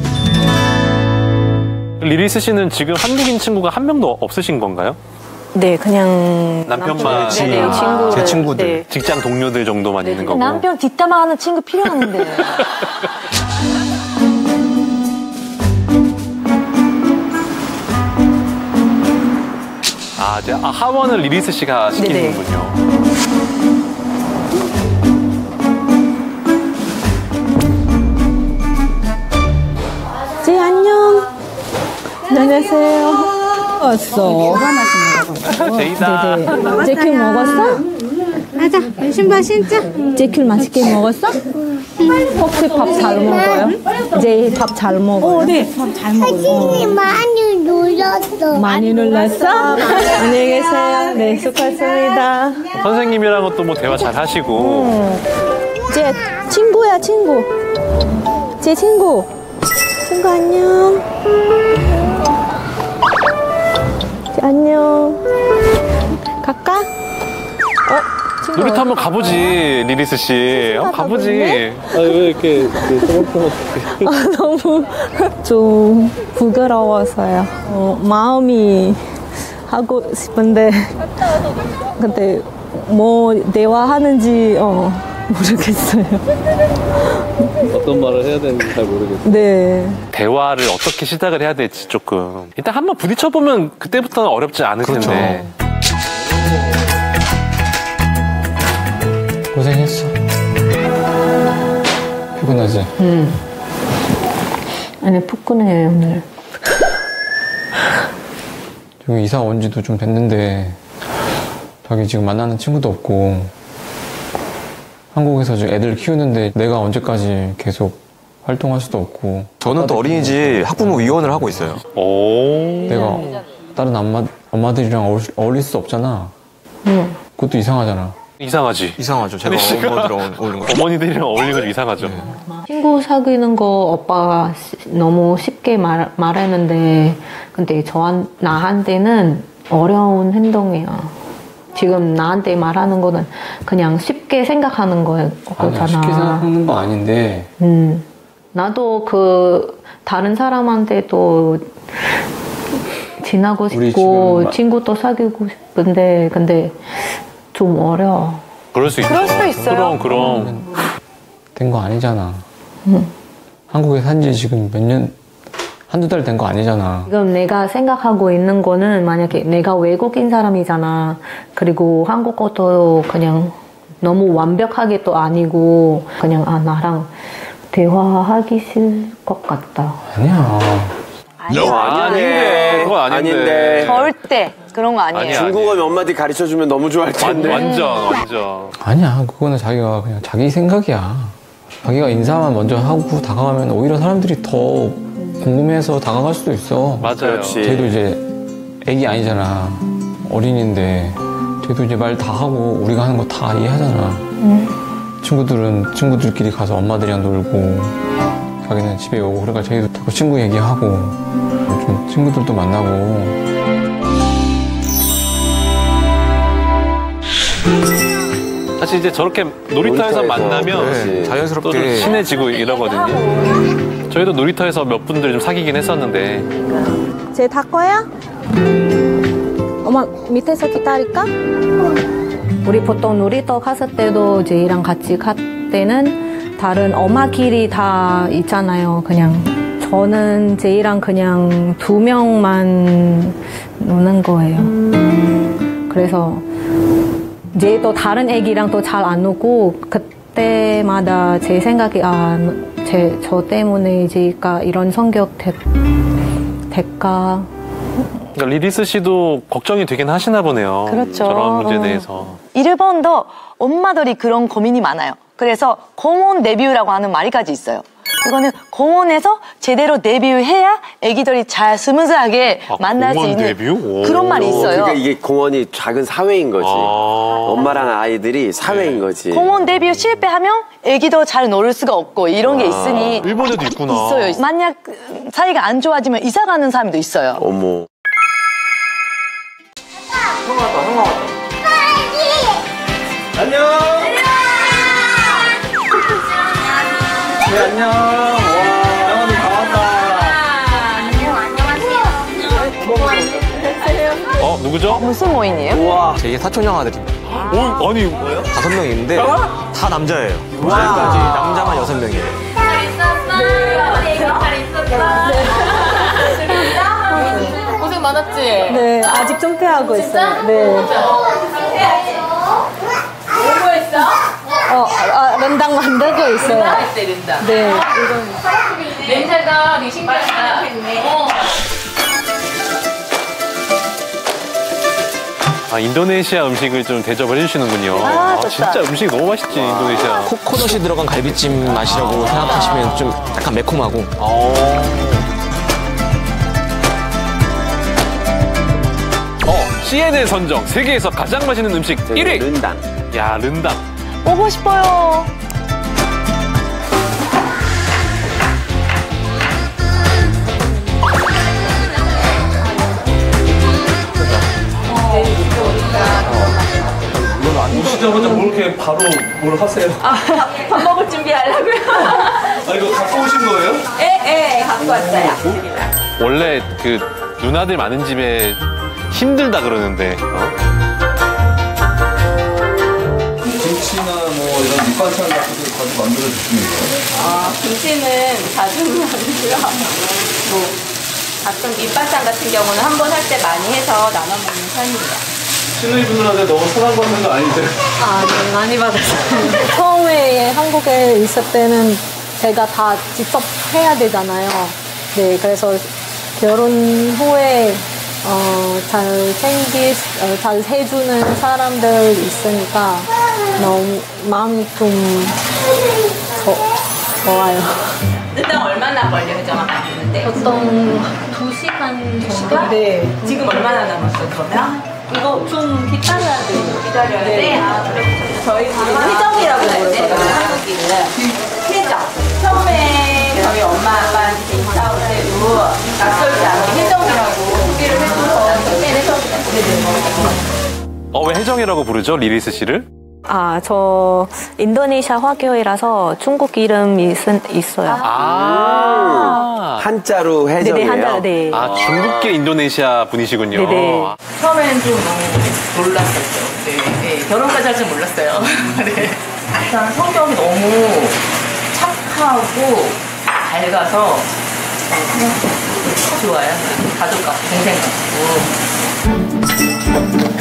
리리스 씨는 지금 한국인 친구가 한 명도 없으신 건가요? 네, 그냥 남편만 네, 네, 친구, 제 친구들 네. 직장 동료들 정도만 있는 거고. 남편 뒷담화하는 친구 필요한데. 아, 이제 아, 하원을 리리스 씨가 시키는군요. 제 안녕. 안녕하세요. 왔어. 제이다. 네네. 제큐 먹었어? 맞아. 신발 신자. 제큐 맛있게 먹었어? 혹시 밥 잘 먹어요? 제이 밥 잘 먹어요? 어, 네. 밥 잘 먹어요. 사진이 많이 눌렀어. 많이 눌렀어? 안녕히 계세요. 네, 수고하셨습니다. 선생님이랑은 또 뭐 대화 잘 하시고. 제 친구야, 친구. 제 친구. 친구 안녕. 제 안녕. 갈까? 어? 놀이터 한번 가보지, 리리스 씨. 한번 가보지. 아, 왜 이렇게 또먹또먹 아, 너무 좀 부끄러워서요. 어, 마음이 하고 싶은데 근데 뭐 대화하는지 어, 모르겠어요. 어떤 말을 해야 되는지 잘 모르겠어요. 네. 대화를 어떻게 시작을 해야 될지 조금. 일단 한번 부딪혀보면 그때부터는 어렵지 않을 그렇죠. 텐데. 고생했어. 피곤하지? 응. 아니, 피곤해요, 오늘. 여기 이사 온 지도 좀 됐는데 자기 지금 만나는 친구도 없고 한국에서 지금 애들 키우는데 내가 언제까지 계속 활동할 수도 없고. 저는 또 어린이집 학부모 위원을 하고 있어요. 오. 내가 다른 엄마, 엄마들이랑 어울, 어울릴 수 없잖아. 응. 그것도 이상하잖아. 이상하지. 이상하죠. 제가 어머니들이랑 어울리는 거. 어머니들이랑 어울리는 거 이상하죠. 친구 사귀는 거 오빠가 시- 너무 쉽게 말, 말했는데 근데 저한 나한테는 어려운 행동이야. 지금 나한테 말하는 거는 그냥 쉽게 생각하는 거, 거잖아. 아니야, 쉽게 생각하는 거 아닌데. 음, 나도 그 다른 사람한테도 지나고 우리 싶고 지금 친구도 사귀고 싶은데 근데 좀 어려워. 그럴 수 있죠. 그럴 수도 있어요. 그럼, 그럼. 된 거 아니잖아. 응. 한국에 산 지 지금 몇 년, 한두 달 된 거 아니잖아. 지금 내가 생각하고 있는 거는 만약에 내가 외국인 사람이잖아. 그리고 한국어도 그냥 너무 완벽하게 또 아니고 그냥 아 나랑 대화하기 싫을 것 같다. 아니야. No, 아닌데. 그건 아닌데. 절대 그런 거 아니에요. 아니야. 중국어 몇 마디 가르쳐주면 너무 좋아할 텐데. 완전, 완전. 아니야. 그거는 자기가 그냥 자기 생각이야. 자기가 인사만 먼저 하고 다가가면 오히려 사람들이 더 궁금해서 다가갈 수도 있어. 맞아요. 그렇지. 쟤도 이제 애기 아니잖아. 어린인데 쟤도 이제 말 다 하고 우리가 하는 거 다 이해하잖아. 응. 친구들은 친구들끼리 가서 엄마들이랑 놀고 자기는 집에 오고 그러니까 쟤도 자꾸 친구 얘기하고 좀 친구들도 만나고. 사실 이제 저렇게 놀이터에서, 놀이터에서, 만나면 네, 자연스럽게. 또 친해지고 이러거든요. 저희도 놀이터에서 몇 분들 좀 사귀긴 했었는데. 쟤 다 거야? 엄마 밑에서 기다릴까? 우리 보통 놀이터 갔을 때도 제이랑 같이 갈 때는 다른 엄마끼리 다 있잖아요. 그냥 저는 제이랑 그냥 두 명만 노는 거예요. 그래서 이제 또 다른 애기랑 또 잘 안 노고 그때마다 제 생각이 아, 제, 저 때문에 제가 이런 성격 될, 될까. 그러니까 리리스 씨도 걱정이 되긴 하시나 보네요. 그렇죠. 저런 문제에 어. 대해서. 일본도 엄마들이 그런 고민이 많아요. 그래서 공원 데뷔라고 하는 말이까지 있어요. 이거는 공원에서 제대로 데뷔해야 애기들이 잘 스무스하게 아, 만날 수 있는 데뷔? 그런 말이 있어요. 그러니까 이게 공원이 작은 사회인 거지. 아 엄마랑 아이들이 사회인 거지. 공원 데뷔 실패하면 애기도 잘 놀 수가 없고 이런 게 있으니 일본에도 있구나. 있어요. 만약 사이가 안 좋아지면 이사 가는 사람도 있어요. 어머. 안녕. 네, 안녕. 와, 형아님 다 왔다. 어, 누구죠? 무슨 모임이에요? 우와. 제 사촌 형아들입니다. 오, 아니. 다섯 명이 있는데 다 남자예요. 지금까지 남자만 여섯 명이에요. 고생 많았지? 네, 아직 좀패하고 있어요. 네. 뭐 했어? 어, 아, 렌당 만들고 있어요. 렌당 했대, 렌당. 네. 냄새가 되게 신기하다. 어. 아, 인도네시아 음식을 좀 대접을 해주시는군요. 아, 좋다. 진짜 음식이 너무 맛있지, 인도네시아. 코코넛이 들어간 갈비찜 맛이라고 생각하시면 좀 약간 매콤하고. 어, 씨엔엔 선정 세계에서 가장 맛있는 음식 일 위. 른당. 야, 른당. 보고 싶어요. 오시자마자 뭘 이렇게 바로 뭘 하세요? 아, 밥 먹을 준비하려고요. 아, 이거 갖고 오신 거예요? 예, 예, 갖고 왔어요. 원래 그 누나들 많은 집에 힘들다 그러는데. 어? 김치나 뭐 이런 밑반찬 같은 거 자주 만들어 주시는 거예요? 아, 김치는 자주 만들고요. 뭐, 가끔 밑반찬 같은 경우는 한 번 할 때 많이 해서 나눠 먹는 편입니다. 신우이분들한테 너무 사랑받는 거 아니죠? 아, 네, 많이 받았어요. 처음에 한국에 있을 때는 제가 다 직접 해야 되잖아요. 네, 그래서 결혼 후에 어, 잘 생기, 어, 잘 해주는 사람들 있으니까 너무 마음이 좀 더, 좋아요. 일단 얼마나 걸려요, 저만 만드는데? 보통 두 시간 정도? 네. 지금 얼마나 남았어요, 그러면? 이거 좀 기다려야 돼요. 기다려야 네. 돼? 아, 그럼 저희 지금 회정이라고 부르거든요, 한국인은. 회정. 처음에 저희 엄마 아빠한테 인사 올 때도 낯설지 않게 회정이라고 소개를 해줘서 처음에 회정이라고 부르는 거예요. 어, 왜 혜정이라고 부르죠, 리리스 씨를? 아, 저 인도네시아 화교이라서 중국 이름이 있, 있어요. 아. 한자로 혜정이에요? 네네, 한자로, 네. 아, 중국계 인도네시아 분이시군요. 네네. 처음에는 좀 너무 놀랐었죠. 네, 네. 결혼까지 할 줄 몰랐어요. 네. 일단 성격이 너무 착하고 밝아서 그냥 좋아요. 가족 같고 동생 같고.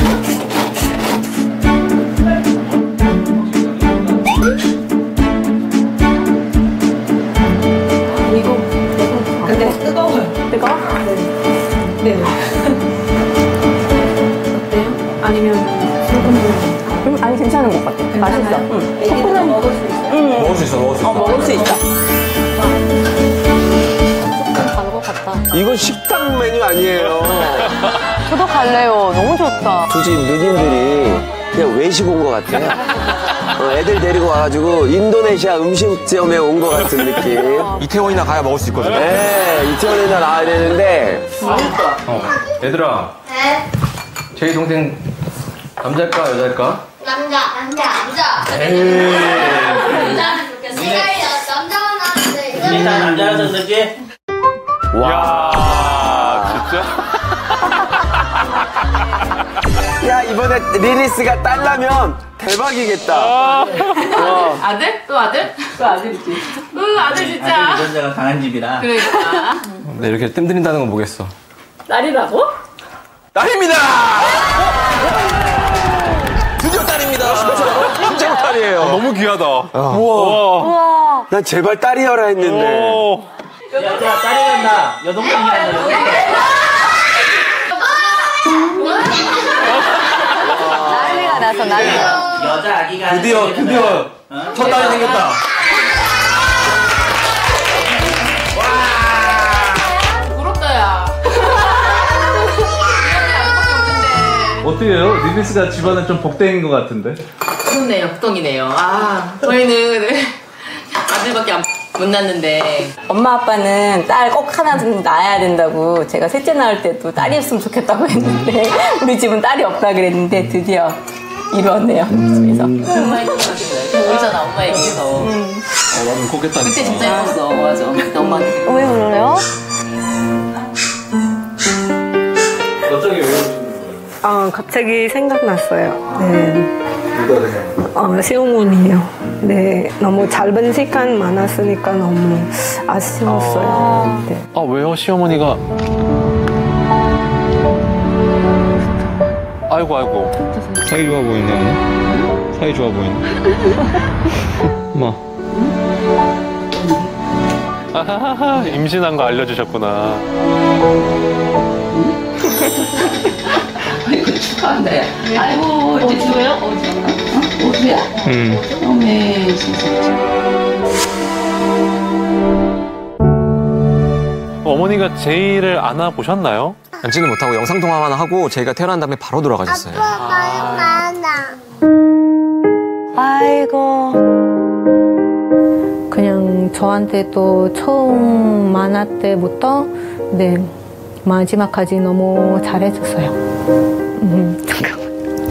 이거 근데 뜨거워요. 뜨거워? 네. 네. 어때요? 아니면 소금 좀? 아니 괜찮은 것 같아. 맛있어. 응. 초코는 먹을 수 있어. 응. 먹을 수 있어, 먹을 수 있어. 어, 먹을 수 있어. 조금 다른 것 같다. 이건 식당 메뉴 아니에요. 저도 갈래요. 너무 좋다. 굳이 누님들이 그냥 외식 온 것 같아요. 어, 애들 데리고 와가지고 인도네시아 음식점에 온 것 같은 느낌. 이태원이나 가야 먹을 수 있거든요. 네, 이태원이나 나와야 되는데. 어, 얘들아. 네? 제이 동생 남자일까 여자일까? 남자, 남자, 남자. 에이. 남자는 좋겠어. 남자가 나왔는데. 일단 남자라서 그러지? 와, 진짜? 야, 이번에 리리스가 딸라면 대박이겠다. 어. 아들? 또 아들? 또 아들이지. 아유 아들 진짜. 유전자가 강한 집이라. 그러니까. 네, 이렇게 뜸들인다는 건 뭐겠어? 딸이라고? 딸입니다! 드디어 딸입니다. 진짜로 딸이에요. 아, 너무 귀하다. 우와. 우와. 난 제발 딸이어라 했는데. 여자 딸이란다. 여동생이란다. 여동생. 난리가 나서 난리가. 여자 아기가. 드디어, 드디어 첫 딸이 생겼다. 부럽다 야. 어떻게 해요? 리리스가 집안은 좀 복댕인 것 같은데? 그렇네요. 복덩이네요. 아 저희는 아들밖에 안 못 낳는데 엄마 아빠는 딸 꼭 하나는 낳아야 된다고 제가 셋째 낳을 때도 딸이 있으면 좋겠다고 했는데 우리 집은 딸이 없다 그랬는데 드디어 이루었네요. 그래서 엄마 얘기가 울잖아. 엄마 얘기해서. 어, 나는 컸겠다니까. 그때 진짜 예뻤어. 맞아. 그때 엄마한테. 왜 울어요? 갑자기 왜 그러시는 거예요? 아, 갑자기 생각났어요. 네. 누가 되냐? 어, 시어머니요. 네, 너무 짧은 시간 많았으니까 너무 아쉬웠어요. 네. 아 왜요 시어머니가? 아이고 아이고. 사이 좋아 보이네, 오늘. 사이 좋아 보이네. 엄마. 아하하하 임신한 거 알려주셨구나. 아이고 축하한다. 아이고 어디서요? 어디야? 어디야? 응. 어메 진짜. 어머니가 제이를 안아보셨나요? 앉지는 못하고 영상통화만 하고 제이가 태어난 다음에 바로 돌아가셨어요. 아빠 많아. 아이고. 그냥 저한테도 처음 만날 때부터 네 마지막까지 너무 잘해줬어요. 음, 잠깐만.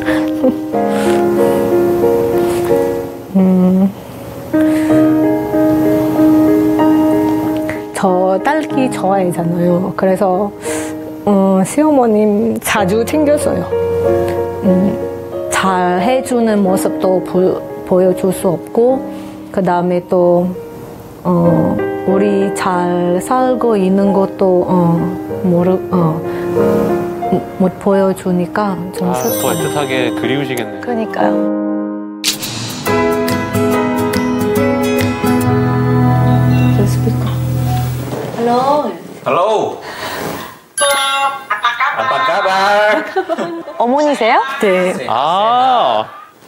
음, 저 딸기 좋아하잖아요. 그래서 어, 시어머님 자주 챙겼어요. 음, 잘 해주는 모습도 보, 보여줄 수 없고 그 다음에 또 어, 우리 잘 살고 있는 것도 어, 모르 어, 못 보여주니까 좀 아, 슬퍼요. 더 애틋하게 그리우시겠네요. 그러니까요. Halo. Halo. Apa kabar? 어머니세요? 네. 아.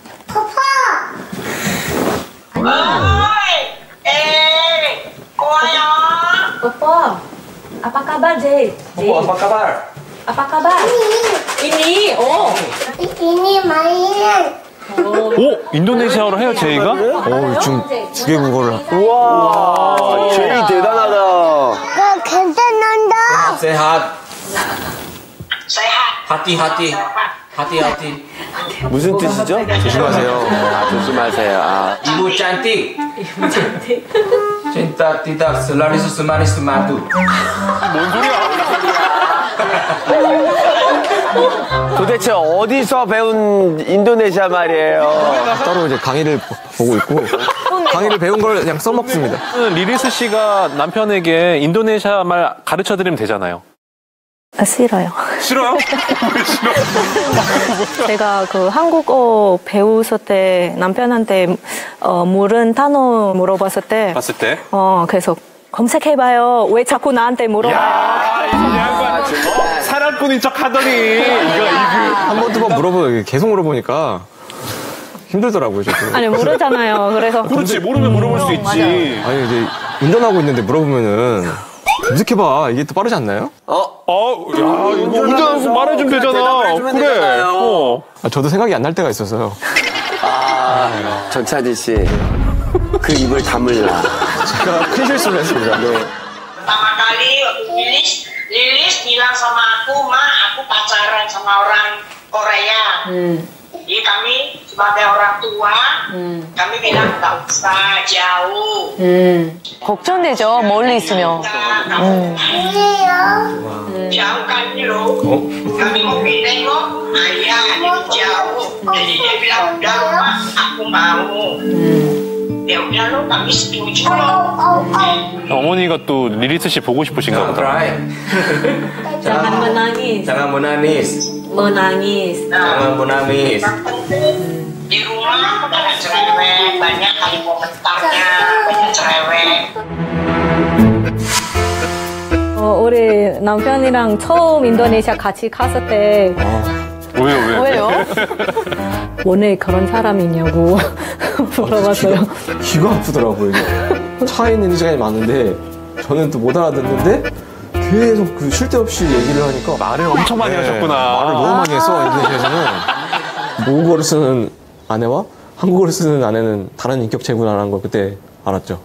Popo, apa kabar Jay? Popo, apa kabar? Apa kabar? Ini, oh. Ini main. 오 인도네시아어로 해요 제이가? 어, 지금 두개 국어를. 우와, 제이 대단하다. Gak 괜찮은다. Sehat. Hati-hati. Hati-hati. 무슨 뜻이죠? 조심하세요. 아, 조심하세요. 아. Ibu cantik. Cinta tidak selalu semanis madu. 뭔 소리야? 도대체 어디서 배운 인도네시아 말이에요? 따로 이제 강의를 보고 있고 강의를 배운 걸 그냥 써먹습니다. 리리스 씨가 남편에게 인도네시아 말 가르쳐 드리면 되잖아요. 아, 싫어요. 싫어요? 왜 싫어? 제가 그 한국어 배웠을 때 남편한테 어, 모르는 단어 물어봤을 때 봤을 때? 어, 계속 검색해봐요. 왜 자꾸 나한테 물어봐요? 야, 이 양반 어? 사랑꾼인 척 하더니 이거 이거 한 번 두 번 물어보 계속 물어보니까 힘들더라고요. 저도. 아니 모르잖아요. 그래서 그렇지 모르면 물어볼 수 있지. 아니 이제 운전하고 있는데 물어보면은 검색해봐. 이게 또 빠르지 않나요? 어? 어? 야 이거 운전하면서 말해주면 되잖아. 그래. 어. 아, 저도 생각이 안 날 때가 있어서요. 아, 전차지 씨. 그 입을 다물라. 제가 큰 실수를 했습니다. 네. Pertama kali Lilis, Lilis bilang sama aku, Ma, aku pacaran sama orang Korea. Hmm. Jadi kami sebagai orang tua, Hmm. kami bilang nggak usah jauh. 음. 걱정되죠. 멀리 있으면. 음. Jauh kan ini loh. Kami mau pindah kok, ayah ini jauh. Jadi dia bilang udah Ma, aku mau. Dia ya udah lo kami setuju lo. 어머니가 또 리리스 씨 보고 싶으신가 보다. Jangan menangis. Jangan menangis. Menangis. Jangan menangis. Di rumah banyak cerewet, banyak kali komentarnya, banyak cerewet. 어, 우리 남편이랑 처음 인도네시아 같이 갔을 때 왜요, 왜요? 왜요? 원래 그런 사람이냐고 물어봤어요. 귀가 아프더라고요. 이게. 차에 있는 시간이 많은데 저는 또 못 알아듣는데 계속 그 쉴 데 없이 얘기를 하니까 말을 엄청 많이 하셨구나. 말을 너무 많이 했어. 인도네시아에서는 모국어를 쓰는 아내와 한국어를 쓰는 아내는 다른 인격체구나라는 걸 그때 알았죠.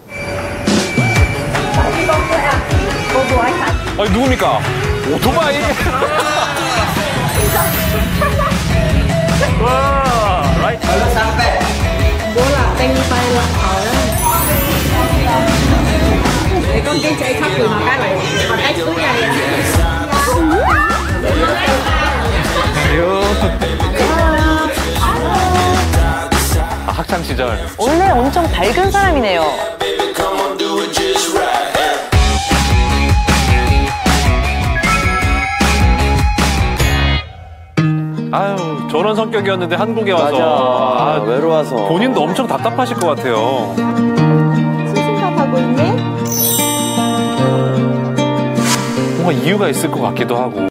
아니 누굽니까? 오토바이? 와, 라이트. Bola pen phai là hỏi để con cái chạy khắp người mà cái này mà cái thứ này 아, 학창 시절. 원래 엄청 밝은 사람이네요. 아유, 저런 성격이었는데 한국에 와서 맞아. 아, 외로워서 본인도 엄청 답답하실 것 같아요. 수신갑하고 있네? 뭔가 이유가 있을 것 같기도 하고.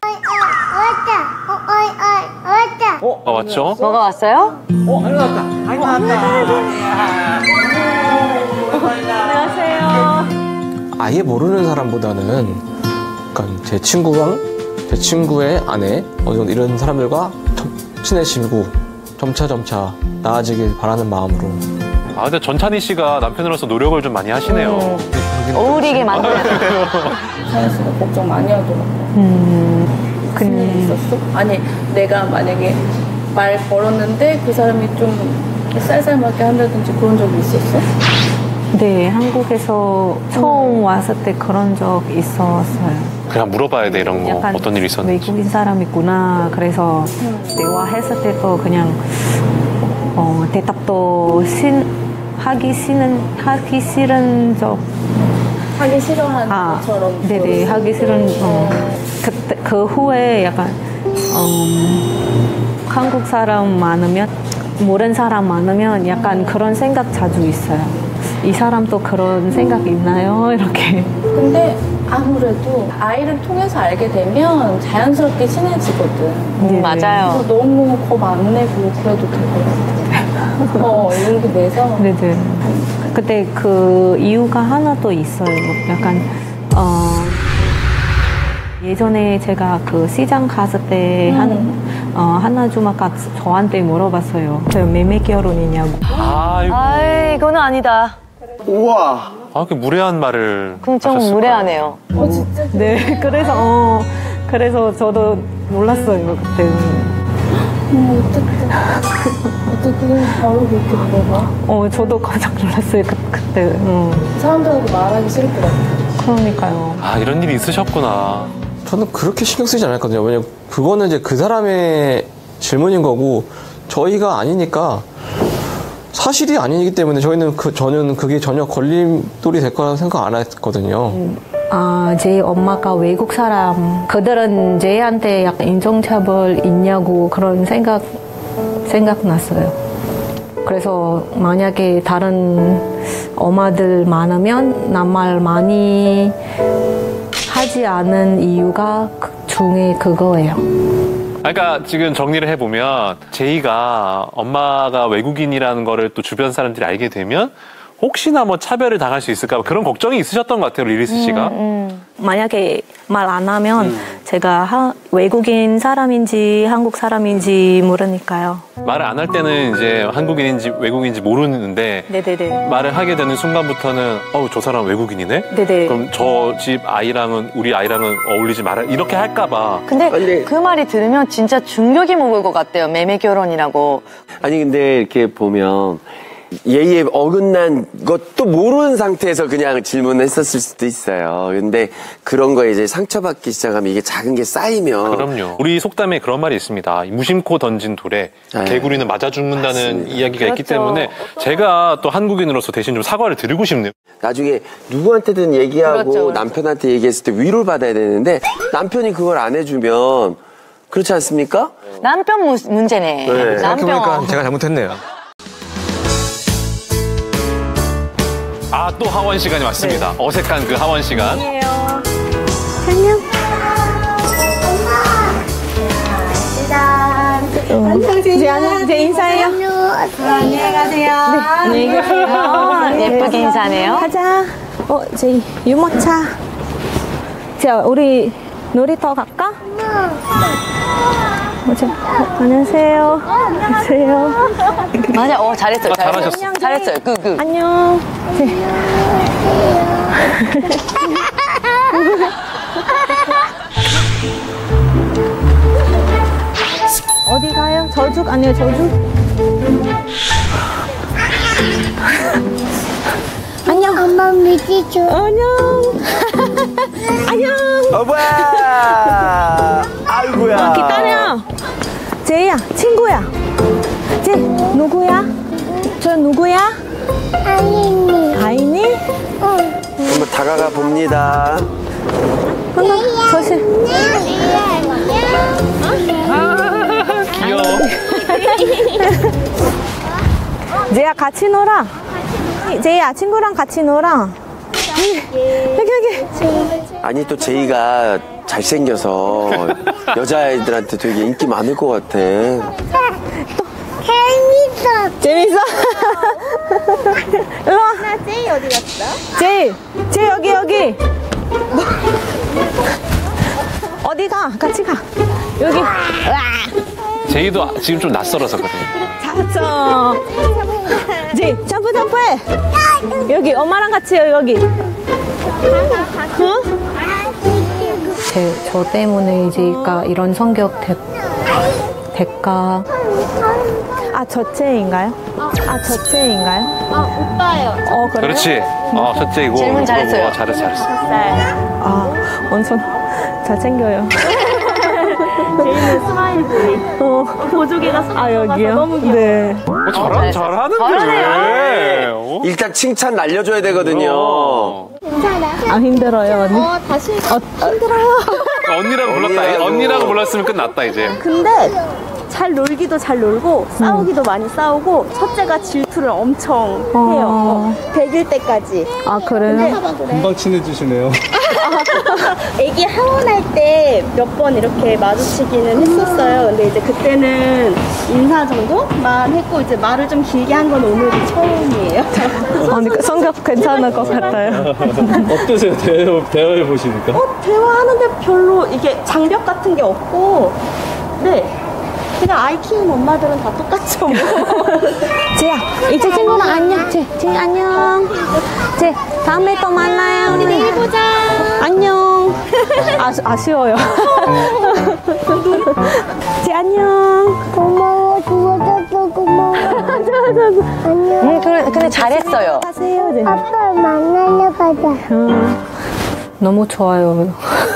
어, 아, 맞죠? 뭐가 왔어요? 어, 아이고 왔다. 아이고 왔다. 안녕하세요. 아예 모르는 사람보다는 그러니까 제 친구랑 제 친구의 아내 어느 정도 이런 사람들과 친해지고 점차 점차 나아지길 바라는 마음으로. 아, 근데 전찬희 씨가 남편으로서 노력을 좀 많이 하시네요. 음, 어울리게 만들어요. 찬희 씨가 걱정 많이 하더라고. 음. 무슨 일 있었어? 아니 내가 만약에 말 걸었는데 그 사람이 좀 쌀쌀맞게 한다든지 그런 적이 있었어? 네, 한국에서 처음 왔을 때 그런 적 있었어요. 그냥 물어봐야 돼, 이런 거. 약간 어떤 일이 있었는지. 외국인 사람이구나. 그래서 대화했을 때도 그냥 어, 대답도 신, 하기 싫은 하기 싫은 적 하기 싫어하는 아, 것처럼. 네네, 하기 싫은 어, 그때 그 후에 약간 음, 한국 사람 많으면 모르는 사람 많으면 약간 그런 생각 자주 있어요. 이 사람도 그런 생각 있나요? 이렇게. 근데 아무래도 아이를 통해서 알게 되면 자연스럽게 친해지거든. 음, 맞아요. 그래서 너무 겁 안 내고 그래도 될 것 같아. 어, 용기 내서. 네네. 근데 그 이유가 하나 또 있어요. 약간 어, 예전에 제가 그 시장 갔을 때 한 음. 어, 하나 주마가 저한테 물어봤어요. 저 매매 결혼이냐고. 아이고. 아이, 이거는 아니다. 우와. 아, 그 무례한 말을. 그럼 좀 하셨을까요? 무례하네요. 어, 진짜? 네, 그래서 어, 그래서 저도 몰랐어요 그때. 어, 어떡해. 어떻게 바로 그렇게 물어봐? 어, 저도 깜짝 놀랐어요 그, 그때. 어. 사람들하고 말하기 싫을 것 같아. 그러니까요. 아, 이런 일이 있으셨구나. 저는 그렇게 신경 쓰지 않았거든요. 왜냐면 그거는 이제 그 사람의 질문인 거고 저희가 아니니까 사실이 아니기 때문에 저희는 그 저는 그게 전혀 걸림돌이 될 거라고 생각 안 했거든요. 아, 제 엄마가 외국 사람. 그들은 제한테 약간 인종차별 있냐고 그런 생각 생각 났어요. 그래서 만약에 다른 엄마들 많으면 낱말 많이 하지 않은 이유가 그 중에 그거예요. 그러니까 지금 정리를 해보면 제이가 엄마가 외국인이라는 거를 또 주변 사람들이 알게 되면 혹시나 뭐 차별을 당할 수 있을까 봐 그런 걱정이 있으셨던 것 같아요, 리리스 씨가. 음, 음. 만약에 말 안 하면 음. 제가 하, 외국인 사람인지 한국 사람인지 모르니까요. 말을 안 할 때는 이제 한국인인지 외국인인지 모르는데 네네네. 말을 하게 되는 순간부터는 어우, 저 사람 외국인이네? 네네. 그럼 저 집 아이랑은 우리 아이랑은 어울리지 말아 이렇게 할까 봐. 근데 그 말이 들으면 진짜 충격이 먹을 것 같대요. 매매 결혼이라고. 아니 근데 이렇게 보면 예의에 어긋난 것도 모르는 상태에서 그냥 질문했었을 수도 있어요. 근데 그런 거에 이제 상처받기 시작하면 이게 작은 게 쌓이면. 그럼요. 우리 속담에 그런 말이 있습니다. 무심코 던진 돌에 네. 개구리는 맞아 죽는다는 맞습니다. 이야기가 있기 그렇죠. 때문에 제가 또 한국인으로서 대신 좀 사과를 드리고 싶네요. 나중에 누구한테든 얘기하고 그렇죠. 남편한테 얘기했을 때 위로를 받아야 되는데 남편이 그걸 안 해주면 그렇지 않습니까? 남편 무, 문제네. 네. 생각해보니까 제가 잘못했네요. 아, 또 하원 시간이 왔습니다. 어색한 그 하원 시간. 안녕. 이제 안녕, 이제 인사해요. 안녕히 가세요. 네, 안녕히 계세요. 예쁘게 인사하네요. 가자. 어, 저희 유모차. 자, 우리 놀이터 갈까? 어, 자, 어, 안녕하세요. 안녕하세요. 맞아, 어, 잘했어요. 아, 잘하셨어. 잘했어요. 잘했어요. 그, 그. 안녕. 네. 어디 가요? 저죽 아니에요, 저죽? 안녕. 엄마 미지 줘. 안녕. 안녕. 어머야. 아이고야. 어, 기다려. 제이야, 친구야. 제 누구야? 저 누구야? 아이니. 아이니? 응. 한번 다가가 봅니다. 엄마, 조심. 귀여워. 제이야, 같이 놀아. 제이야, 친구랑 같이 놀아. 여기, 여기. 아니 또 제이가 잘생겨서 여자애들한테 되게 인기 많을 것 같아. 재밌어. 재밌어? 일로 와. 나 제이 어디 갔어? 제이, 제이 여기, 여기. 어디 가? 같이 가. 여기. 와. 제이도 지금 좀 낯설어서 그래. 잘했어. 제이, 점프, 점프해. 여기, 엄마랑 같이요, 여기. 응? 제, 저 때문에 이제가 이런 성격 대, 대가. 아, 저체인가요? 아, 저체인가요? 아, 오빠예요. 어, 그래요? 그렇지. 어, 첫째이고. 질문 잘했어요. 어, 잘했어, 잘했어. 아, 엄청 잘생겨요. 제이는 스마일 보이. 어. 보조개가 스마일 아, 여기요? 너무 귀여워. 네. 어, 잘하, 잘하는데. 왜? 어? 일단 칭찬 날려줘야 되거든요. 괜찮아. 안 힘들어요, 언니? 어, 다시 어, 힘들어요. 언니라고 불렀다. 언니라고. 언니라고 불렀으면 끝났다, 이제. 근데 잘 놀기도 잘 놀고 싸우기도 많이 싸우고 첫째가 질투를 엄청 해요. 어, 백 일 때까지. 아, 그래요? 금방 친해지시네요. 애기 하원할 때 몇 번 이렇게 마주치기는 했었어요. 근데 이제 그때는 인사 정도만 했고 이제 말을 좀 길게 한 건 오늘이 처음이에요. 언니 성격 괜찮을 것 같아요. 어떠세요? 대화, 대화해 보시니까? 어, 대화하는데 별로 이게 장벽 같은 게 없고 네. 그냥 아이 키우는 엄마들은 다 똑같죠. 뭐. 제야, 이제 친구랑 안녕. 제, 제 안녕. 제, 다음에 또 만나요. 우리 내일 보자. 안녕. 아, 아쉬워요. 제 안녕. 고마워. 도와줘서 고마워. 안녕. 응, 그래, 근데 잘했어요. 하세요, 제. 아빠 만나러 가자. 음, 너무 좋아요.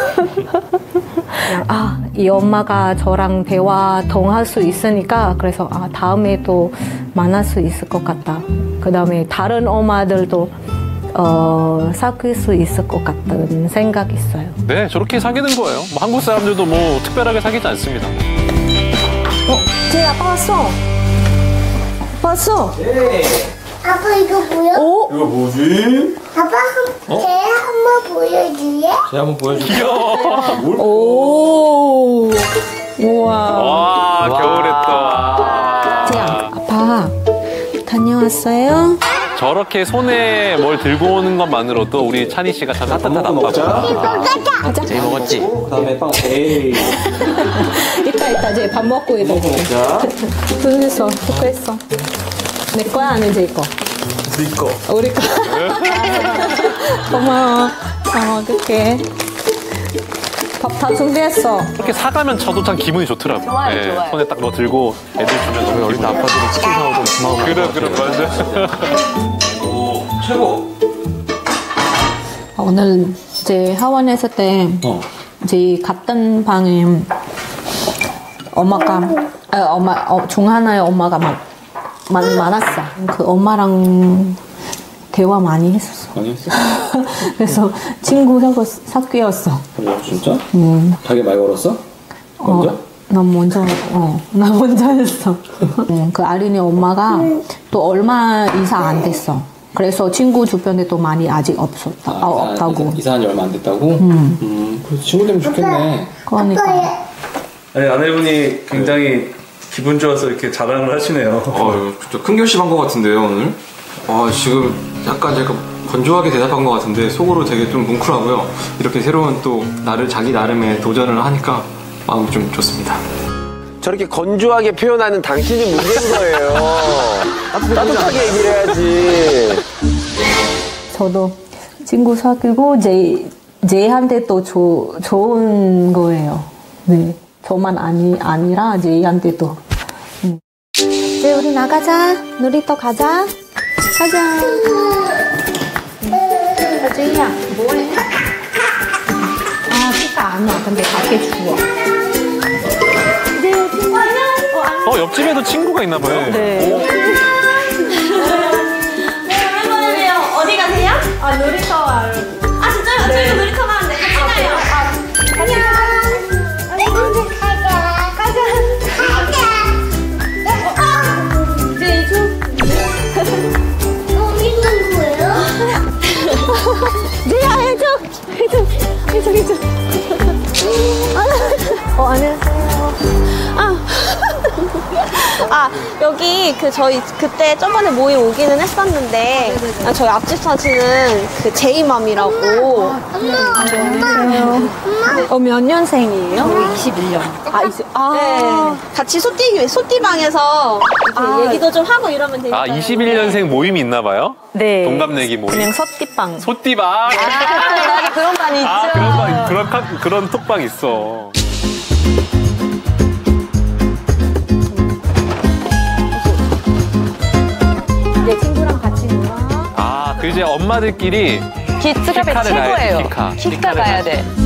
아, 이 엄마가 저랑 대화 통할 수 있으니까 그래서 아, 다음에도 만날 수 있을 것 같다. 그 다음에 다른 엄마들도 어, 사귈 수 있을 것 같다는 생각이 있어요. 네, 저렇게 사귀는 거예요. 뭐 한국 사람들도 뭐 특별하게 사귀지 않습니다. 어, 제 아빠 왔어. 왔어. 네. 아빠 이거 뭐야? 오? 이거 뭐지? 아빠 한, 어? 쟤 한번 보여줄래? 제가 한번 보여줄게요. 귀여워. 오. 우와. 와, 겨울에 또. 제 아빠 다녀왔어요? 저렇게 손에 뭘 들고 오는 것만으로도 우리 찬희 씨가 참 따뜻하다고 가자. 제이 먹었지? 그 다음에 빵, 에이. 이따 이따 이제 밥 먹고 이제. 먹자. 수고했어. 수고했어. 내 거야 아니면 제 거? 우리 거. 우리 거. 고마워. 잘 먹을게. 밥 다 준비했어. 이렇게 사가면 저도 참 기분이 좋더라고요. 좋아요, 좋아요. 손에 딱 뭐 들고 애들 주면 너무 우리 아빠들은 치킨 사오고 고마워. 그래, 그래, 맞아. 오, 최고. 오늘 이제 하원 했을 때 어. 이제 갔던 방에 엄마가 아, 엄마 어, 중 하나의 엄마가 많, 많, 많았어. 그 엄마랑 대화 많이 했었어. 많이 했어? 그래서 친구하고 사귀었어. 어, 진짜? 음. 자기 말 걸었어? 먼저? 어, 난 먼저, 어, 나 먼저 했어. 음, 그 아린이 엄마가 또 얼마 이상 안 됐어. 그래서 친구 주변에 또 많이 아직 없었다, 아, 없다고. 이사한 지 얼마 안 됐다고? 음. 음, 그래서 친구 되면 좋겠네. 그러니까. 아니, 아내분이 굉장히 기분 좋아서 이렇게 자랑을 하시네요. 어, 진짜 큰 결심한 것 같은데요, 오늘? 아, 지금 약간 제가 건조하게 대답한 것 같은데 속으로 되게 좀 뭉클하고요. 이렇게 새로운 또 나를 자기 나름의 도전을 하니까 마음이 좀 좋습니다. 저렇게 건조하게 표현하는 당신이 문제인 거예요. 따뜻하게 얘기를 해야지. 저도 친구 사귀고 제, 제이한테 또 조, 좋은 거예요. 네. 저만 아니, 아니라 제이한테도. 음. 이제 우리 나가자. 놀이터 가자. 가자. 제이야, 뭐해? 아, 피가 안 와. 근데 밖에 추워. 어, 옆집에도 친구가 있나 봐요. 네. 오랜만이에요. 어디 가세요? 아, 놀이터. 아, 진짜요? 네. 저희도 놀이터 가는데 같이 가요. 아, 안녕. 이제 이주. 제이야, 해줘. 해줘. 해줘, 해줘. 어, 안녕하세요. 아. 아, 여기 그 저희 그때 저번에 모임 오기는 했었는데 아, 저희 앞집 사시는 그 제이맘이라고. 안녕하세요. 어, 몇 년생이에요? 이십일 년. 아, 이제, 아. 네. 같이 소띠, 소띠방에서 아. 얘기도 좀 하고 이러면 되니까. 아, 이십일 년생 모임이 있나 봐요? 네. 동갑내기 모임. 그냥 소띠빵. 소띠방. 아, 맞아. 그런 반 있죠. 아, 그런 방, 그런, 카- 그런 톡방 있어. 내 친구랑 같이 놀아. 아, 그 이제 엄마들끼리 키스가 키카를 가야지, 최고예요. 키카. 키카 키카를 가야 가야지. 돼.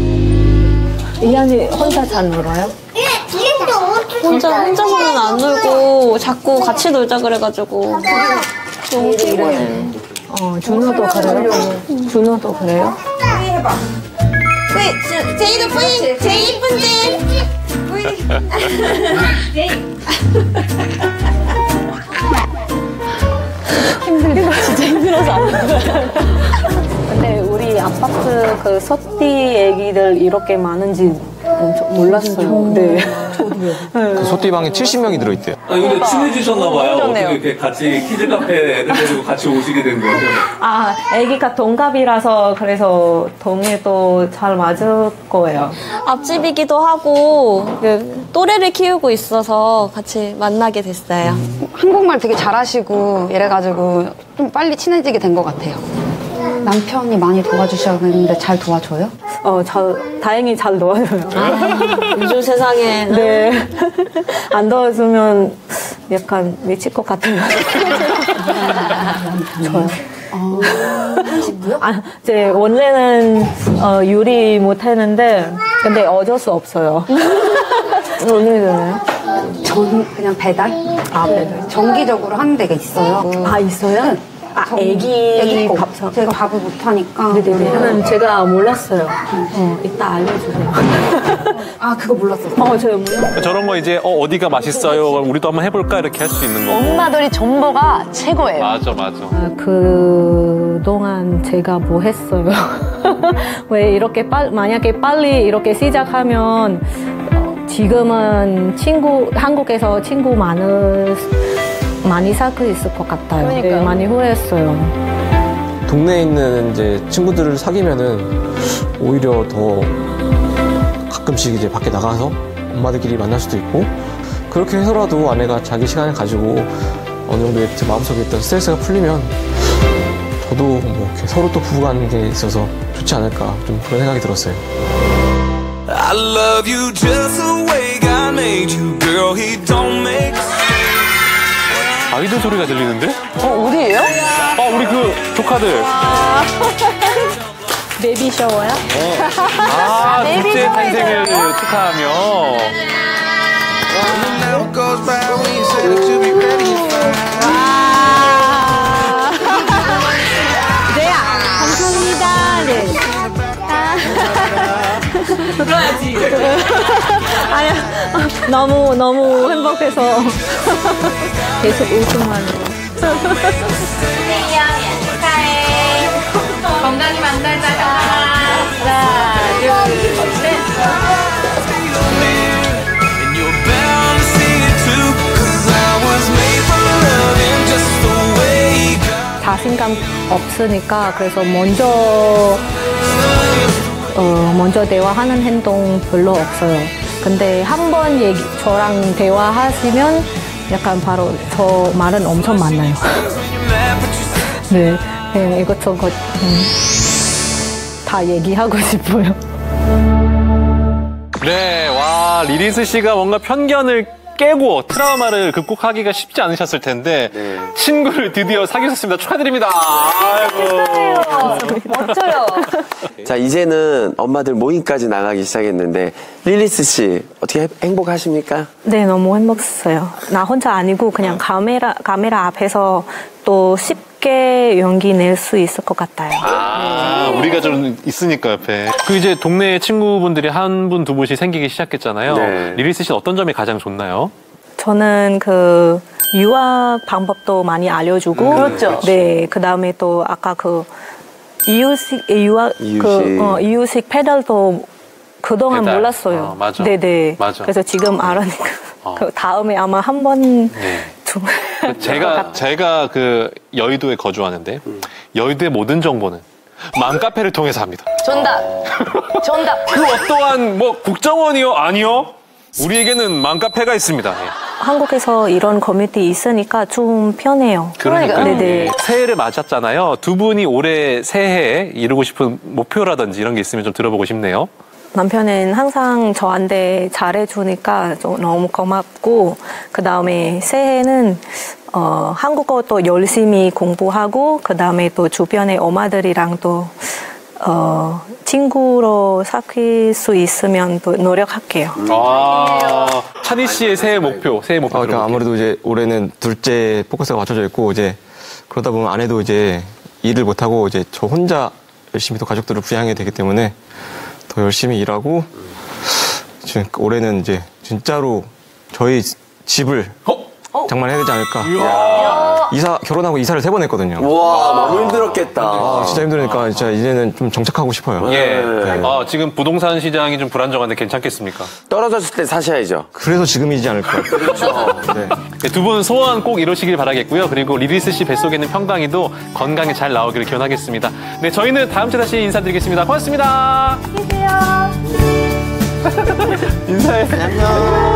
이한이 혼자 잘 놀아요? 혼자, 혼자서는 안 놀고 자꾸 같이 놀자 그래가지고 너무 피곤해. 어, 준호도 그래요? 준호도 그래요? 뿌이, 제이도 뿌이, 제이 이쁜지. 힘들다. 진짜 힘들어서 안 놀아요. 근데 우리 아파트 그 소띠 애기들 이렇게 많은지 엄청 몰랐어요. 네. 그 소띠방에 칠십 명이 들어있대요. 아니, 근데 친해지셨나봐요. 너무 어떻게 좋네요. 이렇게 같이 키즈 카페 애들 데리고 같이 오시게 된 거예요? 아, 애기가 동갑이라서 그래서 동의도 잘 맞을 거예요. 앞집이기도 하고 그 또래를 키우고 있어서 같이 만나게 됐어요. 한국말 되게 잘하시고 이래가지고 좀 빨리 친해지게 된 것 같아요. 남편이 많이 도와주셨는데 잘 도와줘요? 어, 잘, 다행히 잘 도와줘요. 요즘 세상에. 네. 안 도와주면 약간 미칠 것 같아요. 저요. 아, 이제 원래는 어, 요리 못했는데 근데 어쩔 수 없어요. 오늘은 전 그냥 배달? 아, 배달. 정기적으로 하는 데가 있어요. 아, 있어요? 아, 애기, 애기 거. 밥상. 제가 밥을 못하니까. 네네네. 저는 제가 몰랐어요. 어, 이따 알려주세요. 아, 그거 몰랐어요. 어, 제가 몰랐어요. 저런 거 이제 어, 어디가 맛있어요? 우리도 한번 해볼까? 이렇게 할 수 있는 거고. 엄마들이 정보가 최고예요. 맞아, 맞아. 아, 그동안 제가 뭐 했어요? 왜 이렇게 빨, 만약에 빨리 이렇게 시작하면 지금은 친구, 한국에서 친구 많을, 많이 사귀 있을 것 같아요. 네, 많이 후회했어요. 동네에 있는 이제 친구들을 사귀면은 오히려 더 가끔씩 이제 밖에 나가서 엄마들끼리 만날 수도 있고 그렇게 해서라도 아내가 자기 시간을 가지고 어느 정도 제 마음속에 있던 스트레스가 풀리면 저도 뭐 이렇게 서로 또 부부관계에 있어서 좋지 않을까 좀 그런 생각이 들었어요. I love you just the way God made you, girl. He don't make. 아이들 소리가 들리는데? 어, 우리예요? 어, 우리 그 조카들. 베이비 샤워야? 아, 둘째 탄생을 축하하며. 네, 감사합니다. 네. 불러야지. 아니, 너무 너무 행복해서 계속 웃음만. 생일이야, 축하해. 건강히 만나자. 하나, 둘, 셋. 자신감 없으니까 그래서 먼저 어, 먼저 대화하는 행동 별로 없어요. 근데 한 번 얘기 저랑 대화하시면 약간 바로 저 말은 엄청 많아요. 네, 그냥 이것저것 음, 다 얘기하고 싶어요. 네, 와, 리리스 씨가 뭔가 편견을 깨고 트라우마를 극복하기가 쉽지 않으셨을 텐데 네. 친구를 드디어 사귀셨습니다. 축하드립니다. 아이고. 멋져요. 자, 이제는 엄마들 모임까지 나가기 시작했는데 릴리스 씨 어떻게 행복하십니까? 네, 너무 행복했어요. 나 혼자 아니고 그냥 카메라 카메라 앞에서 또 쉽게 용기 낼 수 있을 것 같아요. 아, 네. 우리가 좀 있으니까 옆에. 그 이제 동네 친구분들이 한 분, 두 분씩 생기기 시작했잖아요. 네. 릴리스 씨는 어떤 점이 가장 좋나요? 저는 그 유학 방법도 많이 알려주고, 음, 그렇죠. 네, 그 다음에 또 아까 그 이유식 유학 이유식. 그 어, 이유식 페달도 그동안 페달. 몰랐어요. 어, 맞아. 네네. 맞아. 그래서 지금 알아니까 어. 그 다음에 아마 한번 네. 좀. 제가 제가 그 여의도에 거주하는데 음. 여의도의 모든 정보는 맘카페를 통해서 합니다. 정답. 정답. 그 어떠한 뭐 국정원이요? 아니요. 우리에게는 맘카페가 있습니다. 네. 한국에서 이런 커뮤니티 있으니까 좀 편해요. 그러니까 네네. 새해를 맞았잖아요. 두 분이 올해 새해에 이루고 싶은 목표라든지 이런 게 있으면 좀 들어보고 싶네요. 남편은 항상 저한테 잘해주니까 좀 너무 고맙고, 그 다음에 새해는 어, 한국어도 열심히 공부하고, 그 다음에 또 주변의 엄마들이랑 또 어, 친구로 사귈 수 있으면 또 노력할게요. 아, 찬희 씨의 새해 목표, 새해 목표. 아, 그러니까 아무래도 이제 올해는 둘째 포커스가 맞춰져 있고, 이제 그러다 보면 아내도 이제 일을 못하고 이제 저 혼자 열심히 또 가족들을 부양해야 되기 때문에 더 열심히 일하고, 지금 올해는 이제 진짜로 저희 집을 어? 장만해야 되지 않을까. 이야. 이사, 결혼하고 이사를 세 번 했거든요. 와, 너무 힘들었겠다. 아, 진짜 힘드니까 진짜 이제는 좀 정착하고 싶어요. 예. 네. 아, 지금 부동산 시장이 좀 불안정한데 괜찮겠습니까? 떨어졌을 때 사셔야죠. 그래서 지금이지 않을까. 그렇죠. 네. 네, 두 분 소원 꼭 이루시길 바라겠고요. 그리고 리리스 씨 뱃속에 있는 평강이도 건강히 잘 나오기를 기원하겠습니다. 네, 저희는 다음 주에 다시 인사드리겠습니다. 고맙습니다. 안녕히 계세요. 인사해. 안녕.